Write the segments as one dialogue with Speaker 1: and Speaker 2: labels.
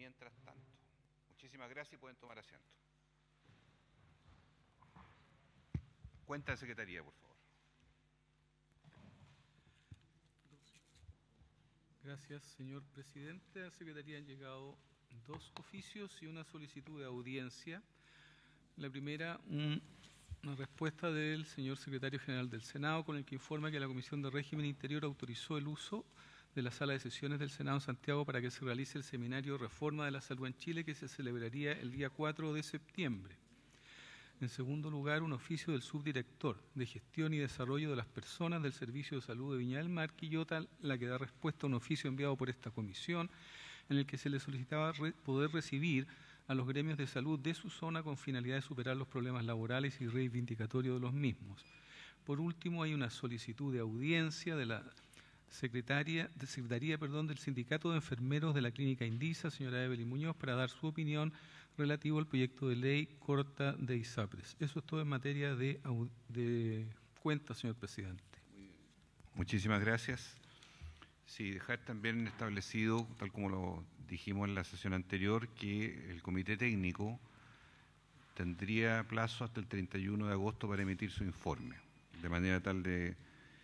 Speaker 1: mientras tanto. Muchísimas gracias y pueden tomar asiento. Cuenta de secretaría, por favor.
Speaker 2: Gracias, señor presidente. A la Secretaría han llegado 2 oficios y una solicitud de audiencia. La primera, una respuesta del señor secretario general del Senado, con el que informa que la Comisión de Régimen Interior autorizó el uso de la sala de sesiones del Senado en Santiago para que se realice el seminario Reforma de la Salud en Chile, que se celebraría el día 4 de septiembre. En segundo lugar, un oficio del subdirector de Gestión y Desarrollo de las Personas del Servicio de Salud de Viña del Mar, Quillota, la que da respuesta a un oficio enviado por esta comisión, en el que se le solicitaba poder recibir a los gremios de salud de su zona con finalidad de superar los problemas laborales y reivindicatorios de los mismos. Por último, hay una solicitud de audiencia de la Secretaría del Sindicato de Enfermeros de la Clínica Indisa, señora Evelyn Muñoz, para dar su opinión relativo al proyecto de ley corta de ISAPRES. Eso es todo en materia de cuenta, señor presidente.
Speaker 1: Muchísimas gracias. Sí, dejar también establecido, tal como lo dijimos en la sesión anterior, que el Comité Técnico tendría plazo hasta el 31 de agosto para emitir su informe, de manera tal de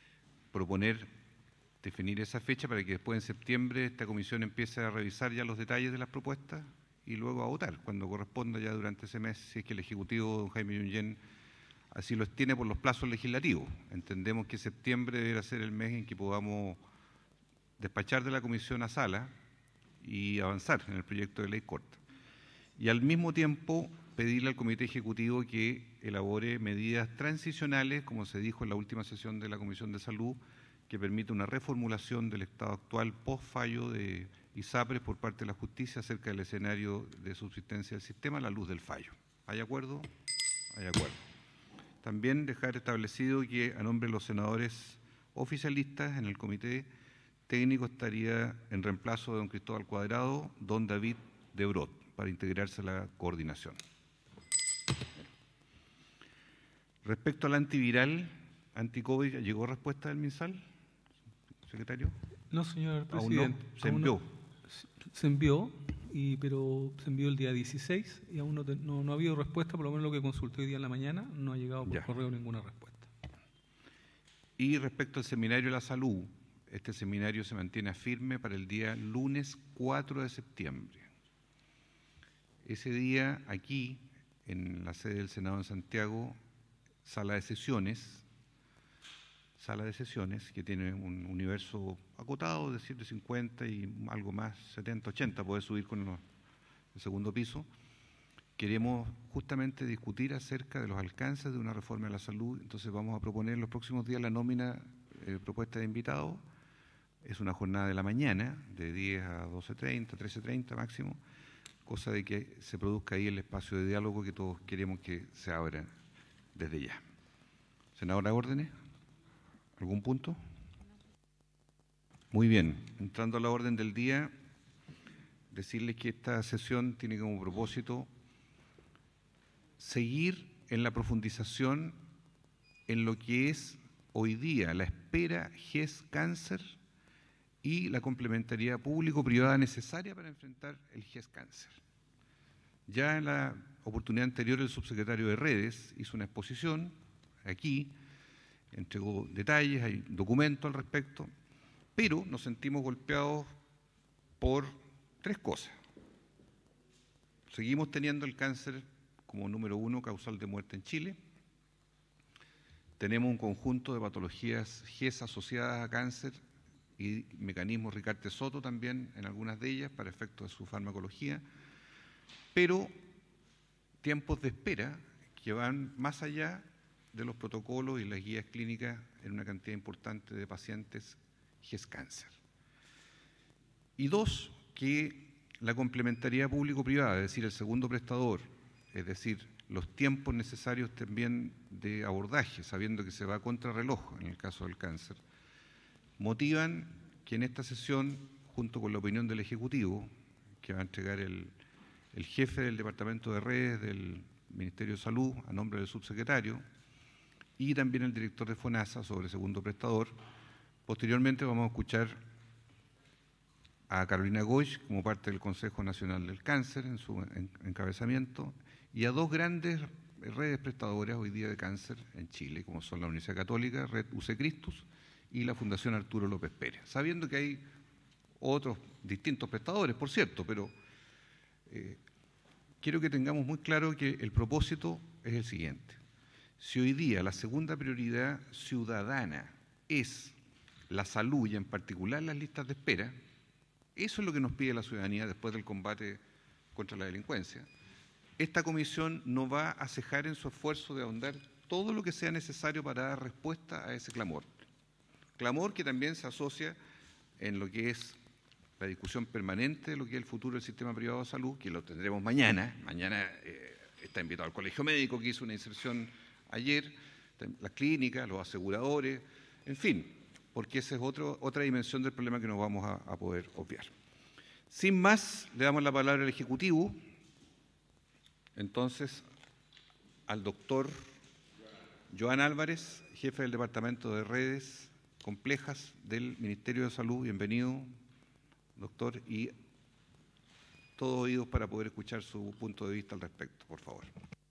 Speaker 1: definir esa fecha para que después en septiembre esta comisión empiece a revisar ya los detalles de las propuestas y luego a votar, cuando corresponda ya durante ese mes, si es que el Ejecutivo, don Jaime Yungén, así lo tiene por los plazos legislativos. Entendemos que septiembre deberá ser el mes en que podamos despachar de la comisión a sala y avanzar en el proyecto de ley corta. Y al mismo tiempo pedirle al Comité Ejecutivo que elabore medidas transicionales, como se dijo en la última sesión de la Comisión de Salud, que permita una reformulación del estado actual post-fallo de ISAPRES por parte de la justicia acerca del escenario de subsistencia del sistema a la luz del fallo. ¿Hay acuerdo? Hay acuerdo. También dejar establecido que a nombre de los senadores oficialistas en el Comité Técnico estaría en reemplazo de don Cristóbal Cuadrado, don David de Brot, para integrarse a la coordinación. Respecto al antiviral, anti-COVID, ¿llegó respuesta del MinSal, secretario?
Speaker 2: No, señor presidente.
Speaker 1: ¿Aún no? ¿Se envió?
Speaker 2: Se envió, pero se envió el día 16 y aún no ha habido respuesta, por lo menos lo que consulté hoy día en la mañana, no ha llegado por correo ninguna respuesta.
Speaker 1: Y respecto al seminario de la salud, este seminario se mantiene firme para el día lunes 4 de septiembre. Ese día, aquí, en la sede del Senado en Santiago, sala de sesiones, que tiene un universo acotado de 150 y algo más, 70, 80, puede subir con el segundo piso. Queremos justamente discutir acerca de los alcances de una reforma de la salud, entonces vamos a proponer en los próximos días la nómina propuesta de invitados. Es una jornada de la mañana, de 10 a 12:30, 13:30 máximo, cosa de que se produzca ahí el espacio de diálogo que todos queremos que se abra desde ya. Senadora, órdenes. ¿Algún punto? Muy bien. Entrando a la orden del día, decirles que esta sesión tiene como propósito seguir en la profundización en lo que es hoy día la espera GES-Cáncer y la complementariedad público-privada necesaria para enfrentar el GES-Cáncer. Ya en la oportunidad anterior el subsecretario de Redes hizo una exposición aquí, entregó detalles, hay documentos al respecto, pero nos sentimos golpeados por 3 cosas. Seguimos teniendo el cáncer como número 1 causal de muerte en Chile. Tenemos un conjunto de patologías GES asociadas a cáncer y mecanismos Ricaurte-Soto también en algunas de ellas para efectos de su farmacología, pero tiempos de espera que van más allá de los protocolos y las guías clínicas en una cantidad importante de pacientes GES-Cáncer. Y 2, que la complementariedad público-privada, es decir, el segundo prestador, es decir, los tiempos necesarios también de abordaje, sabiendo que se va a contrarreloj en el caso del cáncer, motivan que en esta sesión, junto con la opinión del Ejecutivo, que va a entregar el jefe del Departamento de Redes del Ministerio de Salud, a nombre del subsecretario, y también el director de FONASA sobre segundo prestador. Posteriormente vamos a escuchar a Carolina Goich como parte del Consejo Nacional del Cáncer en su encabezamiento, y a dos grandes redes prestadoras hoy día de cáncer en Chile, como son la Universidad Católica, Red UC Christus y la Fundación Arturo López Pérez, sabiendo que hay otros distintos prestadores, por cierto, pero quiero que tengamos muy claro que el propósito es el siguiente. Si hoy día la segunda prioridad ciudadana es la salud y en particular las listas de espera, eso es lo que nos pide la ciudadanía después del combate contra la delincuencia. Esta comisión no va a cejar en su esfuerzo de ahondar todo lo que sea necesario para dar respuesta a ese clamor. Clamor que también se asocia en lo que es la discusión permanente de lo que es el futuro del sistema privado de salud, que lo tendremos mañana. Mañana está invitado al Colegio Médico, que hizo una inserción ayer, las clínicas, los aseguradores, en fin, porque esa es otra dimensión del problema que no vamos a poder obviar. Sin más, le damos la palabra al Ejecutivo, entonces, al doctor Joan Álvarez, jefe del Departamento de Redes Complejas del Ministerio de Salud. Bienvenido, doctor, y todo oídos para poder escuchar su punto de vista al respecto, por favor.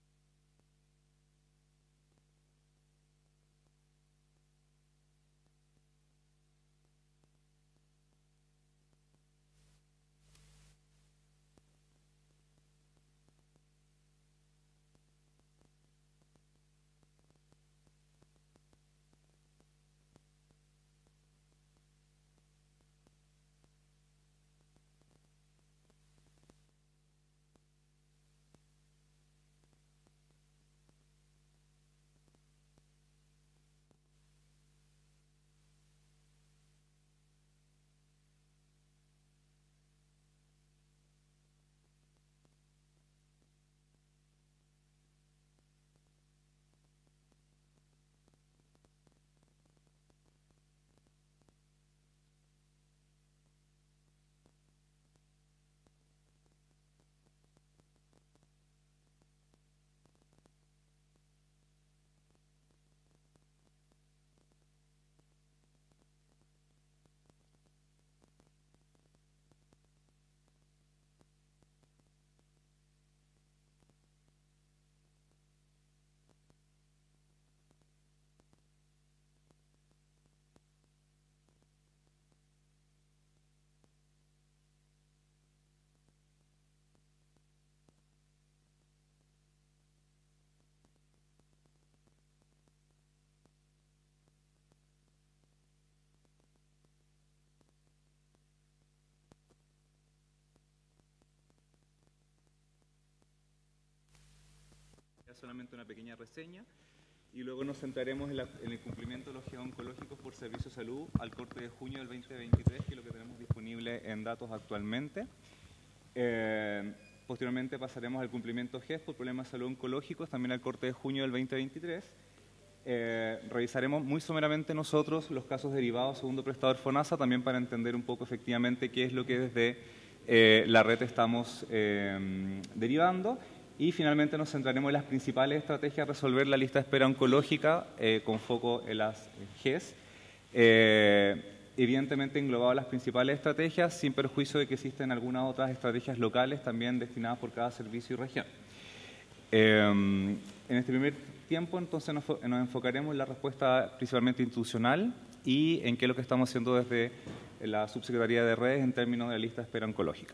Speaker 3: Solamente una pequeña reseña y luego nos centraremos en el cumplimiento de los geoncológicos por servicio de salud al corte de junio del 2023, que es lo que tenemos disponible en datos actualmente. Posteriormente pasaremos al cumplimiento GES por problemas de salud oncológicos, también al corte de junio del 2023. Revisaremos muy someramente nosotros los casos derivados segundo prestador FONASA, también para entender un poco efectivamente qué es lo que desde la red estamos derivando. Y finalmente nos centraremos en las principales estrategias a resolver la lista de espera oncológica con foco en las GES. Evidentemente englobado las principales estrategias, sin perjuicio de que existen algunas otras estrategias locales también destinadas por cada servicio y región. En este primer tiempo entonces nos enfocaremos en la respuesta principalmente institucional y en qué es lo que estamos haciendo desde la Subsecretaría de Redes en términos de la lista de espera oncológica.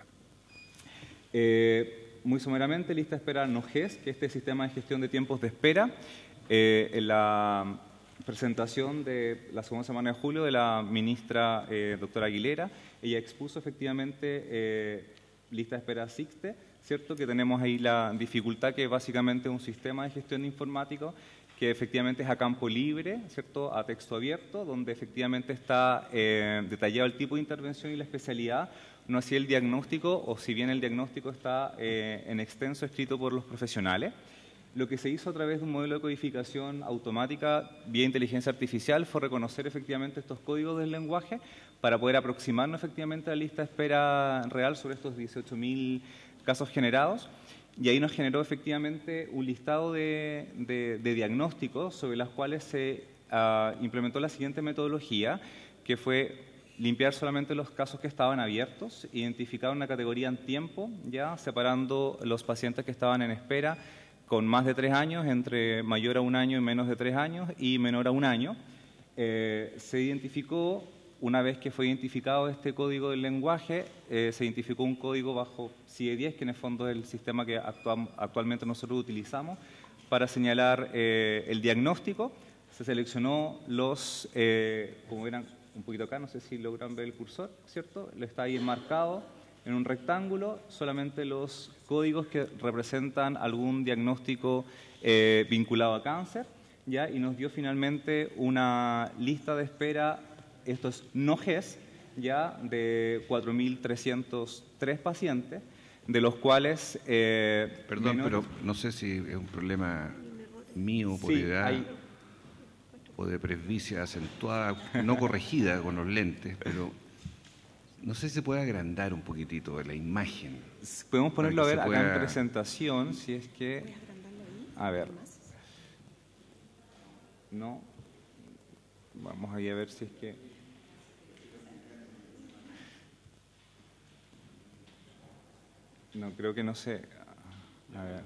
Speaker 3: Muy someramente, lista de espera NOGES, que es este sistema de gestión de tiempos de espera. En la presentación de la segunda semana de julio de la ministra doctora Aguilera, ella expuso efectivamente lista de espera SIXTE, ¿cierto? Que tenemos ahí la dificultad que básicamente es un sistema de gestión informático que efectivamente es a campo libre, ¿cierto? A texto abierto, donde efectivamente está detallado el tipo de intervención y la especialidad, no así el diagnóstico, o si bien el diagnóstico está en extenso escrito por los profesionales. Lo que se hizo a través de un modelo de codificación automática vía inteligencia artificial fue reconocer efectivamente estos códigos del lenguaje para poder aproximarnos efectivamente a la lista de espera real sobre estos 18.000 casos generados. Y ahí nos generó efectivamente un listado de diagnósticos sobre las cuales se implementó la siguiente metodología, que fue limpiar solamente los casos que estaban abiertos, identificar una categoría en tiempo, ya separando los pacientes que estaban en espera con más de 3 años, entre mayor a 1 año y menos de 3 años, y menor a 1 año. Se identificó, una vez que fue identificado este código del lenguaje, se identificó un código bajo CIE-10, que en el fondo es el sistema que actualmente nosotros utilizamos para señalar el diagnóstico. Se seleccionó los, como verán un poquito acá, no sé si logran ver el cursor, ¿cierto? Lo está ahí enmarcado en un rectángulo, solamente los códigos que representan algún diagnóstico vinculado a cáncer, ¿ya? Y nos dio finalmente una lista de espera, esto es no GES, ya, de 4.303 pacientes, de los cuales...
Speaker 1: Perdón, pero no sé si es un problema mío por edad o de presbicia acentuada, no corregida con los lentes, pero no sé si se puede agrandar un poquitito la imagen.
Speaker 3: Podemos ponerlo a ver acá en presentación, si es que... A ver. No. Vamos ahí a ver si es que... No, creo que no sé. A ver.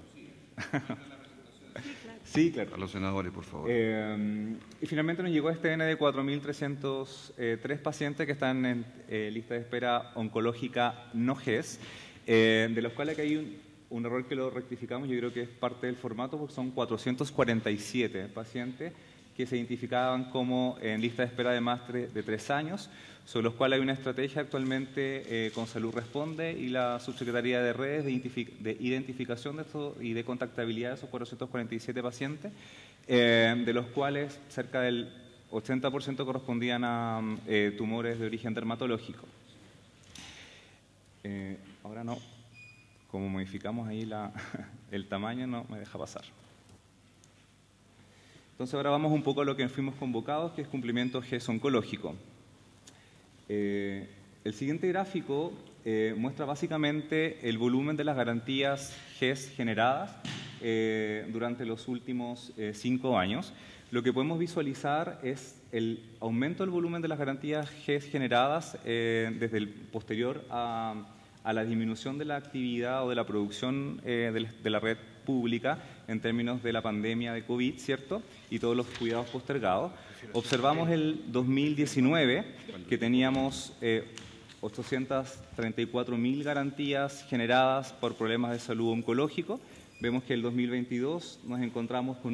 Speaker 3: Sí, claro.
Speaker 1: A los senadores, por favor.
Speaker 3: Y finalmente nos llegó este N de 4.303 pacientes que están en lista de espera oncológica no GES, de los cuales hay un error que lo rectificamos, yo creo que es parte del formato, porque son 447 pacientes que se identificaban como en lista de espera de más de 3 años, sobre los cuales hay una estrategia actualmente con Salud Responde y la Subsecretaría de Redes de identificación de esto y de contactabilidad de esos 447 pacientes, de los cuales cerca del 80% correspondían a tumores de origen dermatológico. Ahora no, como modificamos ahí el tamaño, no me deja pasar. Entonces ahora vamos un poco a lo que fuimos convocados, que es cumplimiento GES oncológico. El siguiente gráfico muestra básicamente el volumen de las garantías GES generadas durante los últimos 5 años. Lo que podemos visualizar es el aumento del volumen de las garantías GES generadas desde el posterior a la disminución de la actividad o de la producción de la red pública en términos de la pandemia de COVID, ¿cierto? Y todos los cuidados postergados. Observamos el 2019, que teníamos 834.000 garantías generadas por problemas de salud oncológico. Vemos que el 2022 nos encontramos con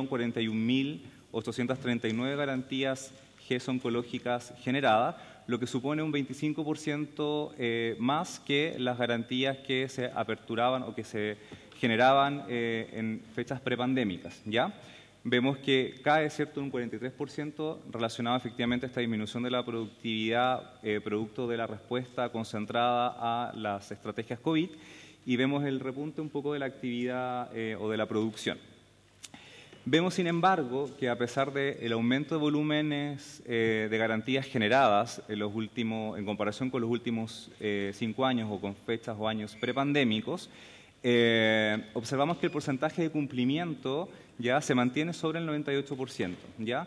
Speaker 3: 1.041.839 garantías GES oncológicas generadas, lo que supone un 25% más que las garantías que se aperturaban o que se generaban en fechas prepandémicas, ¿ya? Vemos que cae, ¿cierto?, un 43% relacionado efectivamente a esta disminución de la productividad producto de la respuesta concentrada a las estrategias COVID, y vemos el repunte un poco de la actividad o de la producción. Vemos, sin embargo, que a pesar del aumento de volúmenes de garantías generadas en comparación con los últimos 5 años o con fechas o años prepandémicos, observamos que el porcentaje de cumplimiento ya se mantiene sobre el 98%. ¿Ya?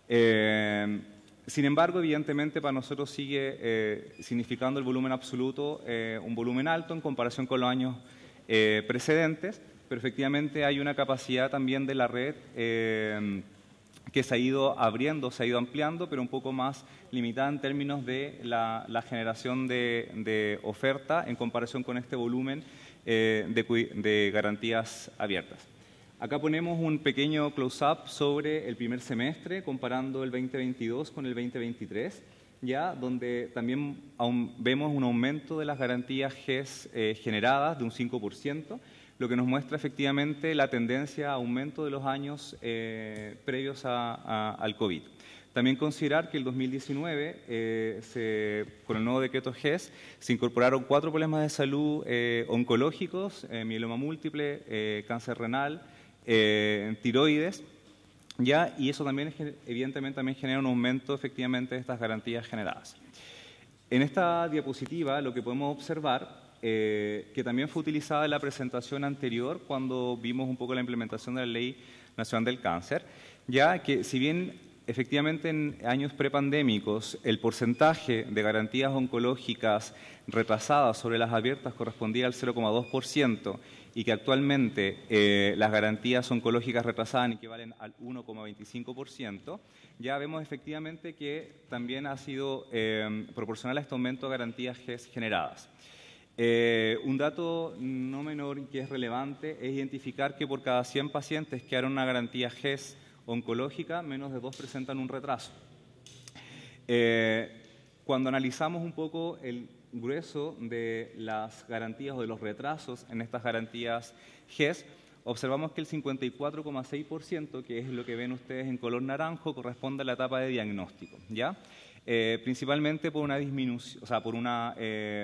Speaker 3: Sin embargo, evidentemente para nosotros sigue significando el volumen absoluto un volumen alto en comparación con los años precedentes, pero efectivamente hay una capacidad también de la red que se ha ido abriendo, se ha ido ampliando, pero un poco más limitada en términos de la generación de oferta en comparación con este volumen de garantías abiertas. Acá ponemos un pequeño close-up sobre el primer semestre, comparando el 2022 con el 2023, ya, donde también vemos un aumento de las garantías GES generadas de un 5%, lo que nos muestra efectivamente la tendencia a aumento de los años previos al COVID. También considerar que el 2019, con el nuevo decreto GES, se incorporaron 4 problemas de salud oncológicos, mieloma múltiple, cáncer renal, tiroides, ¿ya? Y eso también, evidentemente, también genera un aumento efectivamente de estas garantías generadas. En esta diapositiva lo que podemos observar, que también fue utilizada en la presentación anterior cuando vimos un poco la implementación de la Ley Nacional del Cáncer, ya que si bien efectivamente en años prepandémicos el porcentaje de garantías oncológicas retrasadas sobre las abiertas correspondía al 0,2% y que actualmente las garantías oncológicas retrasadas equivalen al 1,25%, ya vemos efectivamente que también ha sido proporcional a este aumento de garantías GES generadas. Un dato no menor y que es relevante es identificar que por cada 100 pacientes que harán una garantía GES oncológica, menos de 2 presentan un retraso. Cuando analizamos un poco el grueso de las garantías o de los retrasos en estas garantías GES, observamos que el 54,6%, que es lo que ven ustedes en color naranjo, corresponde a la etapa de diagnóstico, ¿ya? Principalmente por una disminución, o sea, por una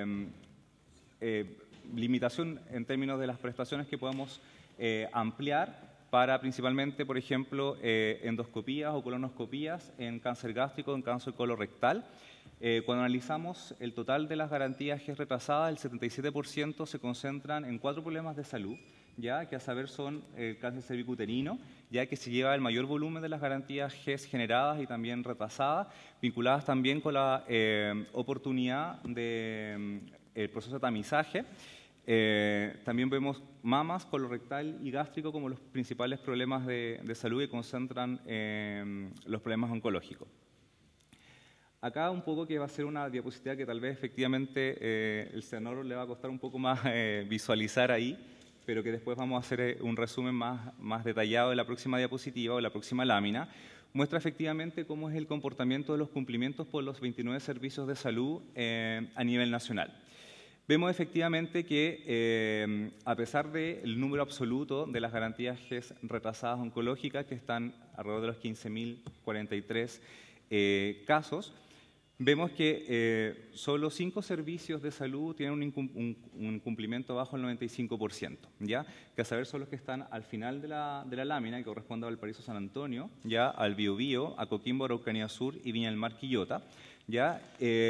Speaker 3: limitación en términos de las prestaciones que podemos ampliar para principalmente, por ejemplo, endoscopías o colonoscopías en cáncer gástrico, en cáncer colorectal. Cuando analizamos el total de las garantías GES retrasadas, el 77% se concentran en 4 problemas de salud, ya que a saber son el cáncer cervicuterino, ya que se lleva el mayor volumen de las garantías GES generadas y también retrasadas, vinculadas también con la oportunidad del proceso de tamizaje. También vemos mamas, colorectal y gástrico como los principales problemas de salud que concentran los problemas oncológicos. Acá un poco que va a ser una diapositiva que tal vez efectivamente el senador le va a costar un poco más visualizar ahí, pero que después vamos a hacer un resumen más detallado de la próxima diapositiva o la próxima lámina. Muestra efectivamente cómo es el comportamiento de los cumplimientos por los 29 servicios de salud a nivel nacional. Vemos efectivamente que a pesar del número absoluto de las garantías GES retrasadas oncológicas, que están alrededor de los 15.043 casos, vemos que solo 5 servicios de salud tienen un cumplimiento bajo el 95%, ¿ya? Que a saber son los que están al final de la lámina, que corresponde a Valparaíso San Antonio, ¿ya? Al Biobío, a Coquimbo, Araucanía Sur y Viña del Mar, Quillota, ¿ya?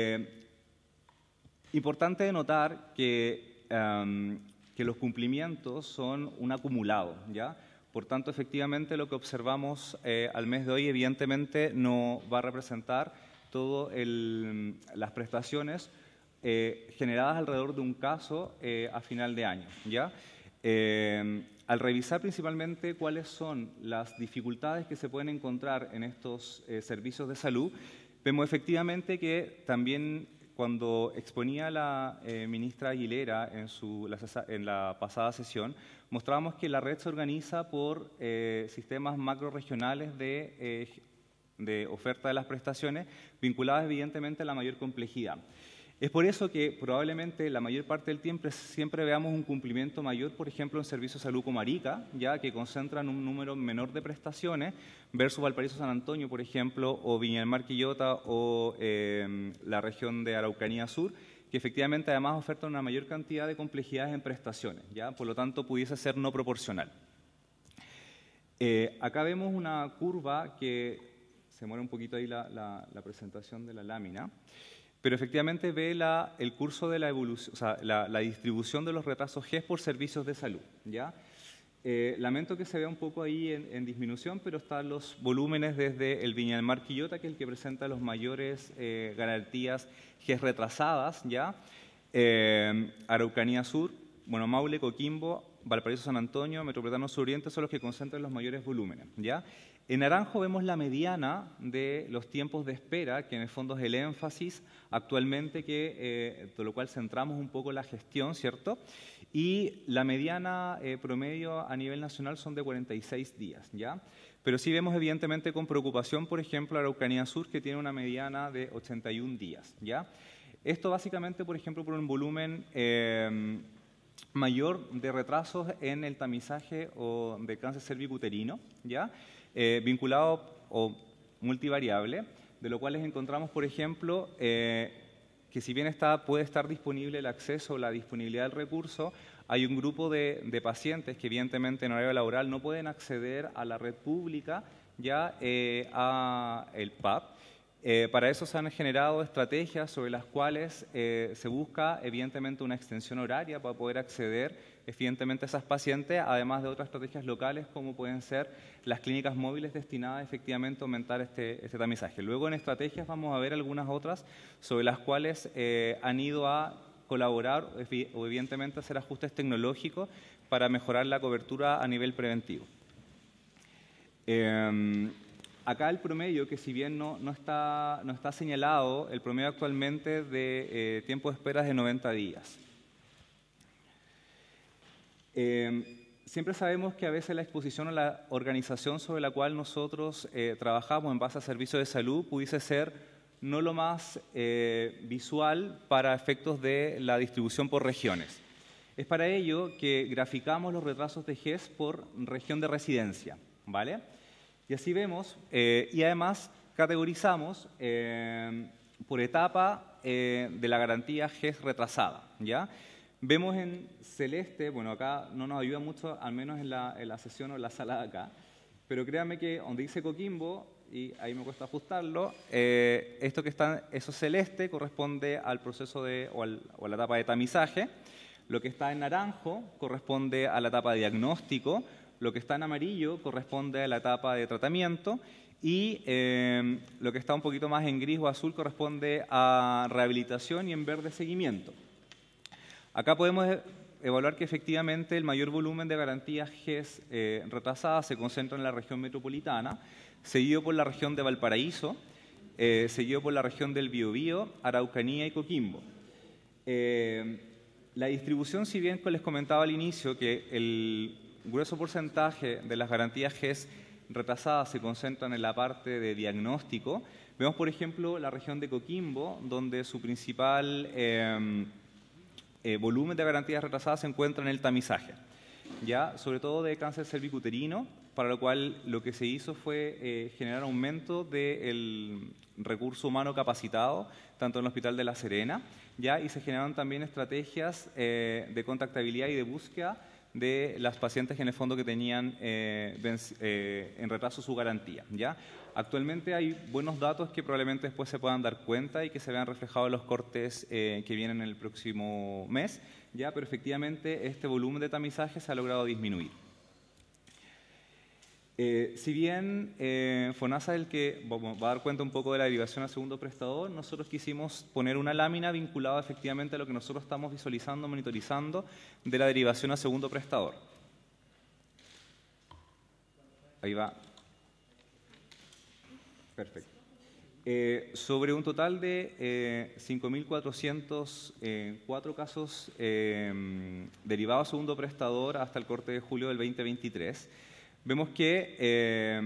Speaker 3: Importante de notar que los cumplimientos son un acumulado, ¿ya? Por tanto, efectivamente, lo que observamos al mes de hoy, evidentemente, no va a representar todas las prestaciones generadas alrededor de un caso a final de año, ¿ya? Al revisar principalmente cuáles son las dificultades que se pueden encontrar en estos servicios de salud, vemos efectivamente que también cuando exponía la ministra Aguilera en la pasada sesión, mostrábamos que la red se organiza por sistemas macrorregionales de oferta de las prestaciones, vinculadas evidentemente a la mayor complejidad. Es por eso que probablemente la mayor parte del tiempo siempre veamos un cumplimiento mayor, por ejemplo, en servicios de salud como Arica, ya que concentran un número menor de prestaciones, versus Valparaíso San Antonio, por ejemplo, o Viña del Mar, Quillota, o la región de Araucanía Sur, que efectivamente además ofertan una mayor cantidad de complejidades en prestaciones, ¿ya? Por lo tanto, pudiese ser no proporcional. Acá vemos una curva que se muere un poquito ahí la presentación de la lámina, pero efectivamente ve el curso de la evolución, o sea, la distribución de los retrasos GES por servicios de salud, ¿ya? Lamento que se vea un poco ahí en disminución, pero están los volúmenes desde el Viña del Mar Quillota, que es el que presenta los mayores garantías GES retrasadas, ¿ya? Araucanía Sur, bueno, Maule, Coquimbo, Valparaíso San Antonio, Metropolitano Sur Oriente son los que concentran los mayores volúmenes, ¿ya? En naranjo vemos la mediana de los tiempos de espera, que en el fondo es el énfasis actualmente, de lo cual centramos un poco la gestión, ¿cierto? Y la mediana promedio a nivel nacional son de 46 días, ¿ya? Pero sí vemos evidentemente con preocupación, por ejemplo, Araucanía Sur, que tiene una mediana de 81 días, ¿ya? Esto básicamente, por ejemplo, por un volumen mayor de retrasos en el tamizaje o de cáncer cervicuterino, ¿ya? Vinculado o multivariable, de lo cual encontramos, por ejemplo, que si bien puede estar disponible el acceso o la disponibilidad del recurso, hay un grupo de pacientes que evidentemente en horario laboral no pueden acceder a la red pública, ya a el PAP, Para eso se han generado estrategias sobre las cuales se busca evidentemente una extensión horaria para poder acceder evidentemente a esas pacientes, además de otras estrategias locales como pueden ser las clínicas móviles destinadas efectivamente a aumentar este tamizaje. Luego en estrategias vamos a ver algunas otras sobre las cuales han ido a colaborar o evidentemente hacer ajustes tecnológicos para mejorar la cobertura a nivel preventivo. Acá el promedio, que si bien no está señalado, el promedio actualmente de tiempo de espera es de 90 días. Siempre sabemos que a veces la exposición a la organización sobre la cual nosotros trabajamos en base a servicios de salud pudiese ser no lo más visual para efectos de la distribución por regiones. Es para ello que graficamos los retrasos de GES por región de residencia, ¿vale? Y así vemos, y además categorizamos por etapa de la garantía GES retrasada, ¿ya? Vemos en celeste, bueno, acá no nos ayuda mucho, al menos en la sesión o en la sala de acá, pero créanme que donde dice Coquimbo, y ahí me cuesta ajustarlo, esto que está, eso celeste corresponde al proceso o a la etapa de tamizaje, lo que está en naranjo corresponde a la etapa de diagnóstico, lo que está en amarillo corresponde a la etapa de tratamiento y lo que está un poquito más en gris o azul corresponde a rehabilitación y en verde seguimiento. Acá podemos evaluar que efectivamente el mayor volumen de garantías GES retrasadas se concentra en la región metropolitana, seguido por la región de Valparaíso, seguido por la región del Biobío, Araucanía y Coquimbo. La distribución, si bien les comentaba al inicio que el grueso porcentaje de las garantías GES retrasadas se concentran en la parte de diagnóstico, vemos por ejemplo la región de Coquimbo, donde su principal volumen de garantías retrasadas se encuentra en el tamizaje, ya sobre todo de cáncer cervicuterino, para lo cual lo que se hizo fue generar aumento del recurso humano capacitado, tanto en el Hospital de La Serena, ya, y se generaron también estrategias de contactabilidad y de búsqueda de las pacientes que en el fondo que tenían en retraso su garantía, ¿ya? Actualmente hay buenos datos que probablemente después se puedan dar cuenta y que se vean reflejados en los cortes que vienen en el próximo mes, ¿ya? Pero efectivamente este volumen de tamizaje se ha logrado disminuir. Si bien FONASA es el que va a dar cuenta un poco de la derivación a segundo prestador, nosotros quisimos poner una lámina vinculada efectivamente a lo que nosotros estamos visualizando, monitorizando de la derivación a segundo prestador. Ahí va. Perfecto. Sobre un total de 5.404 casos derivados a segundo prestador hasta el corte de julio del 2023, vemos que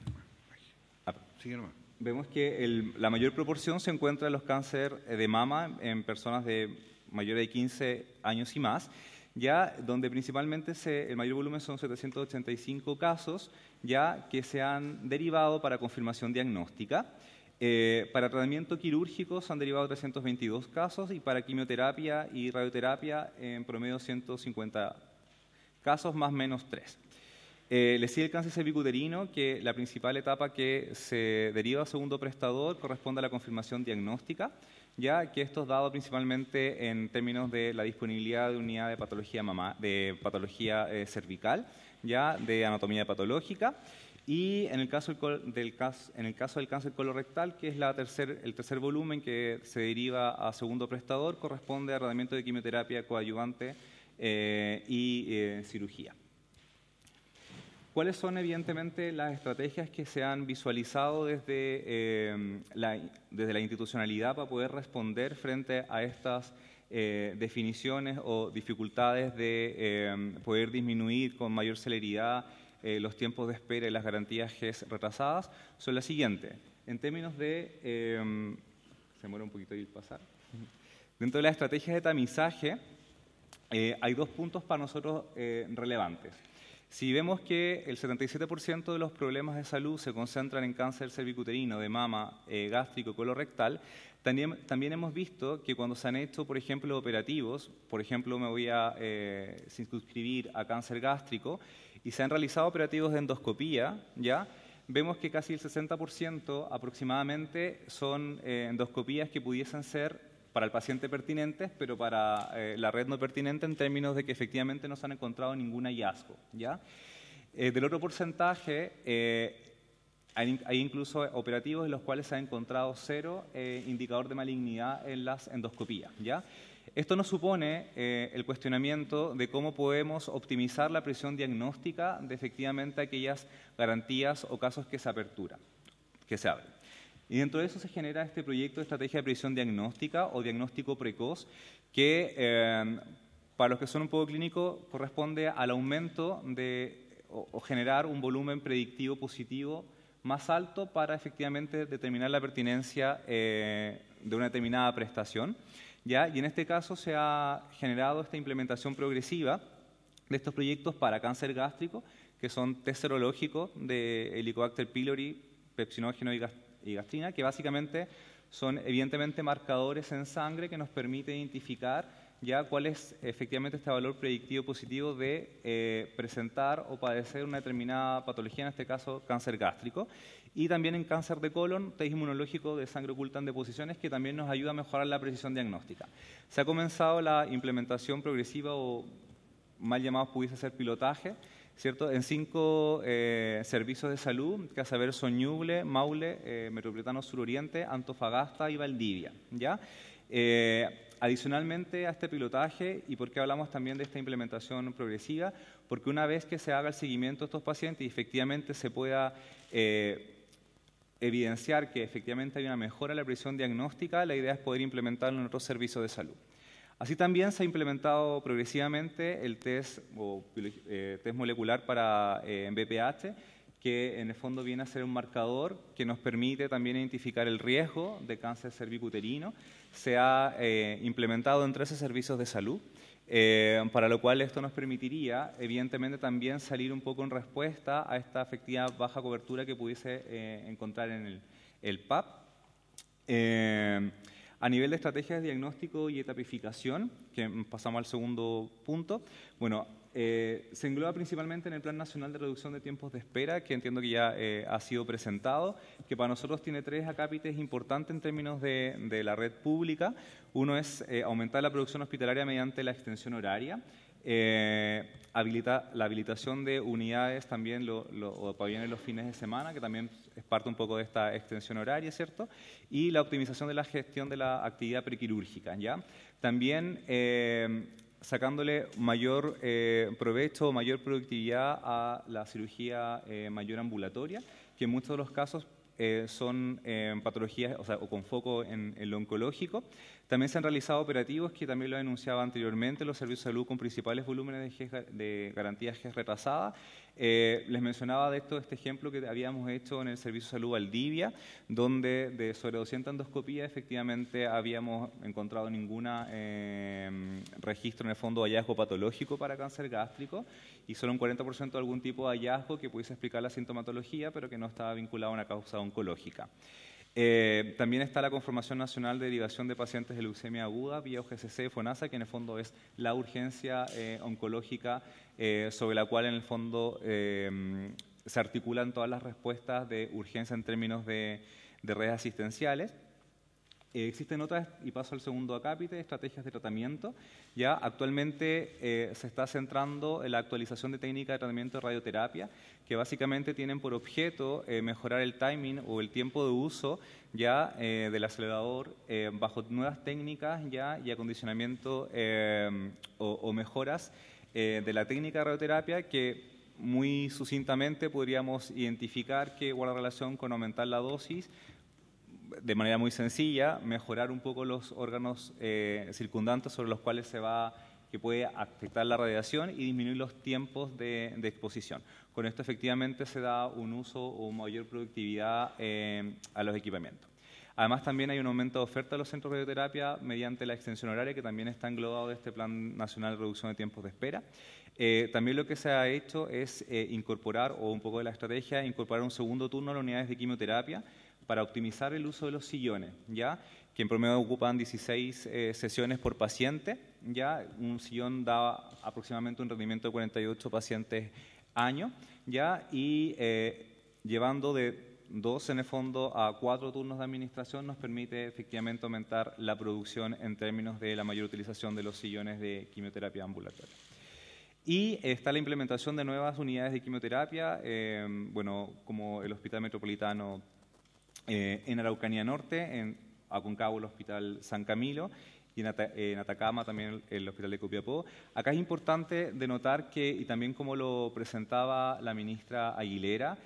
Speaker 3: la mayor proporción se encuentra en los cánceres de mama en personas de mayores de 15 años y más, ya donde principalmente el mayor volumen son 785 casos, ya que se han derivado para confirmación diagnóstica. Para tratamiento quirúrgico se han derivado 322 casos y para quimioterapia y radioterapia en promedio 150 casos más menos 3. Le sigue el cáncer cervicuterino, que la principal etapa que se deriva a segundo prestador corresponde a la confirmación diagnóstica, ya que esto es dado principalmente en términos de la disponibilidad de unidad de patología cervical, ya de anatomía patológica, y en el caso del cáncer colorectal, que es el tercer volumen que se deriva a segundo prestador, corresponde a tratamiento de quimioterapia coadyuvante y cirugía. ¿Cuáles son, evidentemente, las estrategias que se han visualizado desde la institucionalidad para poder responder frente a estas definiciones o dificultades de poder disminuir con mayor celeridad los tiempos de espera y las garantías GES retrasadas? Son las siguientes. En términos de... se muere un poquito de pasar. Dentro de las estrategias de tamizaje hay dos puntos para nosotros relevantes. Si vemos que el 77% de los problemas de salud se concentran en cáncer cervicuterino, de mama, gástrico y colorectal, también hemos visto que cuando se han hecho, por ejemplo, operativos, por ejemplo, me voy a circunscribir a cáncer gástrico, y se han realizado operativos de endoscopía, ¿ya? vemos que casi el 60% aproximadamente son endoscopías que pudiesen ser para el paciente pertinentes, pero para la red no pertinente en términos de que efectivamente no se han encontrado ningún hallazgo, ¿ya? Del otro porcentaje, hay incluso operativos en los cuales se ha encontrado 0 indicador de malignidad en las endoscopías, ¿ya? Esto nos supone el cuestionamiento de cómo podemos optimizar la precisión diagnóstica de efectivamente aquellas garantías o casos que se aperturan, que se abren. Y dentro de eso se genera este proyecto de estrategia de precisión diagnóstica o diagnóstico precoz que, para los que son un poco clínicos, corresponde al aumento o generar un volumen predictivo positivo más alto para efectivamente determinar la pertinencia de una determinada prestación, ¿ya? Y en este caso se ha generado esta implementación progresiva de estos proyectos para cáncer gástrico, que son test serológicos de Helicobacter pylori, pepsinógeno y gastrina, que básicamente son evidentemente marcadores en sangre que nos permite identificar ya cuál es efectivamente este valor predictivo positivo de presentar o padecer una determinada patología, en este caso cáncer gástrico. Y también en cáncer de colon, test inmunológico de sangre oculta en deposiciones, que también nos ayuda a mejorar la precisión diagnóstica. Se ha comenzado la implementación progresiva, o mal llamados pudiese ser pilotaje, ¿cierto?, en 5 servicios de salud, que a saber son Ñuble, Maule, Metropolitano Suroriente, Antofagasta y Valdivia, ¿ya? Adicionalmente a este pilotaje, ¿y por qué hablamos también de esta implementación progresiva? Porque una vez que se haga el seguimiento de estos pacientes y efectivamente se pueda evidenciar que efectivamente hay una mejora en la precisión diagnóstica, la idea es poder implementarlo en otros servicios de salud. Así también se ha implementado progresivamente el test molecular para BPH, que en el fondo viene a ser un marcador que nos permite también identificar el riesgo de cáncer cervicuterino. Se ha implementado en 13 servicios de salud, para lo cual esto nos permitiría, evidentemente, también salir un poco en respuesta a esta efectiva baja cobertura que pudiese encontrar en el PAP. A nivel de estrategias de diagnóstico y etapificación, que pasamos al segundo punto, bueno, se engloba principalmente en el Plan Nacional de Reducción de Tiempos de Espera, que entiendo que ya ha sido presentado, que para nosotros tiene 3 acápites importantes en términos de la red pública. Uno es aumentar la producción hospitalaria mediante la extensión horaria, la habilitación de unidades también o pabellones los fines de semana, que también es parte un poco de esta extensión horaria, ¿cierto? Y la optimización de la gestión de la actividad prequirúrgica, ¿ya? También sacándole mayor provecho o mayor productividad a la cirugía mayor ambulatoria, que en muchos de los casos son patologías, o con foco en lo oncológico. También se han realizado operativos que también lo anunciaba anteriormente, los servicios de salud con principales volúmenes de garantías GES retrasadas. Les mencionaba de este ejemplo que habíamos hecho en el Servicio de Salud Valdivia, donde de sobre 200 endoscopías efectivamente habíamos encontrado ninguna registro en el fondo de hallazgo patológico para cáncer gástrico y solo un 40% de algún tipo de hallazgo que pudiese explicar la sintomatología, pero que no estaba vinculado a una causa oncológica. También está la Conformación Nacional de Derivación de Pacientes de Leucemia Aguda vía UGCC de FONASA, que en el fondo es la urgencia oncológica sobre la cual en el fondo se articulan todas las respuestas de urgencia en términos de redes asistenciales. Existen otras, y paso al segundo acápite, estrategias de tratamiento. Ya actualmente se está centrando en la actualización de técnicas de tratamiento de radioterapia, que básicamente tienen por objeto mejorar el timing o el tiempo de uso ya del acelerador bajo nuevas técnicas ya y acondicionamiento o mejoras de la técnica de radioterapia, que muy sucintamente podríamos identificar que guarda relación con aumentar la dosis de manera muy sencilla, mejorar un poco los órganos circundantes sobre los cuales que puede afectar la radiación y disminuir los tiempos de exposición. Con esto efectivamente se da un uso o mayor productividad a los equipamientos. Además también hay un aumento de oferta de los centros de radioterapia mediante la extensión horaria, que también está englobado de este Plan Nacional de Reducción de Tiempos de Espera. También lo que se ha hecho es incorporar, o un poco de la estrategia, incorporar un segundo turno a las unidades de quimioterapia para optimizar el uso de los sillones, ¿ya? Que en promedio ocupan 16 sesiones por paciente, ¿ya? Un sillón da aproximadamente un rendimiento de 48 pacientes año, ¿ya? Y llevando de 2 en el fondo a 4 turnos de administración nos permite efectivamente aumentar la producción en términos de la mayor utilización de los sillones de quimioterapia ambulatoria. Y está la implementación de nuevas unidades de quimioterapia, bueno, como el Hospital Metropolitano en Araucanía Norte, en Aconcagua el Hospital San Camilo, y en Atacama también el Hospital de Copiapó. Acá es importante denotar que, y también como lo presentaba la ministra Aguilera,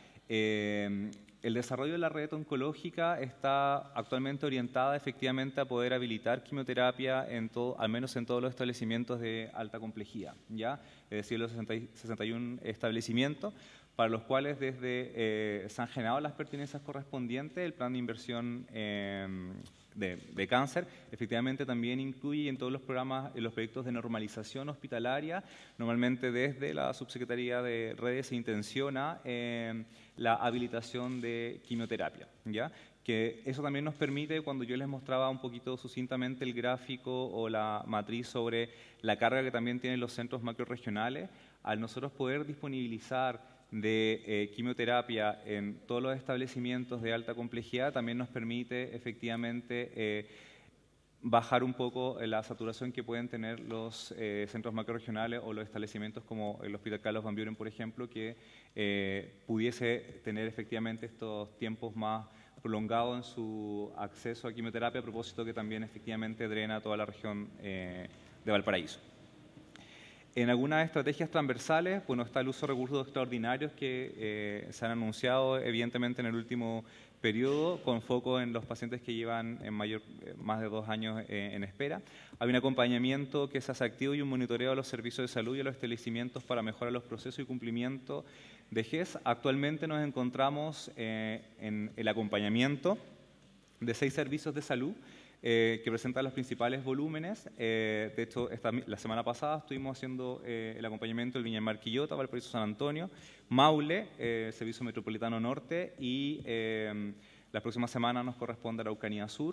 Speaker 3: el desarrollo de la red oncológica está actualmente orientada efectivamente a poder habilitar quimioterapia al menos en todos los establecimientos de alta complejidad, ¿ya? Es decir, los 61 establecimientos para los cuales desde se han generado las pertinencias correspondientes. El plan de inversión de cáncer efectivamente también incluye en todos los programas, en los proyectos de normalización hospitalaria, normalmente desde la Subsecretaría de Redes se intenciona la habilitación de quimioterapia, ¿ya? Que eso también nos permite, cuando yo les mostraba un poquito sucintamente el gráfico o la matriz sobre la carga que también tienen los centros macrorregionales, al nosotros poder disponibilizar de quimioterapia en todos los establecimientos de alta complejidad, también nos permite efectivamente bajar un poco la saturación que pueden tener los centros macrorregionales o los establecimientos como el Hospital Carlos Van Buren, por ejemplo, que pudiese tener efectivamente estos tiempos más prolongados en su acceso a quimioterapia, a propósito que también efectivamente drena toda la región de Valparaíso. En algunas estrategias transversales, bueno, está el uso de recursos extraordinarios que se han anunciado evidentemente en el último periodo, con foco en los pacientes que llevan más de 2 años en espera. Hay un acompañamiento que se hace activo y un monitoreo de los servicios de salud y a los establecimientos para mejorar los procesos y cumplimiento de GES. Actualmente nos encontramos en el acompañamiento de 6 servicios de salud que presentan los principales volúmenes. De hecho, la semana pasada estuvimos haciendo el acompañamiento del Viña Mar Quillota, Valparaíso San Antonio, Maule, Servicio Metropolitano Norte, y la próxima semana nos corresponde Araucanía Sur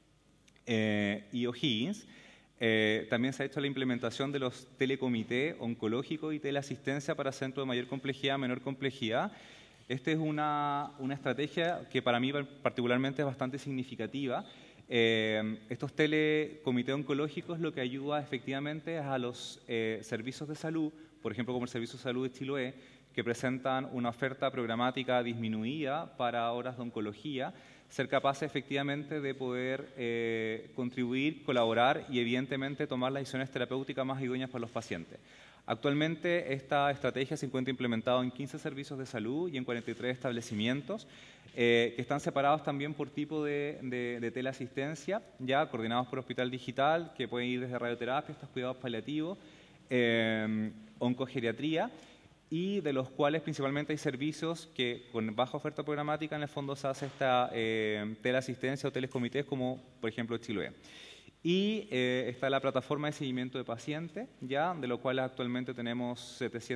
Speaker 3: y O'Higgins. También se ha hecho la implementación de los telecomités oncológicos y teleasistencia para centros de mayor complejidad, menor complejidad. Esta es una estrategia que para mí particularmente es bastante significativa. Estos telecomités oncológicos lo que ayuda efectivamente es a los servicios de salud, por ejemplo como el Servicio de Salud de Chiloé, que presentan una oferta programática disminuida para horas de oncología, ser capaces efectivamente de poder contribuir, colaborar y evidentemente tomar las decisiones terapéuticas más idóneas para los pacientes. Actualmente esta estrategia se encuentra implementada en 15 servicios de salud y en 43 establecimientos que están separados también por tipo de teleasistencia, ya coordinados por Hospital Digital, que pueden ir desde radioterapia hasta cuidados paliativos, oncogeriatría, y de los cuales principalmente hay servicios que con baja oferta programática en el fondo se hace esta teleasistencia o telecomités, como por ejemplo Chiloé. Y está la plataforma de seguimiento de pacientes, ya, de los cuales actualmente tenemos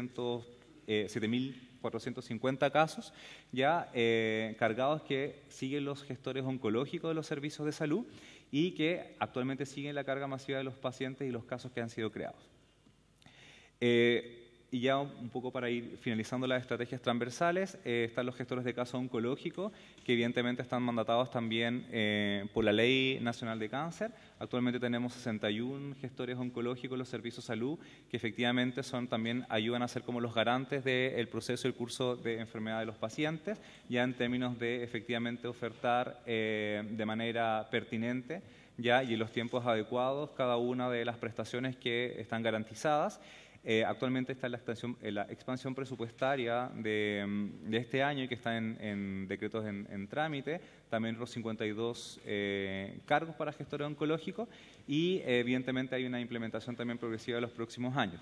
Speaker 3: 7.450 casos ya cargados que siguen los gestores oncológicos de los servicios de salud y que actualmente siguen la carga masiva de los pacientes y los casos que han sido creados. Y ya un poco para ir finalizando las estrategias transversales, están los gestores de casos oncológicos, que evidentemente están mandatados también por la Ley Nacional de Cáncer. Actualmente tenemos 61 gestores oncológicos en los servicios de salud, que efectivamente también ayudan a ser como los garantes del proceso y el curso de enfermedad de los pacientes, ya en términos de efectivamente ofertar de manera pertinente ya y en los tiempos adecuados cada una de las prestaciones que están garantizadas. Actualmente está la expansión presupuestaria de este año y que está en decretos en trámite, también los 52 cargos para gestores oncológicos y evidentemente hay una implementación también progresiva de los próximos años.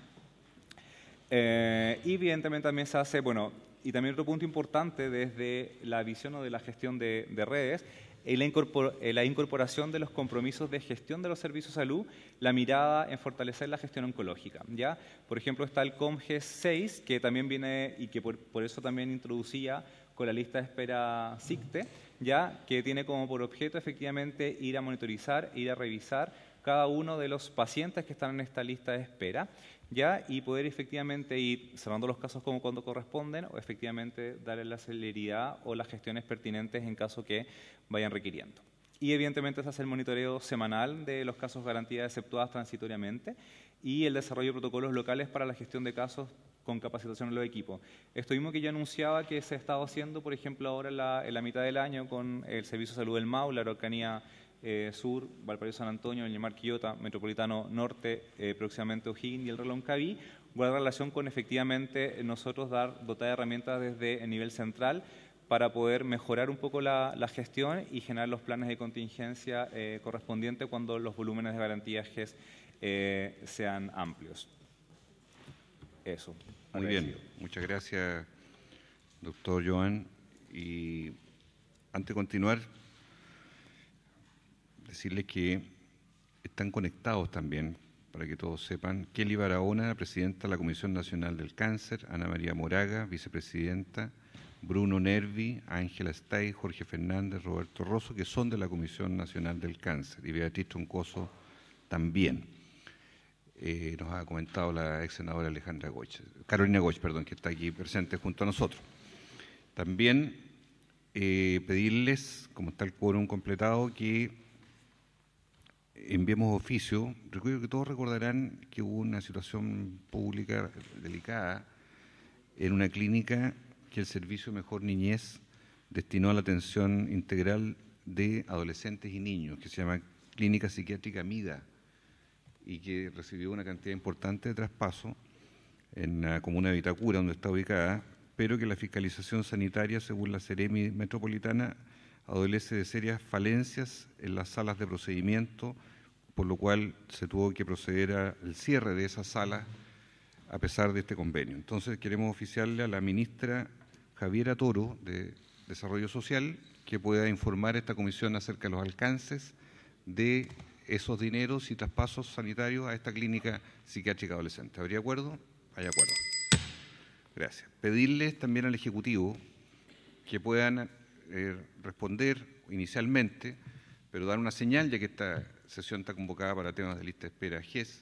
Speaker 3: Y evidentemente también se hace, bueno, y también otro punto importante desde la visión o de la gestión de redes, la incorporación de los compromisos de gestión de los servicios de salud, la mirada en fortalecer la gestión oncológica, ¿ya? Por ejemplo, está el COMGES 6, que también viene y que por eso también introducía con la lista de espera SICTE, ya que tiene como por objeto efectivamente ir a monitorizar, ir a revisar cada uno de los pacientes que están en esta lista de espera, ya, y poder efectivamente ir cerrando los casos como cuando corresponden o efectivamente darle la celeridad o las gestiones pertinentes en caso que vayan requiriendo. Y evidentemente se hace el monitoreo semanal de los casos garantías exceptuadas transitoriamente y el desarrollo de protocolos locales para la gestión de casos con capacitación en los equipos. Esto mismo que yo anunciaba que se ha estado haciendo, por ejemplo, ahora en la mitad del año con el Servicio de Salud del MAU, la Araucanía Sur, Valparaíso San Antonio, Ñemar Quillota, Metropolitano Norte, próximamente O'Higgins y el Reloncaví, guarda relación con efectivamente nosotros dotar de herramientas desde el nivel central para poder mejorar un poco la gestión y generar los planes de contingencia correspondientes cuando los volúmenes de garantías GES sean amplios. Eso.
Speaker 1: Muy bien, muchas gracias, doctor Joan. Y antes de continuar, decirles que están conectados también, para que todos sepan, Kelly Barahona, presidenta de la Comisión Nacional del Cáncer, Ana María Moraga, vicepresidenta, Bruno Nervi, Ángela Stay, Jorge Fernández, Roberto Rosso, que son de la Comisión Nacional del Cáncer, y Beatriz Troncoso también. Nos ha comentado la ex senadora Carolina Goich, que está aquí presente junto a nosotros. También pedirles, como está el quórum completado, que enviemos oficio. Recuerdo que todos recordarán que hubo una situación pública delicada en una clínica que el Servicio Mejor Niñez destinó a la atención integral de adolescentes y niños, que se llama Clínica Psiquiátrica Mida, y que recibió una cantidad importante de traspaso en la comuna de Vitacura, donde está ubicada, pero que la fiscalización sanitaria, según la Seremi Metropolitana, adolece de serias falencias en las salas de procedimiento, por lo cual se tuvo que proceder al cierre de esas salas a pesar de este convenio. Entonces queremos oficiarle a la ministra Javiera Toro de Desarrollo Social que pueda informar a esta comisión acerca de los alcances de esos dineros y traspasos sanitarios a esta clínica psiquiátrica adolescente. ¿Habría acuerdo? Hay acuerdo. Gracias. Pedirles también al Ejecutivo que puedan responder inicialmente, pero dar una señal, ya que esta sesión está convocada para temas de lista de espera GES.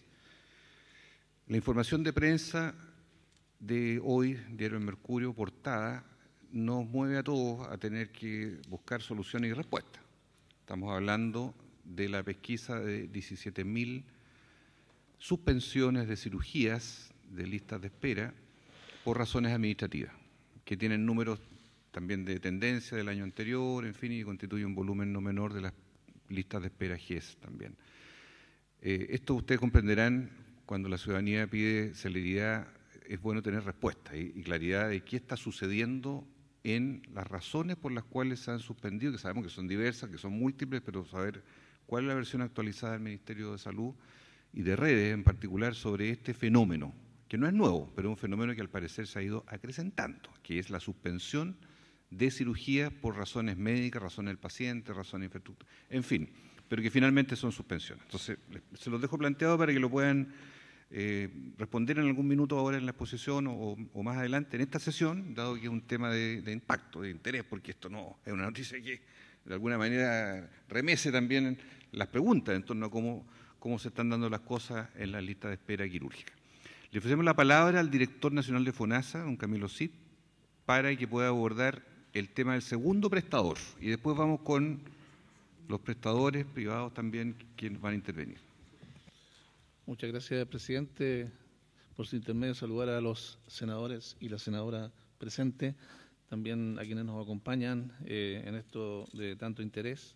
Speaker 1: La información de prensa de hoy, Diario El Mercurio, portada, nos mueve a todos a tener que buscar soluciones y respuestas. Estamos hablando de la pesquisa de 17.000 suspensiones de cirugías de listas de espera por razones administrativas, que tienen números también de tendencia del año anterior, en fin, y constituye un volumen no menor de las listas de espera GES también. Esto ustedes comprenderán, cuando la ciudadanía pide celeridad, es bueno tener respuesta y claridad de qué está sucediendo en las razones por las cuales se han suspendido, que sabemos que son diversas, que son múltiples, pero saber cuál es la versión actualizada del Ministerio de Salud y de redes en particular sobre este fenómeno, que no es nuevo, pero es un fenómeno que al parecer se ha ido acrecentando, que es la suspensión de cirugías por razones médicas, razones del paciente, razones de infraestructura, en fin, pero que finalmente son suspensiones. Entonces, se los dejo planteado para que lo puedan responder en algún minuto ahora en la exposición o más adelante en esta sesión, dado que es un tema de impacto, de interés, porque esto no es una noticia que de alguna manera remece también las preguntas en torno a cómo se están dando las cosas en la lista de espera quirúrgica. Le ofrecemos la palabra al director nacional de FONASA, don Camilo Cid, para que pueda abordar el tema del segundo prestador y después vamos con los prestadores privados también quienes van a intervenir.
Speaker 4: Muchas gracias, presidente. Por su intermedio, saludar a los senadores y la senadora presente, también a quienes nos acompañan en esto de tanto interés.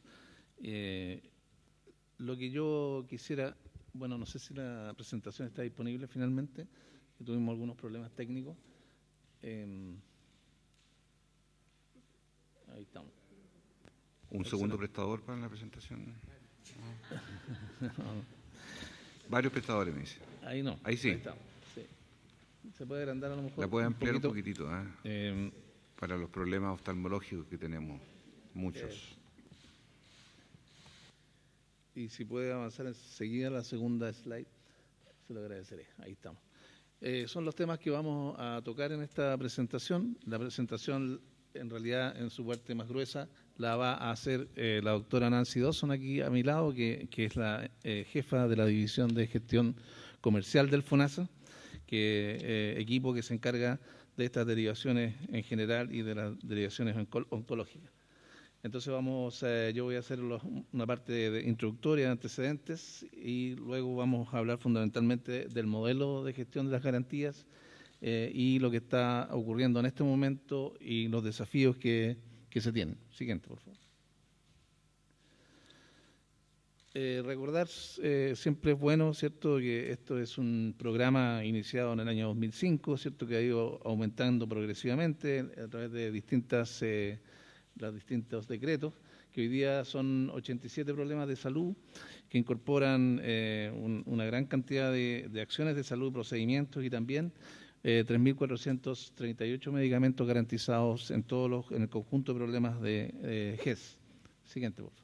Speaker 4: Lo que yo quisiera, bueno, no sé si la presentación está disponible finalmente, que tuvimos algunos problemas técnicos. Ahí estamos.
Speaker 1: ¿Un segundo prestador para la presentación? Varios prestadores, me dice.
Speaker 4: Ahí no.
Speaker 1: Ahí sí.
Speaker 4: Ahí estamos. Sí. Se puede agrandar a lo mejor.
Speaker 1: La puede ampliar un poquitito, para los problemas oftalmológicos que tenemos, muchos.
Speaker 4: Y si puede avanzar enseguida la segunda slide, se lo agradeceré. Ahí estamos. Son los temas que vamos a tocar en esta presentación. La presentación en realidad en su parte más gruesa la va a hacer la doctora Nancy Dawson aquí a mi lado, que es la jefa de la División de Gestión Comercial del FONASA, equipo que se encarga de estas derivaciones en general y de las derivaciones oncológicas. Entonces yo voy a hacer una parte introductoria de antecedentes y luego vamos a hablar fundamentalmente del modelo de gestión de las garantías y lo que está ocurriendo en este momento y los desafíos que se tienen. Siguiente, por favor. Recordar siempre es bueno, ¿cierto?, que esto es un programa iniciado en el año 2005, ¿cierto?, que ha ido aumentando progresivamente a través de los distintos decretos, que hoy día son 87 problemas de salud que incorporan una gran cantidad de acciones de salud, procedimientos y también 3.438 medicamentos garantizados en el conjunto de problemas de GES. Siguiente, por favor.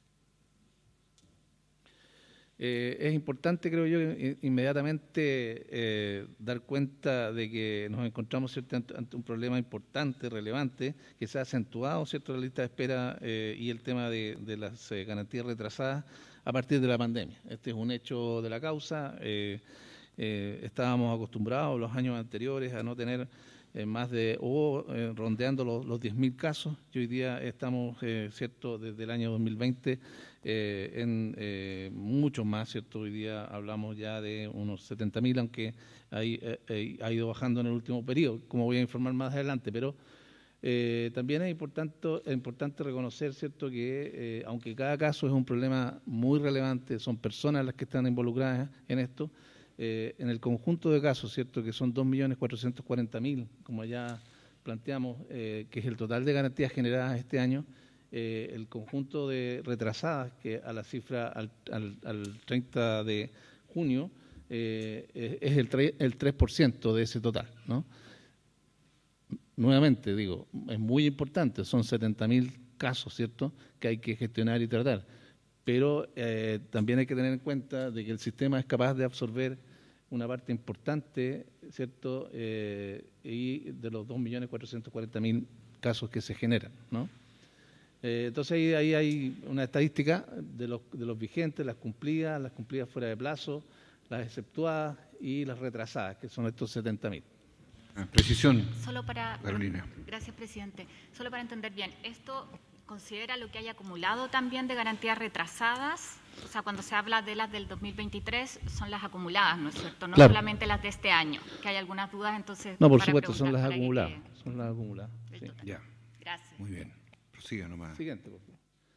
Speaker 4: Es importante, creo yo, inmediatamente dar cuenta de que nos encontramos, ¿cierto?, ante un problema importante, relevante, que se ha acentuado, ¿cierto?, la lista de espera y el tema de las garantías retrasadas a partir de la pandemia. Este es un hecho de la causa. Estábamos acostumbrados los años anteriores a no tener rondeando los 10.000 casos, y hoy día estamos, ¿cierto?, desde el año 2020 en mucho más, ¿cierto? Hoy día hablamos ya de unos 70.000, aunque ha ido bajando en el último periodo, como voy a informar más adelante, pero también es importante reconocer, ¿cierto?, que aunque cada caso es un problema muy relevante, son personas las que están involucradas en esto, en el conjunto de casos, ¿cierto?, que son 2.440.000, como ya planteamos, que es el total de garantías generadas este año, el conjunto de retrasadas, que a la cifra al 30 de junio es el 3% de ese total, ¿no? Nuevamente digo, es muy importante, son 70.000 casos, ¿cierto?, que hay que gestionar y tratar, pero también hay que tener en cuenta de que el sistema es capaz de absorber una parte importante, ¿cierto?, y de los 2.440.000 casos que se generan, ¿no? Entonces ahí hay una estadística de los vigentes, las cumplidas fuera de plazo, las exceptuadas y las retrasadas, que son estos 70.000.
Speaker 1: Precisión,
Speaker 5: solo para,
Speaker 1: Carolina.
Speaker 5: Gracias, presidente. Solo para entender bien, ¿esto considera lo que hay acumulado también de garantías retrasadas? O sea, cuando se habla de las del 2023, son las acumuladas, ¿no es cierto? No
Speaker 4: claro,
Speaker 5: solamente las de este año, que hay algunas dudas, entonces...
Speaker 4: No, por supuesto, son las acumuladas. Son las acumuladas. Sí.
Speaker 1: Ya.
Speaker 5: Gracias.
Speaker 1: Muy bien. Prosiga nomás.
Speaker 4: Siguiente, por favor.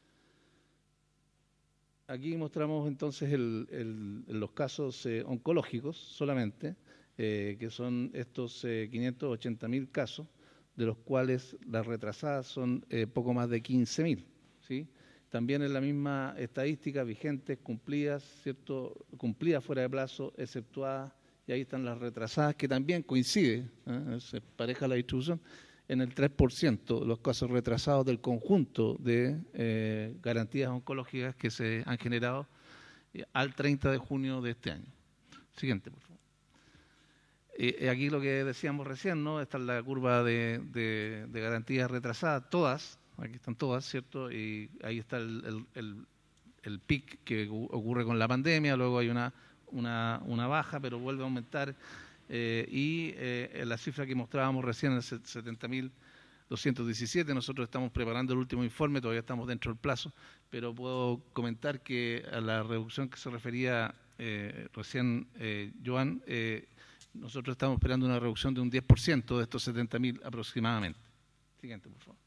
Speaker 4: Aquí mostramos entonces los casos oncológicos solamente, que son estos 580.000 casos, de los cuales las retrasadas son poco más de 15.000, ¿sí? También en la misma estadística, vigentes, cumplidas, ¿cierto?, cumplidas fuera de plazo, exceptuadas, y ahí están las retrasadas, que también coincide, se pareja la distribución, en el 3% los casos retrasados del conjunto de garantías oncológicas que se han generado al 30 de junio de este año. Siguiente, por favor. Aquí lo que decíamos recién, ¿no? Esta es la curva de garantías retrasadas, todas, aquí están todas, ¿cierto? Y ahí está el pic que ocurre con la pandemia, luego hay una baja, pero vuelve a aumentar, y la cifra que mostrábamos recién es 70.217, nosotros estamos preparando el último informe, todavía estamos dentro del plazo, pero puedo comentar que a la reducción que se refería recién Joan, nosotros estamos esperando una reducción de un 10% de estos 70.000 aproximadamente. Siguiente, por favor.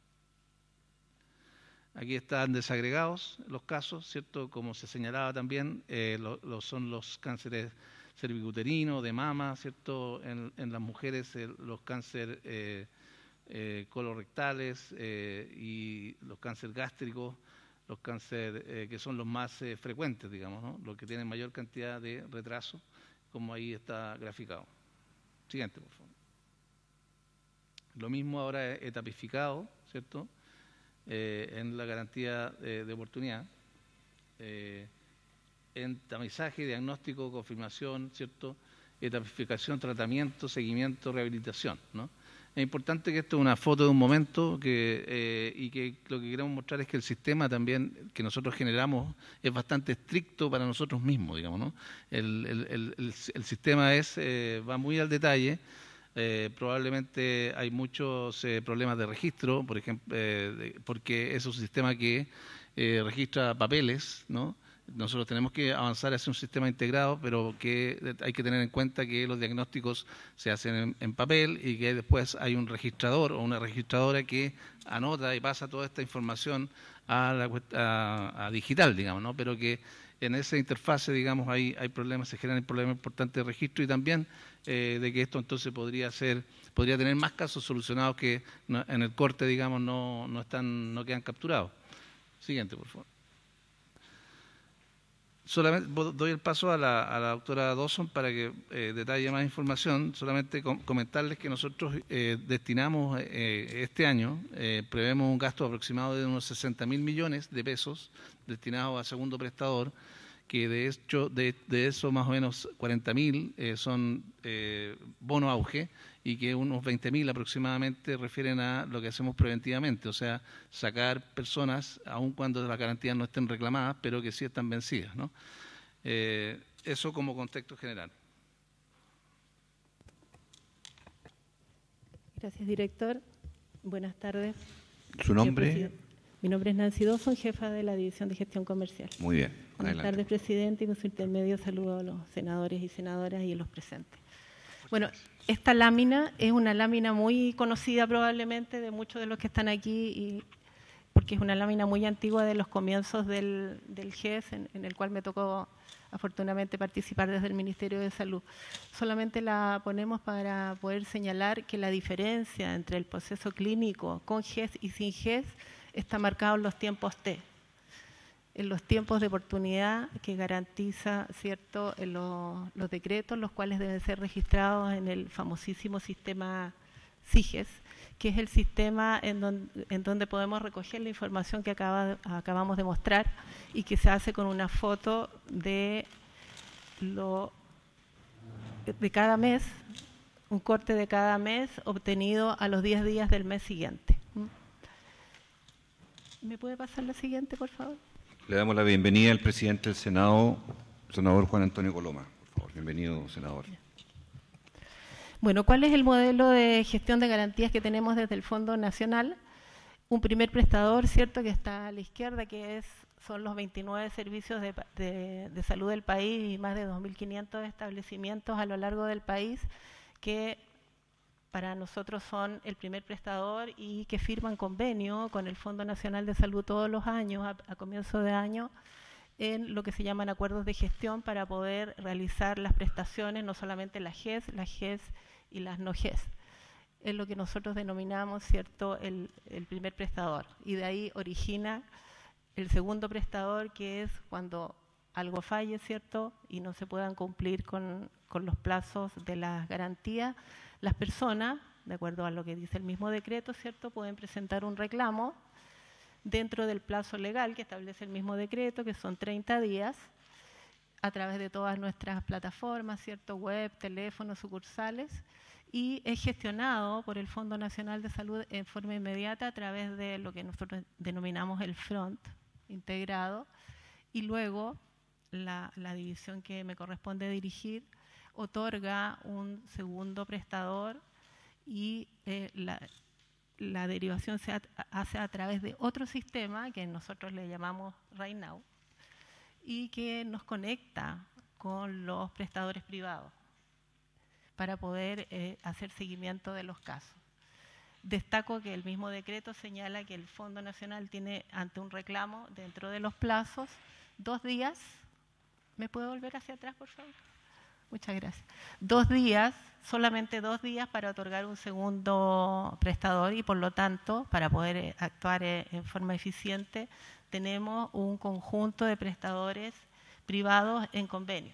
Speaker 4: Aquí están desagregados los casos, ¿cierto? Como se señalaba también, son los cánceres cervicuterino, de mama, ¿cierto? En las mujeres los cánceres colorectales y los cánceres gástricos, los cánceres que son los más frecuentes, digamos, ¿no? Los que tienen mayor cantidad de retraso, como ahí está graficado. Siguiente, por favor. Lo mismo ahora etapificado, ¿cierto?, en la garantía de oportunidad, en tamizaje, diagnóstico, confirmación, ¿cierto?, etapificación, tratamiento, seguimiento, rehabilitación, ¿no? Es importante que esto es una foto de un momento y que lo que queremos mostrar es que el sistema también que nosotros generamos es bastante estricto para nosotros mismos, digamos, ¿no? El sistema va muy al detalle. Probablemente hay muchos problemas de registro, por ejemplo, porque es un sistema que registra papeles, ¿no? Nosotros tenemos que avanzar hacia un sistema integrado, pero que hay que tener en cuenta que los diagnósticos se hacen en papel y que después hay un registrador o una registradora que anota y pasa toda esta información a digital, digamos, ¿no? Pero que en esa interfase, digamos, hay problemas, se generan problemas importantes de registro y también de que esto entonces podría tener más casos solucionados que en el corte, digamos, no quedan capturados. Siguiente, por favor. Solamente doy el paso a la doctora Dawson para que detalle más información. Solamente comentarles que nosotros destinamos este año, prevemos un gasto aproximado de unos 60.000 millones de pesos destinados a segundo prestador, que de hecho de eso más o menos 40.000 son bono auge y que unos 20.000 aproximadamente refieren a lo que hacemos preventivamente, o sea, sacar personas aun cuando las garantías no estén reclamadas, pero que sí están vencidas, ¿no? Eso como contexto general.
Speaker 6: Gracias, director. Buenas tardes.
Speaker 1: ¿Su nombre?
Speaker 6: Mi nombre es Nancy Dawson, jefa de la División de Gestión Comercial.
Speaker 1: Muy bien.
Speaker 6: Buenas tardes, presidente, y con su intermedio saludo a los senadores y senadoras y a los presentes. Bueno, esta lámina es una lámina muy conocida probablemente de muchos de los que están aquí, porque es una lámina muy antigua de los comienzos del GES, en el cual me tocó afortunadamente participar desde el Ministerio de Salud. Solamente la ponemos para poder señalar que la diferencia entre el proceso clínico con GES y sin GES está marcado en los tiempos T, en los tiempos de oportunidad que garantiza, ¿cierto?, en los decretos, los cuales deben ser registrados en el famosísimo sistema SIGES, que es el sistema en donde podemos recoger la información que acabamos de mostrar y que se hace con una foto de cada mes, un corte de cada mes obtenido a los 10 días del mes siguiente. ¿Me puede pasar la siguiente, por favor?
Speaker 1: Le damos la bienvenida al presidente del Senado, senador Juan Antonio Coloma. Por favor, bienvenido, senador.
Speaker 6: Bueno, ¿cuál es el modelo de gestión de garantías que tenemos desde el Fondo Nacional? Un primer prestador, ¿cierto?, que está a la izquierda, que son los 29 servicios de salud del país y más de 2.500 establecimientos a lo largo del país que para nosotros son el primer prestador y que firman convenio con el Fondo Nacional de Salud todos los años, a comienzo de año, en lo que se llaman acuerdos de gestión para poder realizar las prestaciones, no solamente las GES y las no GES. Es lo que nosotros denominamos, ¿cierto?, el primer prestador. Y de ahí origina el segundo prestador, que es cuando algo falle, ¿cierto?, y no se puedan cumplir con los plazos de las garantías. Las personas, de acuerdo a lo que dice el mismo decreto, ¿cierto?, pueden presentar un reclamo dentro del plazo legal que establece el mismo decreto, que son 30 días, a través de todas nuestras plataformas, ¿cierto?, web, teléfonos, sucursales, y es gestionado por el Fondo Nacional de Salud en forma inmediata a través de lo que nosotros denominamos el front integrado, y luego la división que me corresponde dirigir otorga un segundo prestador y la derivación se hace a través de otro sistema que nosotros le llamamos Right Now y que nos conecta con los prestadores privados para poder hacer seguimiento de los casos. Destaco que el mismo decreto señala que el Fondo Nacional tiene ante un reclamo dentro de los plazos 2 días. ¿Me puede volver hacia atrás, por favor? Muchas gracias. 2 días, solamente 2 días para otorgar un segundo prestador y por lo tanto, para poder actuar en forma eficiente, tenemos un conjunto de prestadores privados en convenio.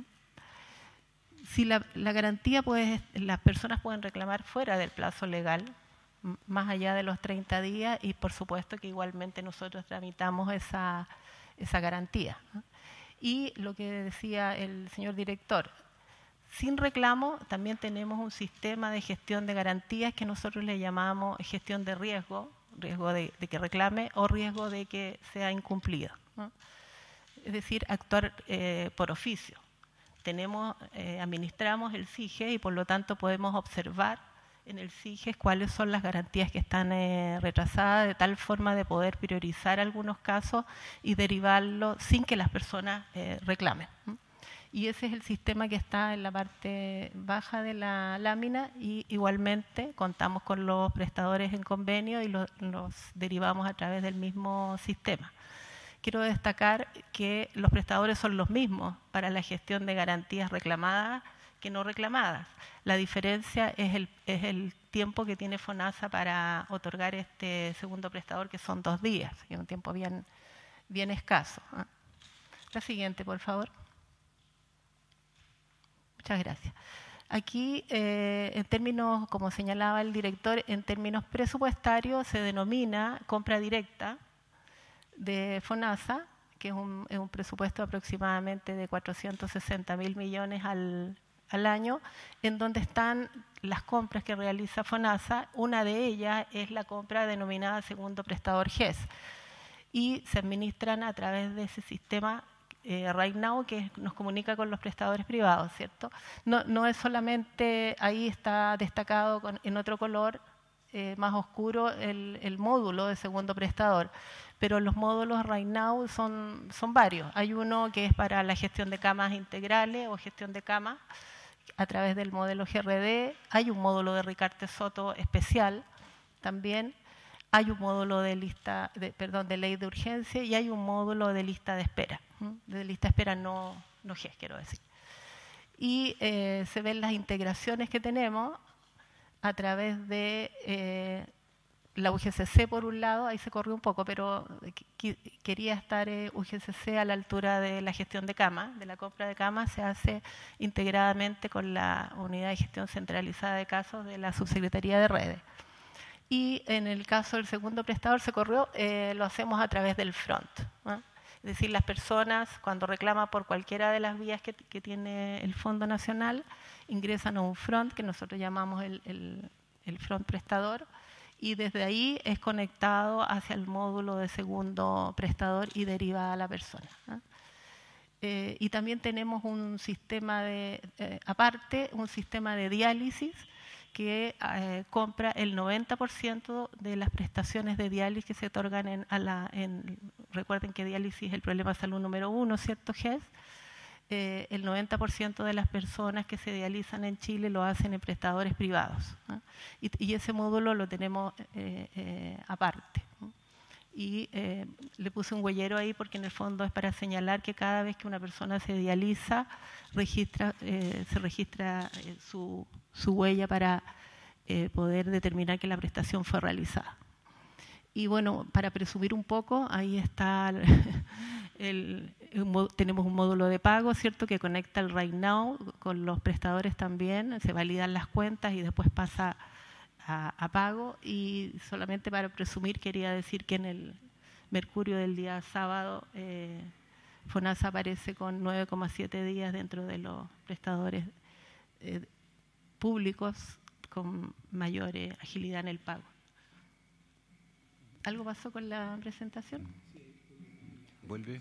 Speaker 6: Si la garantía, las personas pueden reclamar fuera del plazo legal, más allá de los 30 días y por supuesto que igualmente nosotros tramitamos esa garantía. Y lo que decía el señor director, sin reclamo también tenemos un sistema de gestión de garantías que nosotros le llamamos gestión de riesgo de que reclame o riesgo de que sea incumplido, ¿no? Es decir, actuar por oficio. Administramos el SIGE y por lo tanto podemos observar en el SIGE cuáles son las garantías que están retrasadas, de tal forma de poder priorizar algunos casos y derivarlos sin que las personas reclamen. Y ese es el sistema que está en la parte baja de la lámina, y igualmente contamos con los prestadores en convenio y los derivamos a través del mismo sistema. Quiero destacar que los prestadores son los mismos para la gestión de garantías reclamadas que no reclamadas. La diferencia es el tiempo que tiene FONASA para otorgar este segundo prestador, que son 2 días, que es un tiempo bien escaso. La siguiente, por favor. Muchas gracias. Aquí, en términos, como señalaba el director, en términos presupuestarios se denomina compra directa de FONASA, que es un presupuesto aproximadamente de 460.000 millones al año, en donde están las compras que realiza FONASA. Una de ellas es la compra denominada segundo prestador GES, y se administran a través de ese sistema Right Now, que nos comunica con los prestadores privados, ¿cierto? No es solamente, ahí está destacado en otro color más oscuro el módulo de segundo prestador, pero los módulos Right Now son varios. Hay uno que es para la gestión de camas integrales o gestión de camas a través del modelo GRD, hay un módulo de Ricarte Soto especial también, hay un módulo de ley de urgencia, y hay un módulo de lista de espera, de lista de espera no GES, quiero decir. Y se ven las integraciones que tenemos a través de la UGCC por un lado, ahí se corrió un poco, pero quería estar UGCC a la altura de la gestión de camas, de la compra de camas, se hace integradamente con la unidad de gestión centralizada de casos de la Subsecretaría de Redes. Y en el caso del segundo prestador se corrió, lo hacemos a través del front, ¿no? Es decir, las personas cuando reclaman por cualquiera de las vías que tiene el Fondo Nacional, ingresan a un front que nosotros llamamos el front prestador, y desde ahí es conectado hacia el módulo de segundo prestador y deriva a la persona, ¿no? Y también tenemos un sistema aparte, un sistema de diálisis que compra el 90% de las prestaciones de diálisis que se otorgan recuerden que diálisis es el problema de salud número 1, ¿cierto, GES? El 90% de las personas que se dializan en Chile lo hacen en prestadores privados, ¿no? Y ese módulo lo tenemos aparte, ¿no? Y le puse un huellero ahí porque en el fondo es para señalar que cada vez que una persona se dializa, se registra su huella para poder determinar que la prestación fue realizada. Y bueno, para presumir un poco, ahí está tenemos un módulo de pago, ¿cierto?, que conecta el Right Now con los prestadores también, se validan las cuentas y después pasa a pago. Y solamente para presumir quería decir que en el Mercurio del día sábado FONASA aparece con 9,7 días dentro de los prestadores públicos con mayor agilidad en el pago. ¿Algo pasó con la presentación?
Speaker 1: ¿Vuelve?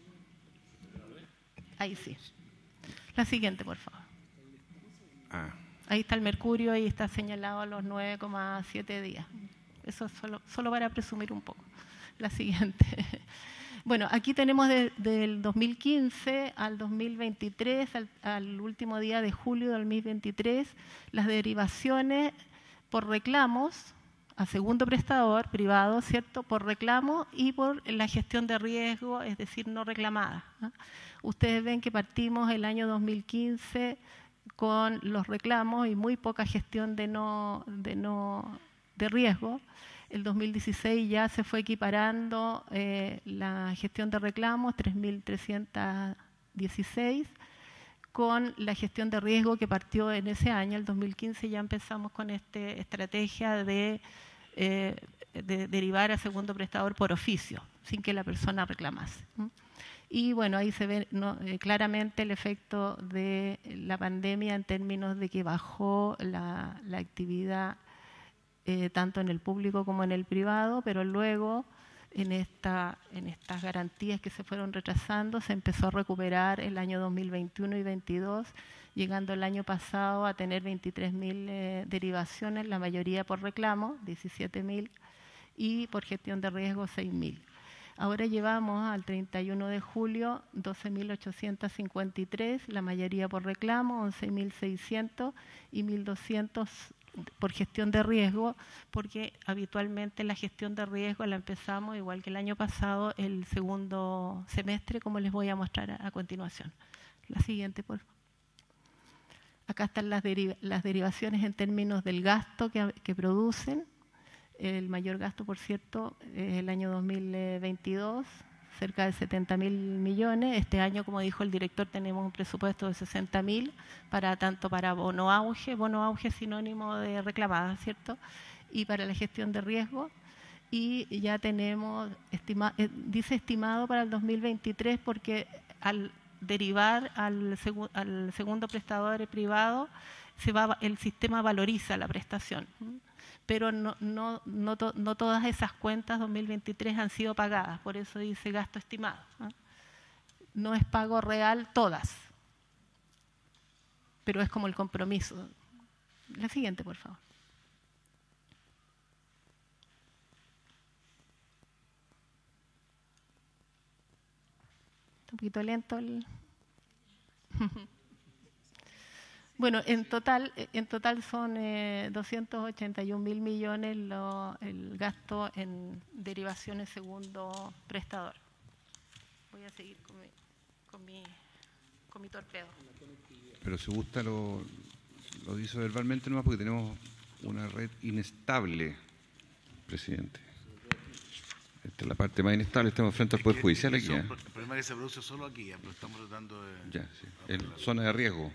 Speaker 6: Ahí sí. La siguiente, por favor. Ahí está el Mercurio y está señalado a los 9,7 días. Eso es solo para presumir un poco. La siguiente. Bueno, aquí tenemos del 2015 al 2023, al último día de julio del 2023, las derivaciones por reclamos a segundo prestador privado, ¿cierto?, por reclamo y por la gestión de riesgo, es decir, no reclamada, ¿no? Ustedes ven que partimos el año 2015 con los reclamos y muy poca gestión de riesgo. El 2016 ya se fue equiparando la gestión de reclamos, 3.316, con la gestión de riesgo que partió en ese año. El 2015 ya empezamos con esta estrategia de derivar a segundo prestador por oficio, sin que la persona reclamase. Y bueno, ahí se ve claramente el efecto de la pandemia en términos de que bajó la actividad tanto en el público como en el privado, pero luego en estas garantías que se fueron retrasando se empezó a recuperar el año 2021 y 2022, llegando el año pasado a tener 23.000 derivaciones, la mayoría por reclamo, 17.000, y por gestión de riesgo 6.000. Ahora llevamos al 31 de julio 12.853, la mayoría por reclamo, 11.600 y 1.200 por gestión de riesgo, porque habitualmente la gestión de riesgo la empezamos, igual que el año pasado, el segundo semestre, como les voy a mostrar a continuación. La siguiente, por favor. Acá están las derivaciones en términos del gasto que producen. El mayor gasto, por cierto, es el año 2022, cerca de 70.000 millones. Este año, como dijo el director, tenemos un presupuesto de 60.000 tanto para bono auge sinónimo de reclamada, ¿cierto? Y para la gestión de riesgo. Y ya tenemos, dice estimado para el 2023, porque al derivar al segundo prestador privado, el sistema valoriza la prestación. Pero no todas esas cuentas 2023 han sido pagadas, por eso dice gasto estimado. No es pago real todas, pero es como el compromiso. La siguiente, por favor. Está un poquito lento el... Bueno, en total son 281.000 millones el gasto en derivaciones segundo prestador. Voy a seguir con mi torpedo.
Speaker 1: Pero si gusta lo dice verbalmente nomás, porque tenemos una red inestable, presidente. Esta es la parte más inestable, estamos frente al Poder Judicial aquí.
Speaker 7: El problema es que se produce solo aquí, pero estamos tratando de...
Speaker 1: Ya, sí. En zona de riesgo.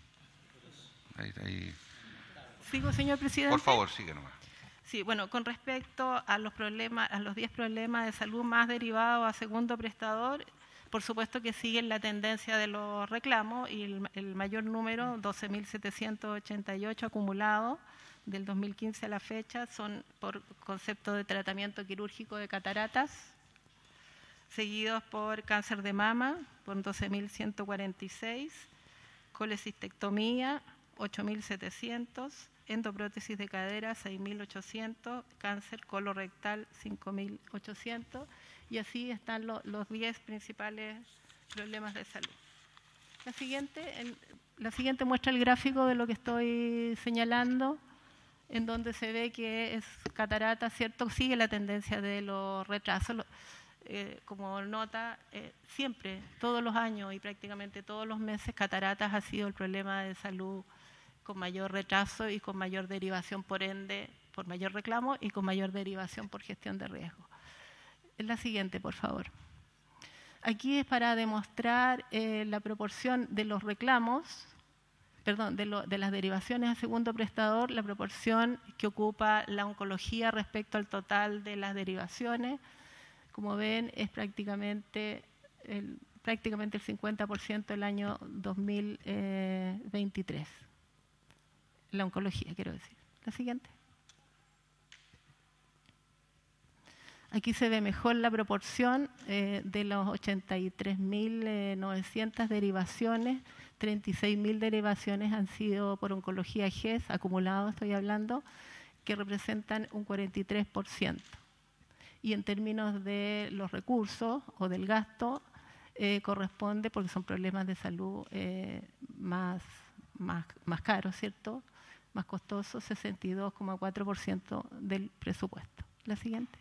Speaker 1: Ahí.
Speaker 6: ¿Sigo, señor presidente?
Speaker 1: Por favor, sigue nomás.
Speaker 6: Sí, bueno, con respecto a los 10 problemas de salud más derivados a segundo prestador, por supuesto que siguen la tendencia de los reclamos y el mayor número, 12.788 acumulados del 2015 a la fecha, son por concepto de tratamiento quirúrgico de cataratas, seguidos por cáncer de mama, por 12.146, colecistectomía, 8.700, endoprótesis de cadera, 6.800, cáncer colorectal, 5.800, y así están los 10 principales problemas de salud. La siguiente muestra el gráfico de lo que estoy señalando, en donde se ve que es catarata, ¿cierto? Sigue la tendencia de los retrasos. Como nota, siempre, todos los años y prácticamente todos los meses, cataratas ha sido el problema de salud con mayor retraso y con mayor derivación, por ende, por mayor reclamo y con mayor derivación por gestión de riesgo. La siguiente, por favor. Aquí es para demostrar la proporción de los reclamos, de las derivaciones a segundo prestador, la proporción que ocupa la oncología respecto al total de las derivaciones. Como ven, es prácticamente el 50% el año 2023. La oncología, quiero decir. La siguiente. Aquí se ve mejor la proporción de los 83.900 derivaciones. 36.000 derivaciones han sido por oncología GES, acumulado estoy hablando, que representan un 43%. Y en términos de los recursos o del gasto, corresponde, porque son problemas de salud más caros, ¿cierto?, más costosos, 62,4% del presupuesto. La siguiente.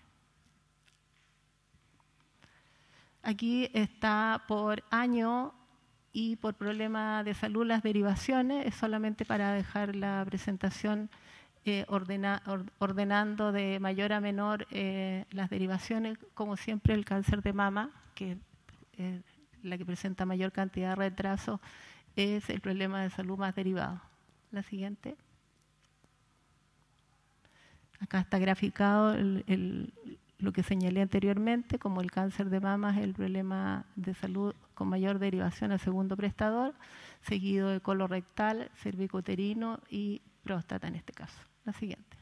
Speaker 6: Aquí está por año y por problema de salud las derivaciones, es solamente para dejar la presentación ordenando de mayor a menor las derivaciones, como siempre el cáncer de mama, que es la que presenta mayor cantidad de retraso, es el problema de salud más derivado. La siguiente. Acá está graficado lo que señalé anteriormente, como el cáncer de mama es el problema de salud con mayor derivación al segundo prestador, seguido de colorectal, cervicouterino y próstata en este caso. La siguiente.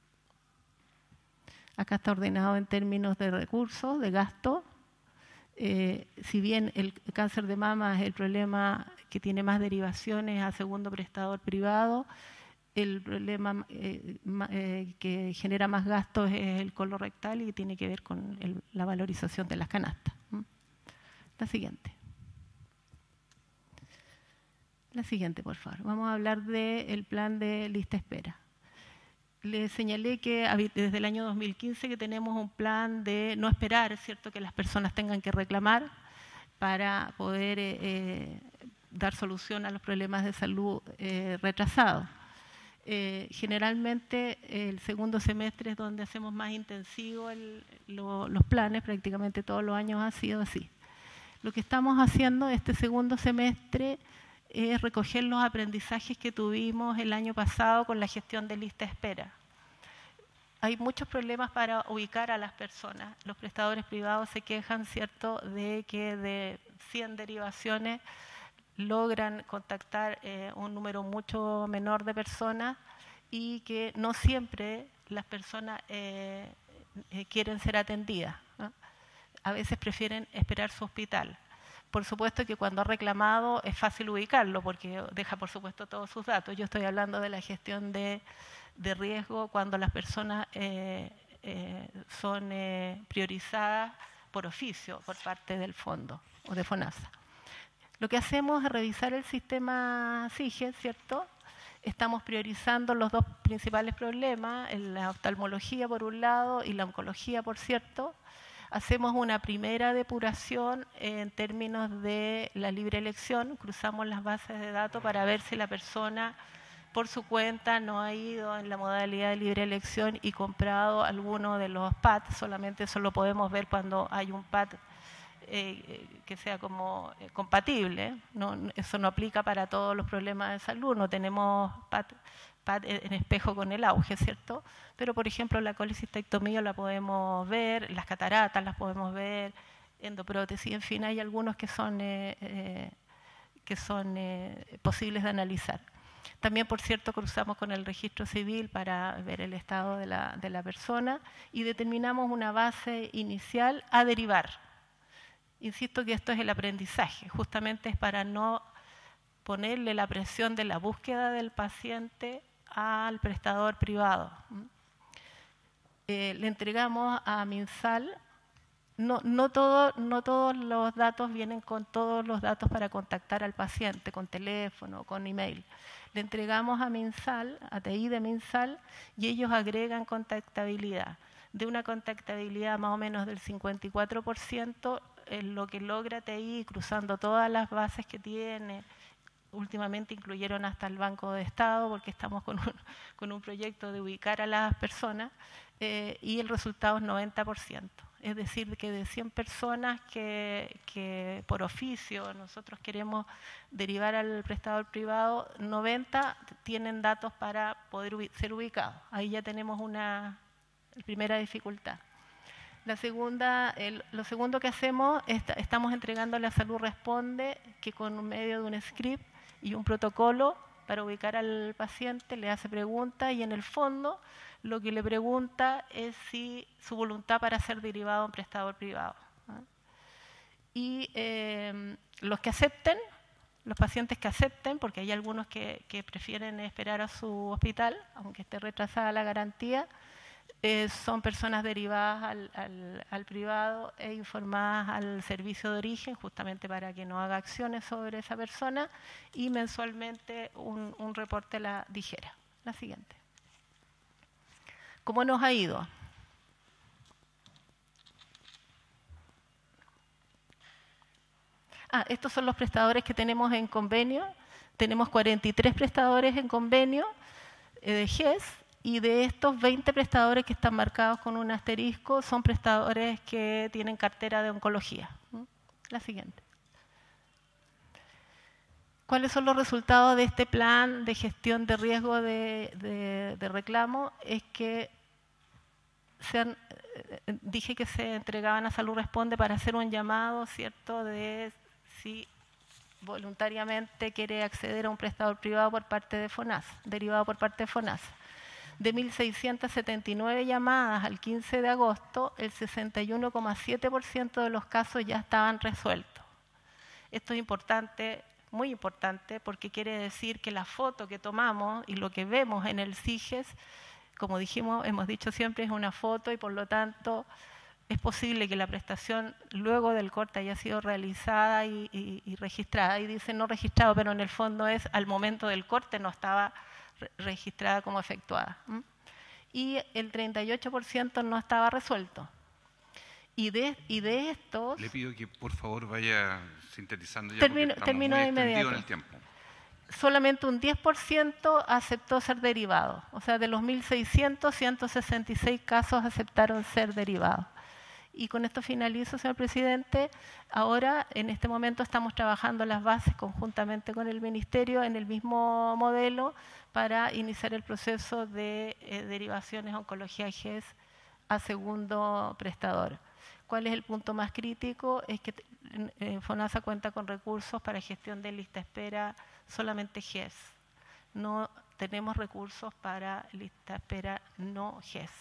Speaker 6: Acá está ordenado en términos de recursos, de gasto. Si bien el cáncer de mama es el problema que tiene más derivaciones a segundo prestador privado, el problema que genera más gastos es el colorectal y tiene que ver con la valorización de las canastas. La siguiente. La siguiente, por favor. Vamos a hablar del plan de lista espera. Les señalé que desde el año 2015 que tenemos un plan de no esperar, ¿cierto?, que las personas tengan que reclamar para poder dar solución a los problemas de salud retrasados. Generalmente el segundo semestre es donde hacemos más intensivo los planes, prácticamente todos los años ha sido así. Lo que estamos haciendo este segundo semestre es recoger los aprendizajes que tuvimos el año pasado con la gestión de lista de espera. Hay muchos problemas para ubicar a las personas. Los prestadores privados se quejan, ¿cierto?, de que de 100 derivaciones logran contactar un número mucho menor de personas y que no siempre las personas quieren ser atendidas, ¿no? A veces prefieren esperar su hospital. Por supuesto que cuando ha reclamado es fácil ubicarlo porque deja, por supuesto, todos sus datos. Yo estoy hablando de la gestión de riesgo cuando las personas son priorizadas por oficio por parte del fondo o de FONASA. Lo que hacemos es revisar el sistema SIGE, ¿cierto? Estamos priorizando los dos principales problemas, la oftalmología por un lado y la oncología, por cierto. Hacemos una primera depuración en términos de la libre elección, cruzamos las bases de datos para ver si la persona por su cuenta no ha ido en la modalidad de libre elección y comprado alguno de los PAD, solamente eso lo podemos ver cuando hay un PAD que sea como compatible, ¿no? Eso no aplica para todos los problemas de salud, no tenemos PAD en espejo con el auge, ¿cierto? Pero, por ejemplo, la colecistectomía la podemos ver, las cataratas las podemos ver, endoprótesis, en fin, hay algunos que son posibles de analizar. También, por cierto, cruzamos con el registro civil para ver el estado de la persona y determinamos una base inicial a derivar. Insisto que esto es el aprendizaje, justamente es para no ponerle la presión de la búsqueda del paciente al prestador privado. Le entregamos a MinSal, no todos los datos vienen con todos los datos para contactar al paciente, con teléfono, con email. Le entregamos a MinSal, a TI de MinSal, y ellos agregan contactabilidad. De una contactabilidad más o menos del 54%, lo que logra TI, cruzando todas las bases que tiene, últimamente incluyeron hasta el Banco de Estado, porque estamos con un proyecto de ubicar a las personas, y el resultado es 90%. Es decir, que de 100 personas que por oficio nosotros queremos derivar al prestador privado, 90 tienen datos para poder ser ubicados. Ahí ya tenemos una primera dificultad. La segunda, lo segundo que hacemos, estamos entregando a la Salud Responde, que con medio de un script y un protocolo para ubicar al paciente le hace preguntas y en el fondo lo que le pregunta es si su voluntad para ser derivado a un prestador privado, ¿no? Y los que acepten, los pacientes que acepten, porque hay algunos que prefieren esperar a su hospital, aunque esté retrasada la garantía, son personas derivadas al privado e informadas al servicio de origen, justamente para que no haga acciones sobre esa persona, y mensualmente un reporte a la DIGERA. La siguiente. ¿Cómo nos ha ido? Estos son los prestadores que tenemos en convenio. Tenemos 43 prestadores en convenio de GES, y de estos 20 prestadores que están marcados con un asterisco son prestadores que tienen cartera de oncología. La siguiente. ¿Cuáles son los resultados de este plan de gestión de riesgo de reclamo? Es que dije que se entregaban a Salud Responde para hacer un llamado, ¿cierto?, de si voluntariamente quiere acceder a un prestador privado por parte de FONASA, derivado por parte de FONASA. De 1.679 llamadas al 15 de agosto, el 61,7% de los casos ya estaban resueltos. Esto es importante, muy importante, porque quiere decir que la foto que tomamos y lo que vemos en el SIGES, como dijimos, hemos dicho siempre, es una foto y por lo tanto es posible que la prestación luego del corte haya sido realizada y registrada. Y dicen no registrado, pero en el fondo es al momento del corte no estaba registrada como efectuada. Y el 38% no estaba resuelto. Y de estos...
Speaker 1: Le pido que por favor vaya sintetizando ya
Speaker 6: termino
Speaker 1: porque estamos muy
Speaker 6: de
Speaker 1: extendidos
Speaker 6: inmediato.
Speaker 1: en el tiempo.
Speaker 6: Solamente un 10% aceptó ser derivado. O sea, de los 1.600, 166 casos aceptaron ser derivados. Y con esto finalizo, señor presidente. Ahora, en este momento, estamos trabajando las bases conjuntamente con el Ministerio en el mismo modelo para iniciar el proceso de derivaciones oncología GES a segundo prestador. ¿Cuál es el punto más crítico? Es que FONASA cuenta con recursos para gestión de lista espera solamente GES. No tenemos recursos para lista espera no GES.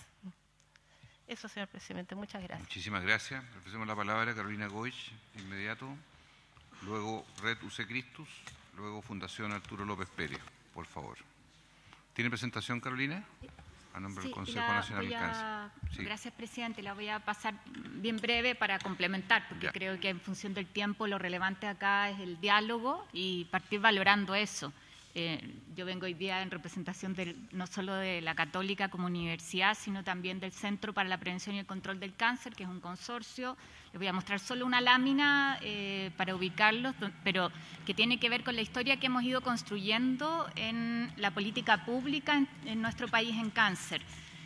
Speaker 6: Eso, señor presidente. Muchas gracias.
Speaker 1: Muchísimas gracias. Le ofrecemos la palabra a Carolina Goich, de inmediato. Luego Red UC Christus. Luego Fundación Arturo López Pérez. Por favor. ¿Tiene presentación, Carolina? A nombre del Consejo Nacional del Cáncer. Sí.
Speaker 5: Gracias, presidente. La voy a pasar bien breve para complementar, porque creo que en función del tiempo lo relevante acá es el diálogo y partir valorando eso. Yo vengo hoy día en representación no solo de la Católica como universidad, sino también del Centro para la Prevención y el Control del Cáncer, que es un consorcio. Les voy a mostrar solo una lámina para ubicarlos, pero que tiene que ver con la historia que hemos ido construyendo en la política pública en nuestro país en cáncer.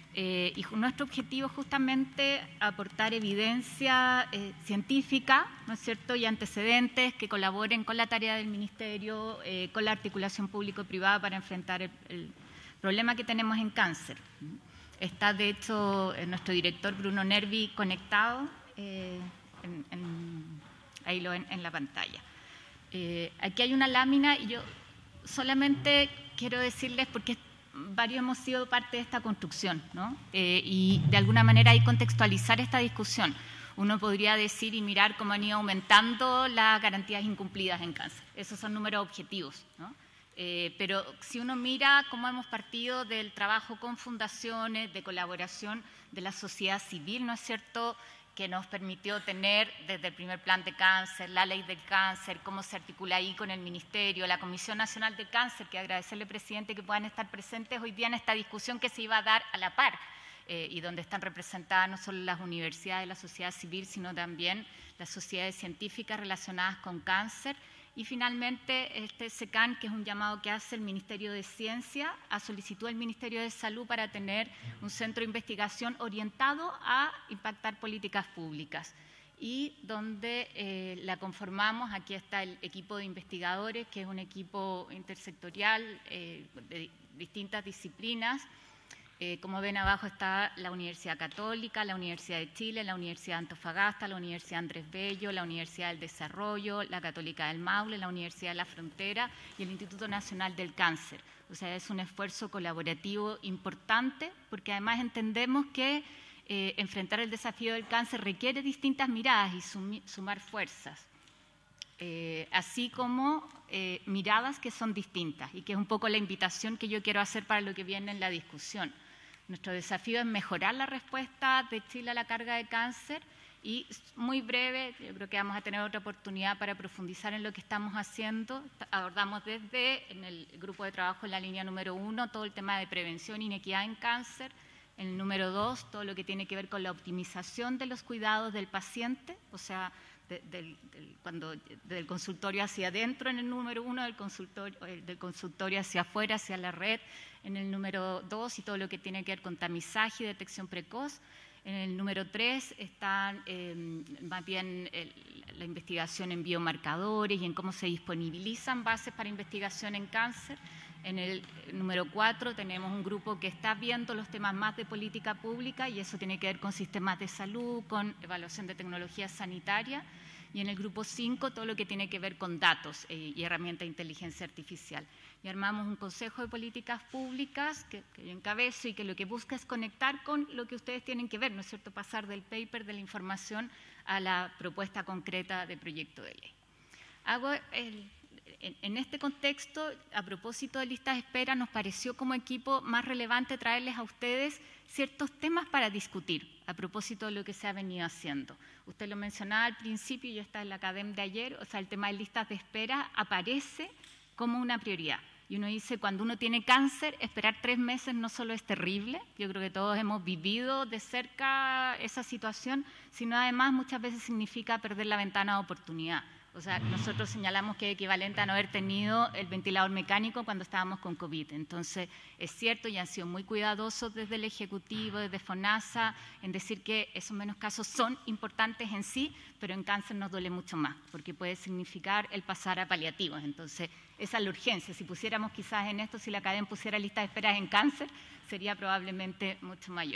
Speaker 5: Y nuestro objetivo es justamente aportar evidencia científica, ¿no es cierto?, y antecedentes que colaboren con la tarea del Ministerio, con la articulación público-privada para enfrentar el problema que tenemos en cáncer. Está, de hecho, nuestro director Bruno Nervi conectado, ahí en la pantalla. Aquí hay una lámina y yo solamente quiero decirles, porque varios hemos sido parte de esta construcción, ¿no? Y de alguna manera ahí contextualizar esta discusión. Uno podría decir y mirar cómo han ido aumentando las garantías incumplidas en cáncer. Esos son números objetivos, ¿no? Pero si uno mira cómo hemos partido del trabajo con fundaciones, de colaboración de la sociedad civil, ¿no es cierto?, que nos permitió tener desde el primer plan de cáncer, la ley del cáncer, cómo se articula ahí con el Ministerio, la Comisión Nacional del Cáncer, que agradecerle, presidente, que puedan estar presentes hoy día en esta discusión que se iba a dar a la par y donde están representadas no solo las universidades de la sociedad civil, sino también las sociedades científicas relacionadas con cáncer. Y finalmente este SECAN, que es un llamado que hace el Ministerio de Ciencia a solicitud del Ministerio de Salud para tener un centro de investigación orientado a impactar políticas públicas. Y donde la conformamos, aquí está el equipo de investigadores, que es un equipo intersectorial de distintas disciplinas. Como ven, abajo está la Universidad Católica, la Universidad de Chile, la Universidad de Antofagasta, la Universidad Andrés Bello, la Universidad del Desarrollo, la Católica del Maule, la Universidad de la Frontera y el Instituto Nacional del Cáncer. O sea, es un esfuerzo colaborativo importante, porque además entendemos que enfrentar el desafío del cáncer requiere distintas miradas y sumar fuerzas. Así como miradas que son distintas, y que es un poco la invitación que yo quiero hacer para lo que viene en la discusión. Nuestro desafío es mejorar la respuesta de Chile a la carga de cáncer y muy breve, yo creo que vamos a tener otra oportunidad para profundizar en lo que estamos haciendo. Abordamos desde en el grupo de trabajo en la línea número 1 todo el tema de prevención e inequidad en cáncer. En el número 2, todo lo que tiene que ver con la optimización de los cuidados del paciente, o sea, del consultorio hacia adentro en el número 1, del consultorio hacia afuera, hacia la red, en el número 2, y todo lo que tiene que ver con tamizaje y detección precoz. En el número 3 están más bien la investigación en biomarcadores y en cómo se disponibilizan bases para investigación en cáncer. En el número 4 tenemos un grupo que está viendo los temas más de política pública y eso tiene que ver con sistemas de salud, con evaluación de tecnología sanitaria. Y en el grupo 5 todo lo que tiene que ver con datos y herramientas de inteligencia artificial. Y armamos un consejo de políticas públicas que yo encabezo y que lo que busca es conectar con lo que ustedes tienen que ver, ¿no es cierto?, pasar del paper, de la información, a la propuesta concreta de proyecto de ley. En este contexto, a propósito de listas de espera, nos pareció como equipo más relevante traerles a ustedes ciertos temas para discutir, a propósito de lo que se ha venido haciendo. Usted lo mencionaba al principio, y yo estaba en la academia de ayer, o sea, el tema de listas de espera aparece como una prioridad. Y uno dice, cuando uno tiene cáncer, esperar 3 meses no solo es terrible, yo creo que todos hemos vivido de cerca esa situación, sino además muchas veces significa perder la ventana de oportunidad. O sea, nosotros señalamos que es equivalente a no haber tenido el ventilador mecánico cuando estábamos con COVID. Entonces, es cierto y han sido muy cuidadosos desde el Ejecutivo, desde FONASA, en decir que esos menos casos son importantes en sí, pero en cáncer nos duele mucho más, porque puede significar el pasar a paliativos. Entonces, esa es la urgencia. Si pusiéramos quizás en esto, si la academia pusiera lista de esperas en cáncer, sería probablemente mucho mayor.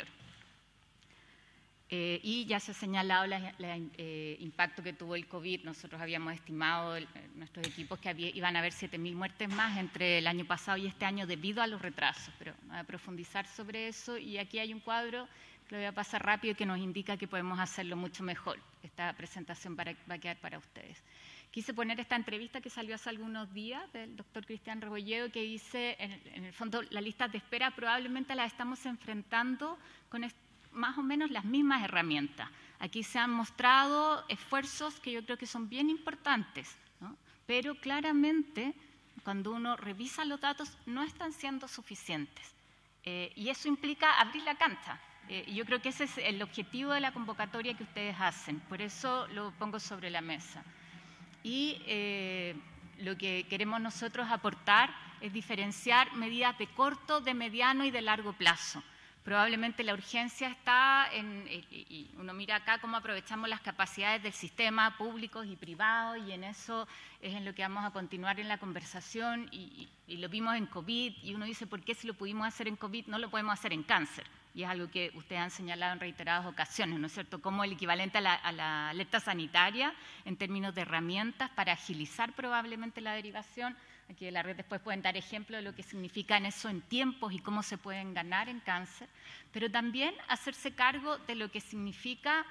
Speaker 5: Y ya se ha señalado el impacto que tuvo el COVID. Nosotros habíamos estimado, nuestros equipos, que iban a haber 7.000 muertes más entre el año pasado y este año debido a los retrasos, pero voy a profundizar sobre eso. Y aquí hay un cuadro que lo voy a pasar rápido que nos indica que podemos hacerlo mucho mejor. Esta presentación va a quedar para ustedes. Quise poner esta entrevista que salió hace algunos días del doctor Cristian Rebolledo, que dice, en el fondo, las listas de espera probablemente las estamos enfrentando con más o menos las mismas herramientas. Aquí se han mostrado esfuerzos que yo creo que son bien importantes, ¿no? Pero claramente, cuando uno revisa los datos, no están siendo suficientes. Y eso implica abrir la cancha. Yo creo que ese es el objetivo de la convocatoria que ustedes hacen. Por eso lo pongo sobre la mesa. Y lo que queremos nosotros aportar es diferenciar medidas de corto, de mediano y de largo plazo. Probablemente la urgencia está y uno mira acá cómo aprovechamos las capacidades del sistema, públicos y privados, y en eso es en lo que vamos a continuar en la conversación, y lo vimos en COVID, y uno dice, ¿por qué si lo pudimos hacer en COVID no lo podemos hacer en cáncer? Y es algo que ustedes han señalado en reiteradas ocasiones, ¿no es cierto?, como el equivalente a la alerta sanitaria en términos de herramientas para agilizar probablemente la derivación. Aquí de la red después pueden dar ejemplo de lo que significa en eso en tiempos y cómo se pueden ganar en cáncer, pero también hacerse cargo de lo que significa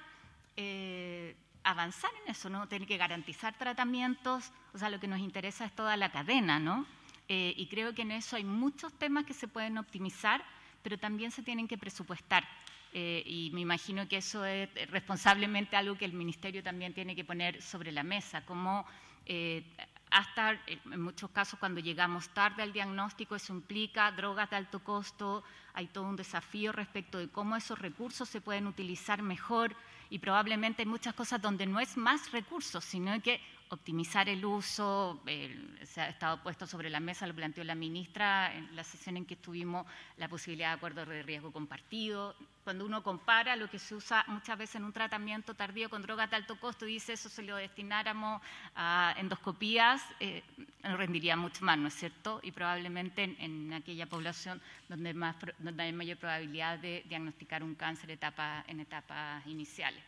Speaker 5: avanzar en eso, ¿no? Tener que garantizar tratamientos, o sea, lo que nos interesa es toda la cadena, ¿no? Y creo que en eso hay muchos temas que se pueden optimizar, pero también se tienen que presupuestar. Y me imagino que eso es responsablemente algo que el Ministerio también tiene que poner sobre la mesa, como hasta en muchos casos cuando llegamos tarde al diagnóstico, eso implica drogas de alto costo, hay todo un desafío respecto de cómo esos recursos se pueden utilizar mejor, y probablemente hay muchas cosas donde no es más recursos, sino que optimizar el uso. Se ha estado puesto sobre la mesa, lo planteó la ministra en la sesión en que estuvimos, la posibilidad de acuerdos de riesgo compartido. Cuando uno compara lo que se usa muchas veces en un tratamiento tardío con drogas de alto costo, dice eso si lo destináramos a endoscopías, nos rendiría mucho más, ¿no es cierto? Y probablemente en aquella población donde hay mayor probabilidad de diagnosticar un cáncer en etapas iniciales.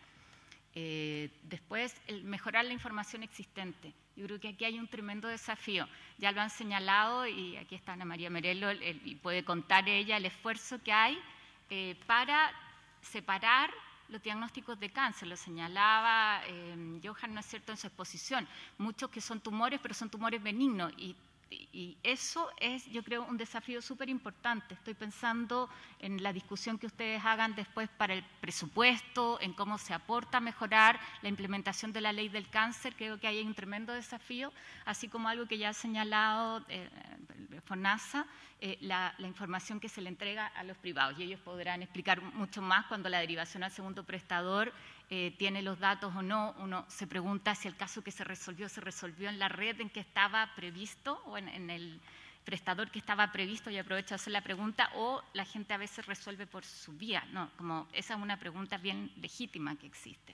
Speaker 5: Después, el mejorar la información existente. Yo creo que aquí hay un tremendo desafío. Ya lo han señalado, y aquí está Ana María Merelo, y puede contar ella el esfuerzo que hay para separar los diagnósticos de cáncer. Lo señalaba Johan, ¿no es cierto?, en su exposición. Muchos que son tumores, pero son tumores benignos, y eso es, yo creo, un desafío súper importante. Estoy pensando en la discusión que ustedes hagan después para el presupuesto, en cómo se aporta a mejorar la implementación de la ley del cáncer. Creo que ahí hay un tremendo desafío, así como algo que ya ha señalado FONASA, la información que se le entrega a los privados, y ellos podrán explicar mucho más cuando la derivación al segundo prestador tiene los datos o no. Uno se pregunta si el caso que se resolvió en la red en que estaba previsto o en el prestador que estaba previsto, y aprovecho a hacer la pregunta, o la gente a veces resuelve por su vía, ¿no? Como esa es una pregunta bien legítima que existe.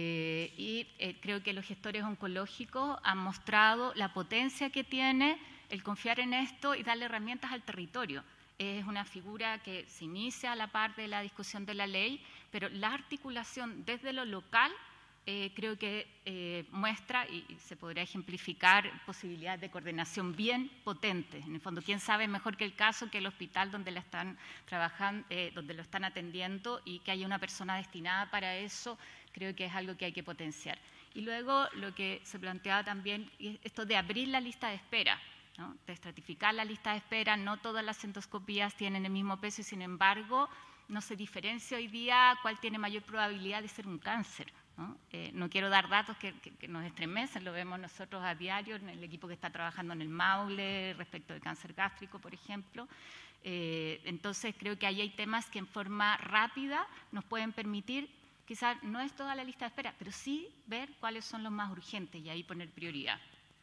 Speaker 5: Creo que los gestores oncológicos han mostrado la potencia que tiene el confiar en esto y darle herramientas al territorio. Es una figura que se inicia a la par de la discusión de la ley, pero la articulación desde lo local creo que muestra y se podría ejemplificar posibilidades de coordinación bien potentes. En el fondo, ¿quién sabe mejor que el caso que el hospital donde la están trabajando, donde lo están atendiendo, y que haya una persona destinada para eso? Creo que es algo que hay que potenciar. Y luego lo que se planteaba también, esto de abrir la lista de espera, ¿no? De estratificar la lista de espera. No todas las endoscopías tienen el mismo peso y, sin embargo, no se diferencia hoy día cuál tiene mayor probabilidad de ser un cáncer, ¿no? No quiero dar datos que nos estremecen, lo vemos nosotros a diario en el equipo que está trabajando en el Maule respecto del cáncer gástrico, por ejemplo. Entonces, creo que ahí hay temas que en forma rápida nos pueden permitir, quizás no es toda la lista de espera, pero sí ver cuáles son los más urgentes y ahí poner prioridad.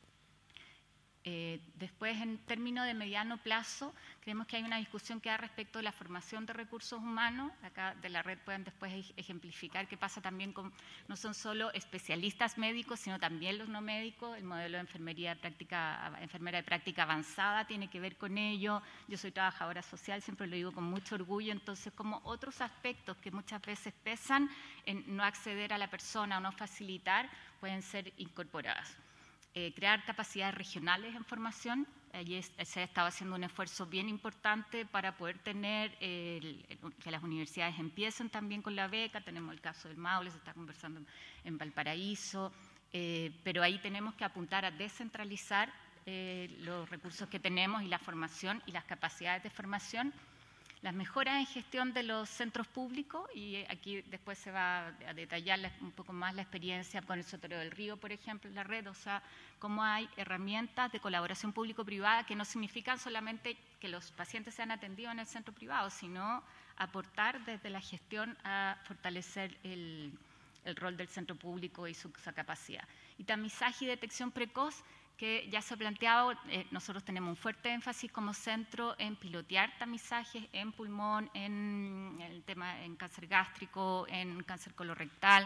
Speaker 5: Después, en términos de mediano plazo, creemos que hay una discusión que da respecto de la formación de recursos humanos. Acá de la red pueden después ejemplificar qué pasa también con, no son solo especialistas médicos, sino también los no médicos. El modelo de enfermera de práctica avanzada tiene que ver con ello. Yo soy trabajadora social, siempre lo digo con mucho orgullo, entonces como otros aspectos que muchas veces pesan en no acceder a la persona o no facilitar, pueden ser incorporadas. Crear capacidades regionales en formación. Allí se ha estado haciendo un esfuerzo bien importante para poder tener que las universidades empiecen también con la beca. Tenemos el caso del Maule, se está conversando en Valparaíso, pero ahí tenemos que apuntar a descentralizar los recursos que tenemos y la formación y las capacidades de formación. Las mejoras en gestión de los centros públicos, y aquí después se va a detallar un poco más la experiencia con el Sotero del Río, por ejemplo, en la red, o sea, cómo hay herramientas de colaboración público-privada que no significan solamente que los pacientes sean atendidos en el centro privado, sino aportar desde la gestión a fortalecer el rol del centro público y su capacidad. Y tamizaje y detección precoz, que ya se ha planteado, nosotros tenemos un fuerte énfasis como centro en pilotear tamizajes en pulmón, en el tema en cáncer gástrico, en cáncer colorectal,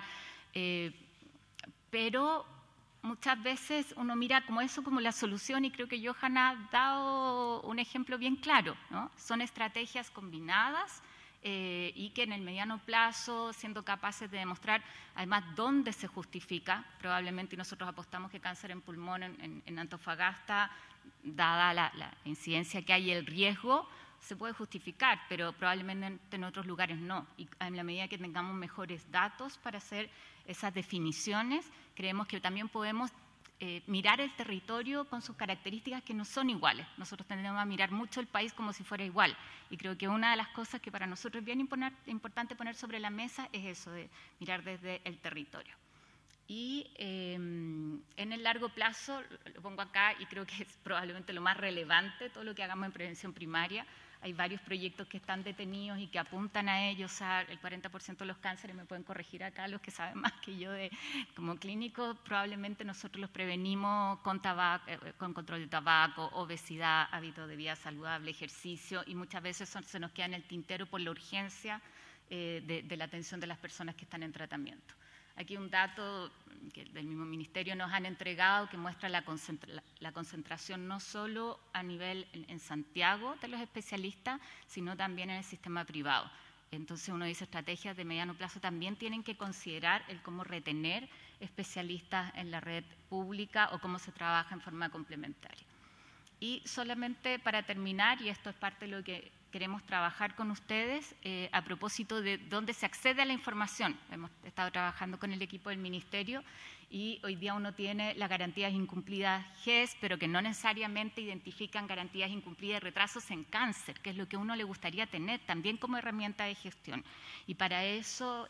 Speaker 5: pero muchas veces uno mira como eso como la solución, y creo que Johan ha dado un ejemplo bien claro, ¿no? Son estrategias combinadas y que en el mediano plazo, siendo capaces de demostrar además dónde se justifica, probablemente, y nosotros apostamos que cáncer en pulmón en Antofagasta, dada la incidencia que hay y el riesgo, se puede justificar, pero probablemente en otros lugares no. Y en la medida que tengamos mejores datos para hacer esas definiciones, creemos que también podemos mirar el territorio con sus características que no son iguales. Nosotros tendremos a mirar mucho el país como si fuera igual, y creo que una de las cosas que para nosotros es bien importante poner sobre la mesa es eso, de mirar desde el territorio. Y en el largo plazo, lo pongo acá y creo que es probablemente lo más relevante, todo lo que hagamos en prevención primaria. Hay varios proyectos que están detenidos y que apuntan a ellos. O sea, el 40% de los cánceres, me pueden corregir acá los que saben más que yo como clínico, probablemente nosotros los prevenimos con control de tabaco, obesidad, hábitos de vida saludable, ejercicio, y muchas veces se nos queda en el tintero por la urgencia de la atención de las personas que están en tratamiento. Aquí un dato que del mismo ministerio nos han entregado que muestra la concentración no solo a nivel en Santiago de los especialistas, sino también en el sistema privado. Entonces uno dice, estrategias de mediano plazo también tienen que considerar el cómo retener especialistas en la red pública o cómo se trabaja en forma complementaria. Y solamente para terminar, y esto es parte de lo que queremos trabajar con ustedes, a propósito de dónde se accede a la información. Hemos estado trabajando con el equipo del Ministerio y hoy día uno tiene las garantías incumplidas GES, pero que no necesariamente identifican garantías incumplidas y retrasos en cáncer, que es lo que a uno le gustaría tener también como herramienta de gestión. Y para eso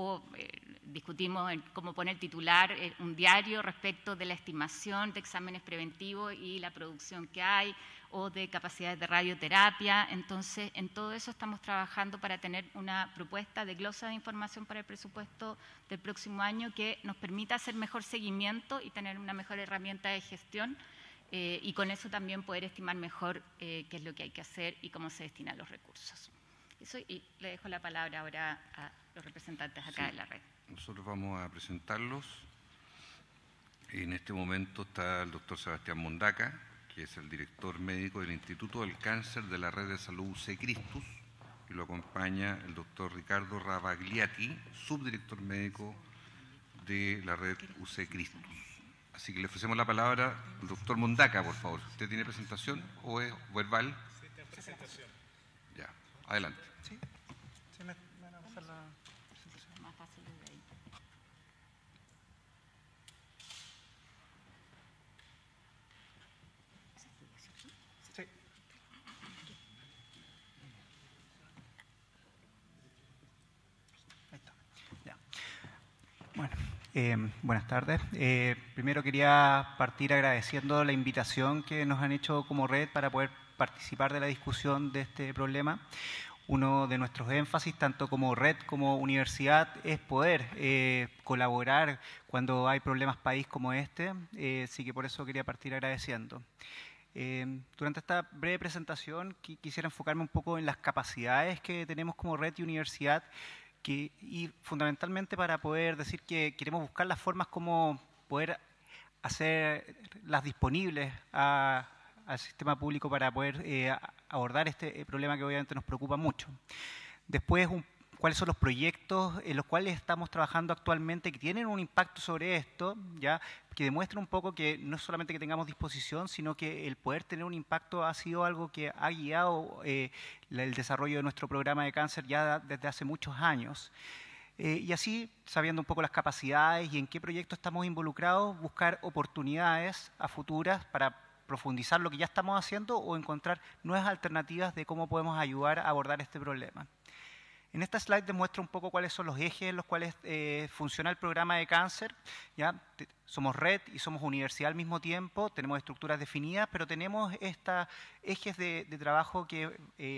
Speaker 5: discutimos cómo poner titular un diario respecto de la estimación de exámenes preventivos y la producción que hay, o de capacidades de radioterapia. Entonces, en todo eso estamos trabajando para tener una propuesta de glosa de información para el presupuesto del próximo año que nos permita hacer mejor seguimiento y tener una mejor herramienta de gestión y con eso también poder estimar mejor qué es lo que hay que hacer y cómo se destinan los recursos. Eso, y le dejo la palabra ahora a los representantes acá de la red.
Speaker 1: Nosotros vamos a presentarlos. En este momento está el doctor Sebastián Mondaca, que que es el director médico del Instituto del Cáncer de la Red de Salud UC Christus, y lo acompaña el doctor Ricardo Ravagliati, subdirector médico de la red UC Christus. Así que le ofrecemos la palabra al doctor Mondaca, por favor. ¿Usted tiene presentación o es verbal?
Speaker 8: Presentación.
Speaker 1: Ya, adelante.
Speaker 8: Sí, sí me van a pasar la presentación.
Speaker 5: Más fácil de ahí.
Speaker 8: Sí. Ahí está. Ya. Bueno, buenas tardes. Primero quería partir agradeciendo la invitación que nos han hecho como red para poder participar de la discusión de este problema. Uno de nuestros énfasis, tanto como red como universidad, es poder colaborar cuando hay problemas país como este, así que por eso quería partir agradeciendo. Durante esta breve presentación quisiera enfocarme un poco en las capacidades que tenemos como red y universidad, y fundamentalmente para poder decir que queremos buscar las formas como poder hacerlas disponibles al sistema público para poder abordar este problema que obviamente nos preocupa mucho. Después, cuáles son los proyectos en los cuales estamos trabajando actualmente que tienen un impacto sobre esto, ya que demuestran un poco que no es solamente que tengamos disposición, sino que el poder tener un impacto ha sido algo que ha guiado el desarrollo de nuestro programa de cáncer ya desde hace muchos años. Y así, sabiendo un poco las capacidades y en qué proyectos estamos involucrados, buscar oportunidades a futuras para profundizar lo que ya estamos haciendo o encontrar nuevas alternativas de cómo podemos ayudar a abordar este problema. En esta slide demuestro un poco cuáles son los ejes en los cuales funciona el programa de cáncer. ¿Ya? Somos red y somos universidad al mismo tiempo, tenemos estructuras definidas, pero tenemos estos ejes de trabajo que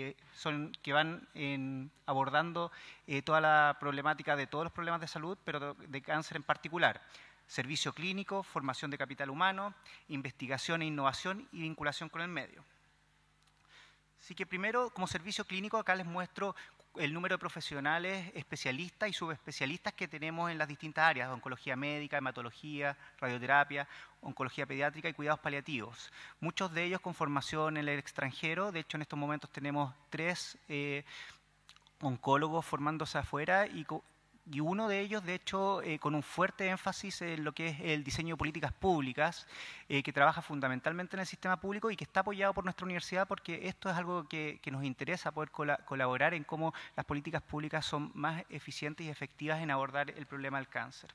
Speaker 8: van abordando toda la problemática de todos los problemas de salud, pero de cáncer en particular. Servicio clínico, formación de capital humano, investigación e innovación y vinculación con el medio. Así que primero, como servicio clínico, acá les muestro el número de profesionales especialistas y subespecialistas que tenemos en las distintas áreas: oncología médica, hematología, radioterapia, oncología pediátrica y cuidados paliativos. Muchos de ellos con formación en el extranjero. De hecho, en estos momentos tenemos 3 oncólogos formándose afuera y uno de ellos, de hecho, con un fuerte énfasis en lo que es el diseño de políticas públicas, que trabaja fundamentalmente en el sistema público y que está apoyado por nuestra universidad, porque esto es algo que nos interesa, poder colaborar en cómo las políticas públicas son más eficientes y efectivas en abordar el problema del cáncer.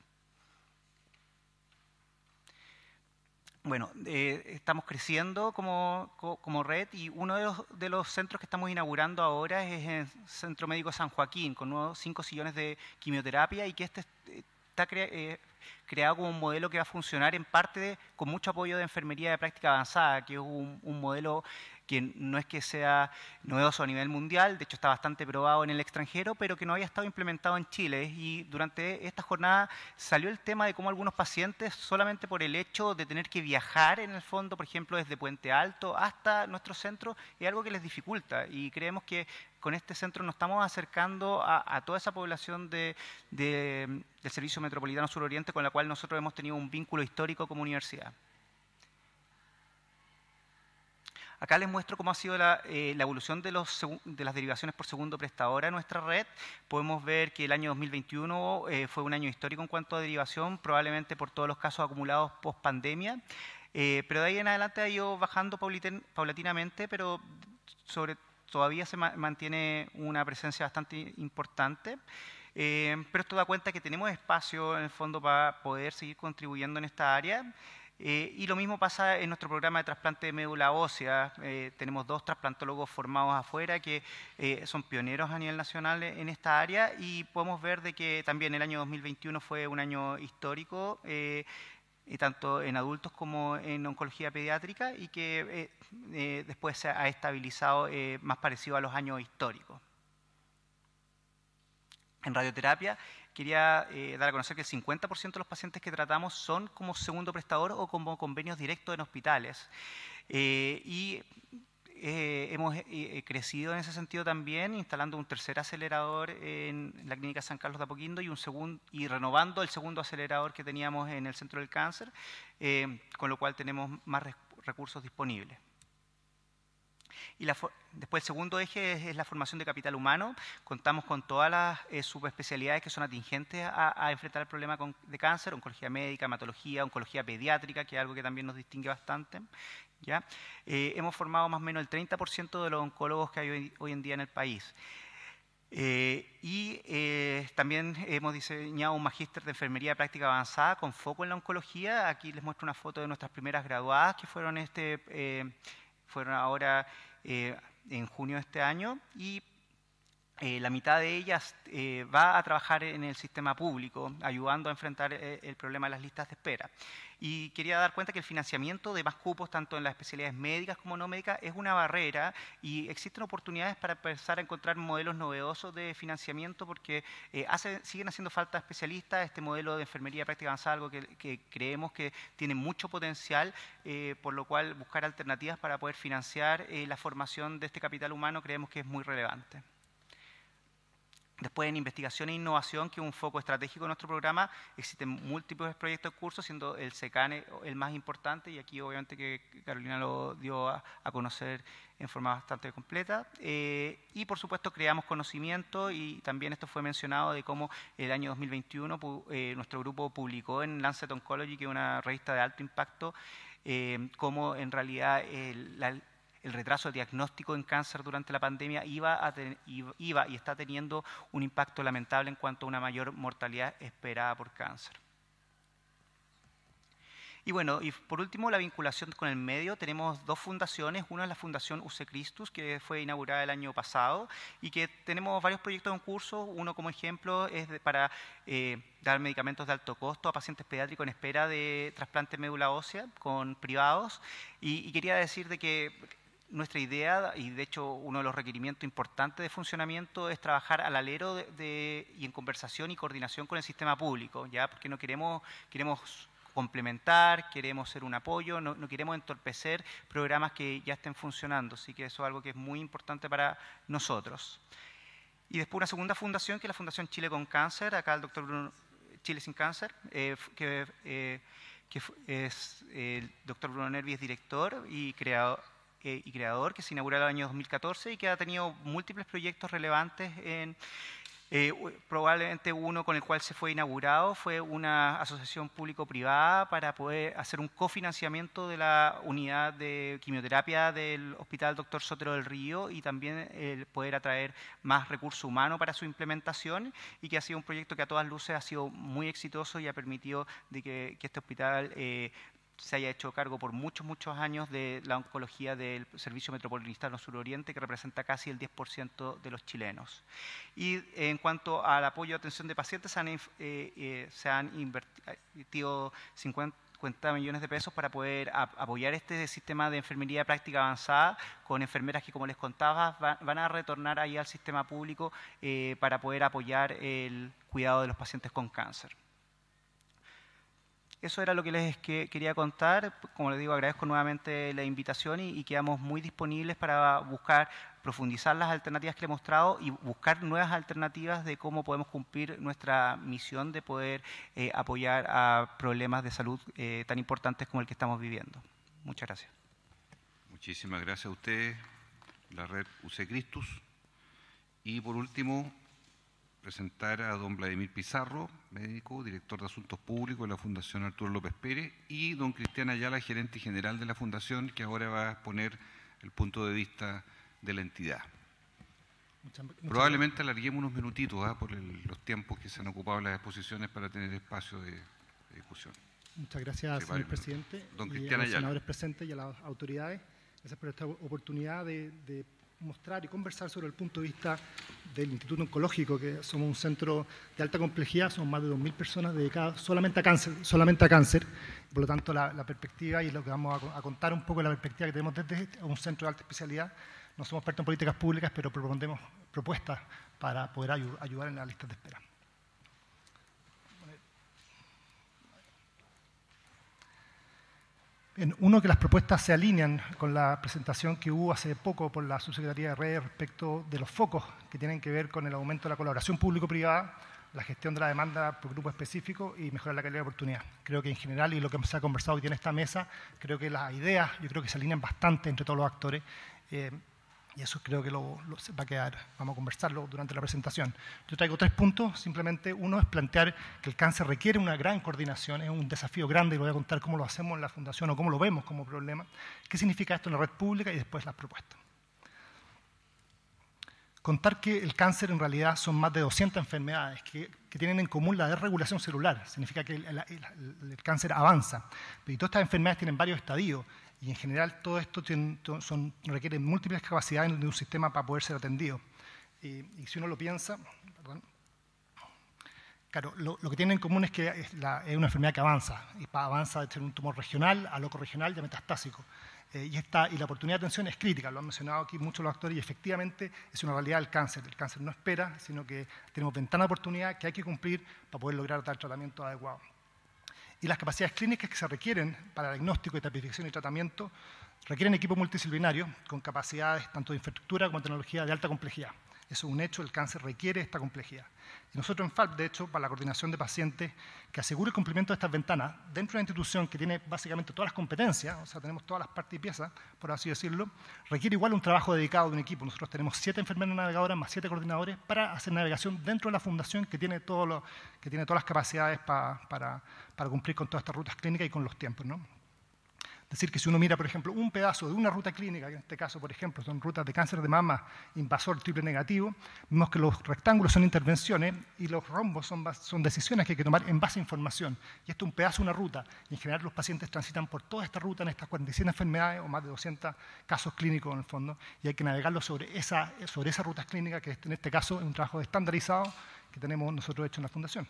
Speaker 8: Bueno, estamos creciendo como red y uno de los centros que estamos inaugurando ahora es el Centro Médico San Joaquín, con nuevos 5 sillones de quimioterapia, y que está creado como un modelo que va a funcionar en parte con mucho apoyo de enfermería de práctica avanzada, que es un modelo que no es que sea novedoso a nivel mundial, de hecho está bastante probado en el extranjero, pero que no había estado implementado en Chile. Y durante esta jornada salió el tema de cómo algunos pacientes, solamente por el hecho de tener que viajar, en el fondo, por ejemplo, desde Puente Alto hasta nuestro centro, es algo que les dificulta. Y creemos que con este centro nos estamos acercando a toda esa población del Servicio Metropolitano Suroriente, con la cual nosotros hemos tenido un vínculo histórico como universidad. Acá les muestro cómo ha sido la evolución de las derivaciones por segundo prestador a nuestra red. Podemos ver que el año 2021 fue un año histórico en cuanto a derivación, probablemente por todos los casos acumulados post pandemia, pero de ahí en adelante ha ido bajando paulatinamente, pero todavía se mantiene una presencia bastante importante. Pero esto da cuenta que tenemos espacio en el fondo para poder seguir contribuyendo en esta área. Y lo mismo pasa en nuestro programa de trasplante de médula ósea. Tenemos 2 trasplantólogos formados afuera que son pioneros a nivel nacional en esta área, y podemos ver de que también el año 2021 fue un año histórico, tanto en adultos como en oncología pediátrica, y que después se ha estabilizado más parecido a los años históricos. En radioterapia, quería dar a conocer que el 50% de los pacientes que tratamos son como segundo prestador o como convenios directos en hospitales. Hemos crecido en ese sentido también, instalando un tercer acelerador en la Clínica San Carlos de Apoquindo y renovando el segundo acelerador que teníamos en el Centro del Cáncer, con lo cual tenemos más recursos disponibles. Y después el segundo eje es la formación de capital humano. Contamos con todas las subespecialidades que son atingentes a enfrentar el problema de cáncer: oncología médica, hematología, oncología pediátrica, que es algo que también nos distingue bastante, ¿ya? Hemos formado más o menos el 30% de los oncólogos que hay hoy en día en el país. También hemos diseñado un magíster de enfermería de práctica avanzada con foco en la oncología. Aquí les muestro una foto de nuestras primeras graduadas que fueron ahora en junio de este año, y la mitad de ellas va a trabajar en el sistema público, ayudando a enfrentar el problema de las listas de espera. Y quería dar cuenta que el financiamiento de más cupos, tanto en las especialidades médicas como no médicas, es una barrera, y existen oportunidades para empezar a encontrar modelos novedosos de financiamiento, porque siguen haciendo falta especialistas. Este modelo de enfermería de práctica avanzada es algo que creemos que tiene mucho potencial, por lo cual buscar alternativas para poder financiar la formación de este capital humano creemos que es muy relevante. Después, en investigación e innovación, que es un foco estratégico de nuestro programa, existen múltiples proyectos en curso, siendo el SECAN el más importante, y aquí obviamente que Carolina lo dio a conocer en forma bastante completa. Y por supuesto creamos conocimiento, y también esto fue mencionado de cómo el año 2021 nuestro grupo publicó en Lancet Oncology, que es una revista de alto impacto, cómo en realidad el retraso de diagnóstico en cáncer durante la pandemia iba y está teniendo un impacto lamentable en cuanto a una mayor mortalidad esperada por cáncer. Y bueno, y por último, la vinculación con el medio. tenemos dos fundaciones. Una es la Fundación UC Christus, que fue inaugurada el año pasado, y que tenemos varios proyectos en curso. Uno, como ejemplo, es para dar medicamentos de alto costo a pacientes pediátricos en espera de trasplante de médula ósea con privados. Y quería decir de que nuestra idea, y de hecho uno de los requerimientos importantes de funcionamiento, es trabajar al alero y en conversación y coordinación con el sistema público, ¿ya? Porque no queremos complementar, queremos ser un apoyo, no queremos entorpecer programas que ya estén funcionando. Así que eso es algo que es muy importante para nosotros. Y después una segunda fundación, que es la Fundación Chile con Cáncer. Acá el doctor Bruno, Chile sin Cáncer, que es el doctor Bruno Nervi, es director y creador, que se inauguró en el año 2014 y que ha tenido múltiples proyectos relevantes. Probablemente uno con el cual se fue inaugurado fue una asociación público-privada para poder hacer un cofinanciamiento de la unidad de quimioterapia del Hospital Dr. Sotero del Río, y también poder atraer más recurso humano para su implementación, y que ha sido un proyecto que a todas luces ha sido muy exitoso y ha permitido de que este hospital se haya hecho cargo por muchos años de la oncología del Servicio Metropolitano Suroriente, que representa casi el 10% de los chilenos. Y en cuanto al apoyo de atención de pacientes, se han invertido 50 millones de pesos para poder apoyar este sistema de enfermería de práctica avanzada, con enfermeras que, como les contaba, van a retornar ahí al sistema público para poder apoyar el cuidado de los pacientes con cáncer. Eso era lo que les quería contar. Como les digo, agradezco nuevamente la invitación y quedamos muy disponibles para buscar profundizar las alternativas que le he mostrado y buscar nuevas alternativas de cómo podemos cumplir nuestra misión de poder apoyar a problemas de salud tan importantes como el que estamos viviendo. Muchas gracias.
Speaker 1: Muchísimas gracias a ustedes, la red UC Christus. Y por último, presentar a don Vladimir Pizarro, médico, director de Asuntos Públicos de la Fundación Arturo López Pérez, y don Cristian Ayala, gerente general de la Fundación, que ahora va a exponer el punto de vista de la entidad. Probablemente alarguemos unos minutitos por los tiempos que se han ocupado en las exposiciones para tener espacio de discusión.
Speaker 9: Muchas gracias, señor presidente,
Speaker 1: don
Speaker 9: y
Speaker 1: Cristian
Speaker 9: a los
Speaker 1: Ayala.
Speaker 9: senadores presentes y a las autoridades. Gracias por esta oportunidad de mostrar y conversar sobre el punto de vista del Instituto Oncológico, que somos un centro de alta complejidad, somos más de 2.000 personas dedicadas solamente a cáncer. Por lo tanto, la perspectiva, y lo que vamos a contar un poco, la perspectiva que tenemos desde un centro de alta especialidad. No somos expertos en políticas públicas, pero proponemos propuestas para poder ayudar en las listas de espera. Uno, que las propuestas se alinean con la presentación que hubo hace poco por la Subsecretaría de Redes respecto de los focos que tienen que ver con el aumento de la colaboración público-privada la gestión de la demanda por grupo específico y mejorar la calidad de oportunidad. Creo que en general, y lo que se ha conversado hoy en esta mesa, creo que las ideas, yo creo que se alinean bastante entre todos los actores, y eso creo que va a quedar, vamos a conversarlo durante la presentación. Yo traigo 3 puntos, simplemente uno es plantear que el cáncer requiere una gran coordinación, es un desafío grande, y voy a contar cómo lo hacemos en la Fundación o cómo lo vemos como problema, qué significa esto en la red pública y después las propuestas. Contar que el cáncer en realidad son más de 200 enfermedades que tienen en común la desregulación celular, significa que el cáncer avanza, y todas estas enfermedades tienen varios estadios, y en general todo esto requiere múltiples capacidades de un sistema para poder ser atendido. Y si uno lo piensa, perdón, claro, lo que tienen en común es que es una enfermedad que avanza, y avanza de ser un tumor regional a locorregional y a metastásico. Y la oportunidad de atención es crítica, lo han mencionado aquí muchos los actores, y efectivamente es una realidad del cáncer. El cáncer no espera, sino que tenemos ventana de oportunidad que hay que cumplir para poder lograr dar tratamiento adecuado. Y las capacidades clínicas que se requieren para diagnóstico, tipificación y tratamiento requieren equipos multidisciplinarios con capacidades tanto de infraestructura como de tecnología de alta complejidad. Eso es un hecho, el cáncer requiere esta complejidad. Y nosotros en FALP, de hecho, para la coordinación de pacientes que asegure el cumplimiento de estas ventanas, dentro de una institución que tiene básicamente todas las competencias, o sea, tenemos todas las partes y piezas, por así decirlo, requiere igual un trabajo dedicado de un equipo. Nosotros tenemos 7 enfermeras navegadoras más 7 coordinadores para hacer navegación dentro de la fundación que tiene todas las capacidades para cumplir con todas estas rutas clínicas y con los tiempos, ¿no? Es decir, que si uno mira, por ejemplo, un pedazo de una ruta clínica, que en este caso, por ejemplo, son rutas de cáncer de mama invasor triple negativo, vemos que los rectángulos son intervenciones y los rombos son decisiones que hay que tomar en base a información. Y esto es un pedazo de una ruta. Y en general los pacientes transitan por toda esta ruta en estas 47 enfermedades o más de 200 casos clínicos en el fondo. Y hay que navegarlo sobre esas rutas clínicas, que en este caso es un trabajo estandarizado que tenemos nosotros hecho en la Fundación.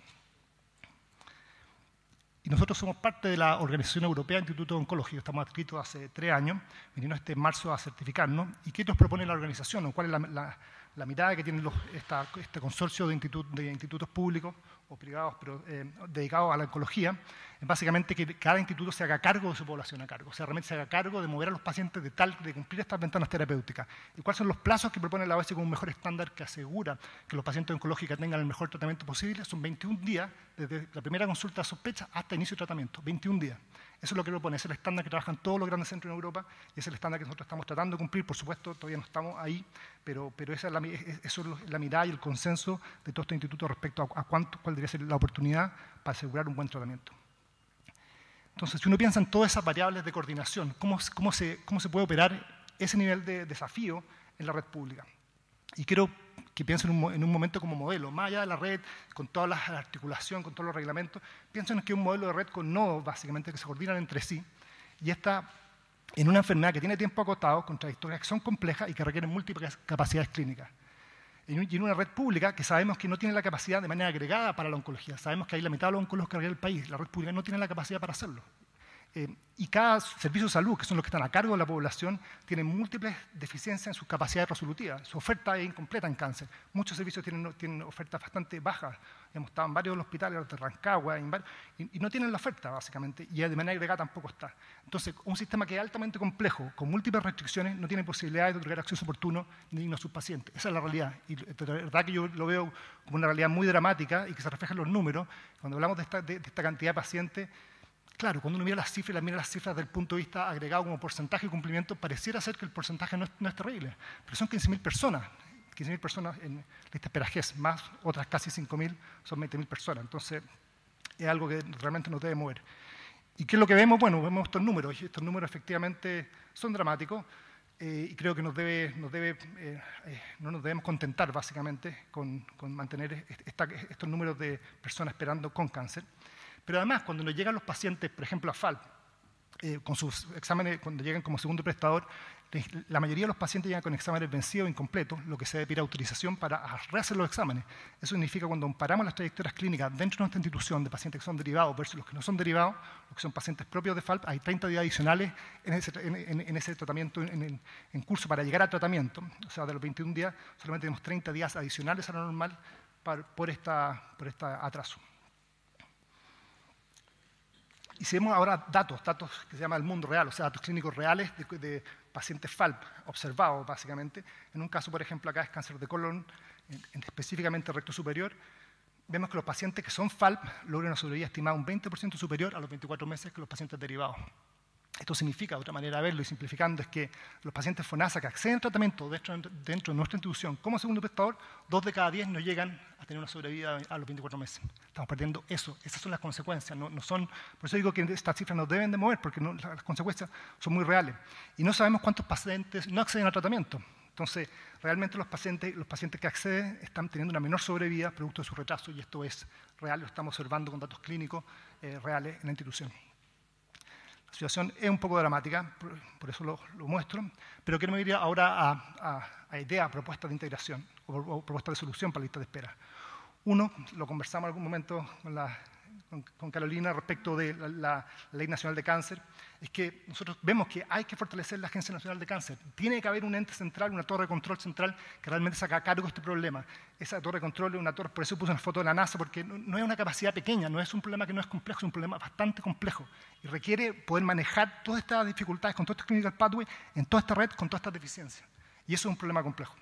Speaker 9: Y nosotros somos parte de la Organización Europea de Institutos Oncológicos, estamos adscritos hace 3 años, vinimos este marzo a certificarnos. ¿Y qué nos propone la organización? ¿O cuál es la mirada que tiene este consorcio de institutos públicos o privados, pero dedicados a la oncología? Es básicamente que cada instituto se haga cargo de su población o sea, realmente se haga cargo de mover a los pacientes de cumplir estas ventanas terapéuticas. ¿Y cuáles son los plazos que propone la OMS como un mejor estándar que asegura que los pacientes oncológicos tengan el mejor tratamiento posible? Son 21 días, desde la primera consulta de sospecha hasta inicio de tratamiento, 21 días. Eso es lo que propone, es el estándar que trabajan todos los grandes centros en Europa y es el estándar que nosotros estamos tratando de cumplir. Por supuesto, todavía no estamos ahí, pero eso es la mirada y el consenso de todos estos institutos respecto a cuál debería ser la oportunidad para asegurar un buen tratamiento. Entonces, si uno piensa en todas esas variables de coordinación, ¿cómo se puede operar ese nivel de desafío en la red pública? Y quiero que piensen en un momento como modelo, más allá de la red, con toda la articulación, con todos los reglamentos, piensen en que es un modelo de red con nodos, básicamente, que se coordinan entre sí, y está en una enfermedad que tiene tiempo acotado, con trayectorias que son complejas y que requieren múltiples capacidades clínicas. Y en una red pública que sabemos que no tiene la capacidad de manera agregada para la oncología. Sabemos que hay la mitad de los oncólogos que requiere el país. La red pública no tiene la capacidad para hacerlo. Y cada servicio de salud, que son los que están a cargo de la población, tienen múltiples deficiencias en sus capacidades resolutivas. Su oferta es incompleta en cáncer. Muchos servicios tienen ofertas bastante bajas. Hemos estado en varios hospitales de Rancagua y no tienen la oferta, básicamente, y de manera agregada tampoco está. Entonces, un sistema que es altamente complejo, con múltiples restricciones, no tiene posibilidades de otorgar acceso oportuno ni a sus pacientes. Esa es la realidad. Y de verdad que yo lo veo como una realidad muy dramática y que se refleja en los números. Cuando hablamos de esta cantidad de pacientes, claro, cuando uno mira las cifras desde el punto de vista agregado como porcentaje de cumplimiento, pareciera ser que el porcentaje no es terrible, pero son 15.000 personas. 15.000 personas en lista espera GES, más otras casi 5.000, son 20.000 personas. Entonces, es algo que realmente nos debe mover. ¿Y qué es lo que vemos? Bueno, vemos estos números, y estos números efectivamente son dramáticos, y creo que no nos debemos contentar, básicamente, con mantener estos números de personas esperando con cáncer. Pero además, cuando nos llegan los pacientes, por ejemplo, a FALP, con sus exámenes, cuando llegan como segundo prestador, la mayoría de los pacientes llegan con exámenes vencidos o incompletos, lo que se debe pedir autorización para rehacer los exámenes. Eso significa cuando comparamos las trayectorias clínicas dentro de nuestra institución de pacientes que son derivados versus los que no son derivados, los que son pacientes propios de FALP, hay 30 días adicionales en ese tratamiento, en curso para llegar al tratamiento. O sea, de los 21 días, solamente tenemos 30 días adicionales a lo normal por este atraso. Y si vemos ahora datos que se llama el mundo real, o sea, datos clínicos reales de pacientes FALP observados, básicamente. En un caso, por ejemplo, acá es cáncer de colon, específicamente recto superior. vemos que los pacientes que son FALP logran una sobrevida estimada un 20% superior a los 24 meses que los pacientes derivados. Esto significa, de otra manera de verlo y simplificando, es que los pacientes FONASA que acceden al tratamiento dentro de nuestra institución como segundo prestador, 2 de cada 10 no llegan a tener una sobrevida a los 24 meses. Estamos perdiendo eso. Esas son las consecuencias. No son, por eso digo que estas cifras nos deben de mover, porque las consecuencias son muy reales. Y no sabemos cuántos pacientes no acceden al tratamiento. Entonces, realmente los pacientes que acceden están teniendo una menor sobrevida producto de su retraso, y esto es real, lo estamos observando con datos clínicos reales en la institución. La situación es un poco dramática, por eso lo muestro, pero quiero ir ahora a ideas, a propuestas de integración o propuestas de solución para la lista de espera. Uno, lo conversamos en algún momento con Carolina respecto de la Ley Nacional de Cáncer, es que nosotros vemos que hay que fortalecer la Agencia Nacional de Cáncer. Tiene que haber un ente central, una torre de control central que realmente saca a cargo este problema. Esa torre de control es una torre, por eso puse una foto de la NASA, porque no es una capacidad pequeña, no es un problema que no es complejo, es un problema bastante complejo y requiere poder manejar todas estas dificultades con todos estos clinical pathways en toda esta red, con todas estas deficiencias. Y eso es un problema complejo.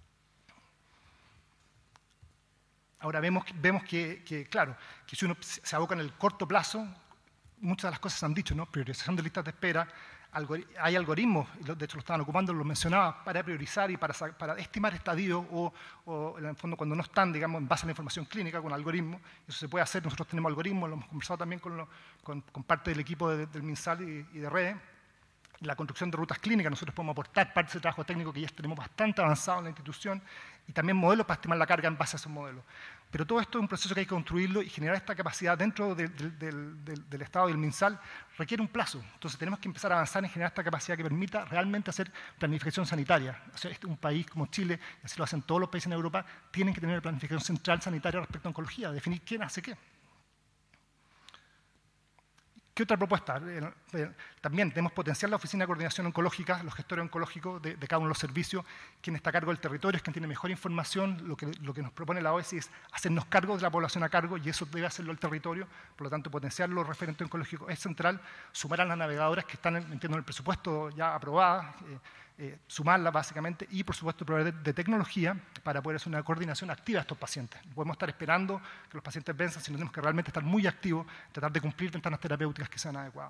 Speaker 9: Ahora vemos que, claro, que si uno se aboca en el corto plazo, muchas de las cosas se han dicho, ¿no? Priorización de listas de espera, hay algoritmos, de hecho lo estaban ocupando, lo mencionaba, para priorizar y para estimar estadios o en el fondo cuando no están, digamos, en base a la información clínica con algoritmos. Eso se puede hacer, nosotros tenemos algoritmos, lo hemos conversado también con parte del equipo del MinSal y de redes. La construcción de rutas clínicas, nosotros podemos aportar parte de ese trabajo técnico que ya tenemos bastante avanzado en la institución y también modelos para estimar la carga en base a esos modelos. Pero todo esto es un proceso que hay que construirlo y generar esta capacidad dentro del Estado y del MinSal requiere un plazo. Entonces tenemos que empezar a avanzar en generar esta capacidad que permita realmente hacer planificación sanitaria. O sea, un país como Chile, y así lo hacen todos los países en Europa, tienen que tener planificación central sanitaria respecto a oncología, definir quién hace qué. ¿Qué otra propuesta? También tenemos potenciar la Oficina de Coordinación Oncológica, los gestores oncológicos de cada uno de los servicios, quien está a cargo del territorio, es quien tiene mejor información. Lo que nos propone la OESI es hacernos cargo de la población a cargo, y eso debe hacerlo el territorio. Por lo tanto, potenciar los referentes oncológicos es central. Sumar a las navegadoras que están, entiendo, en el presupuesto ya aprobadas, sumarlas básicamente, y por supuesto proveer de tecnología para poder hacer una coordinación activa de estos pacientes. No podemos estar esperando que los pacientes venzan, sino tenemos que realmente estar muy activos, tratar de cumplir ventanas terapéuticas que sean adecuadas.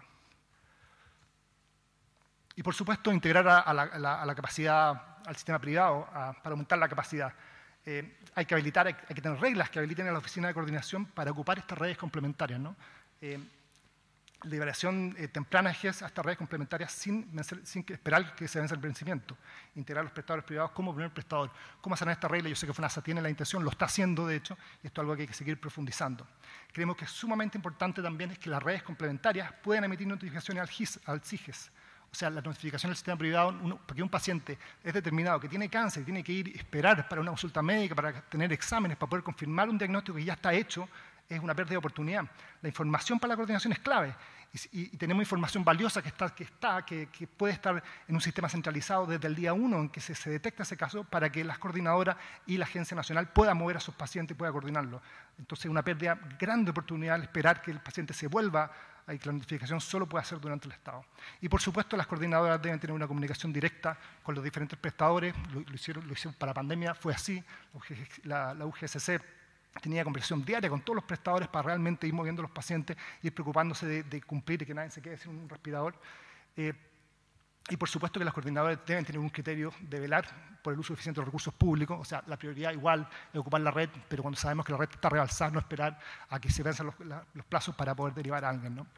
Speaker 9: Y por supuesto integrar a la capacidad, al sistema privado, para aumentar la capacidad. Hay que habilitar, hay que tener reglas que habiliten a la oficina de coordinación para ocupar estas redes complementarias, ¿no? Liberación temprana de GES a estas redes complementarias sin esperar que se vence el vencimiento. Integrar a los prestadores privados como primer prestador. ¿Cómo hacer esta regla? Yo sé que FONASA tiene la intención, lo está haciendo de hecho, y esto es algo que hay que seguir profundizando. Creemos que es sumamente importante también es que las redes complementarias puedan emitir notificaciones al CIGES. O sea, la notificación del sistema privado, porque un paciente es determinado que tiene cáncer y tiene que ir a esperar para una consulta médica, para tener exámenes, para poder confirmar un diagnóstico que ya está hecho, es una pérdida de oportunidad. La información para la coordinación es clave y tenemos información valiosa que puede estar en un sistema centralizado desde el día 1 en que se detecta ese caso para que las coordinadoras y la Agencia Nacional puedan mover a sus pacientes y puedan coordinarlo. Entonces, una pérdida grande de oportunidad al esperar que el paciente se vuelva y que la notificación solo puede hacer durante el Estado. Y por supuesto, las coordinadoras deben tener una comunicación directa con los diferentes prestadores. Lo hicieron para la pandemia, fue así. La UGSC tenía conversación diaria con todos los prestadores para realmente ir moviendo a los pacientes, ir preocupándose de cumplir y que nadie se quede sin un respirador. Y por supuesto que las coordinadoras deben tener un criterio de velar por el uso eficiente de los recursos públicos. O sea, la prioridad igual es ocupar la red, pero cuando sabemos que la red está rebalsada, no esperar a que se venzan los plazos para poder derivar a alguien, ¿no?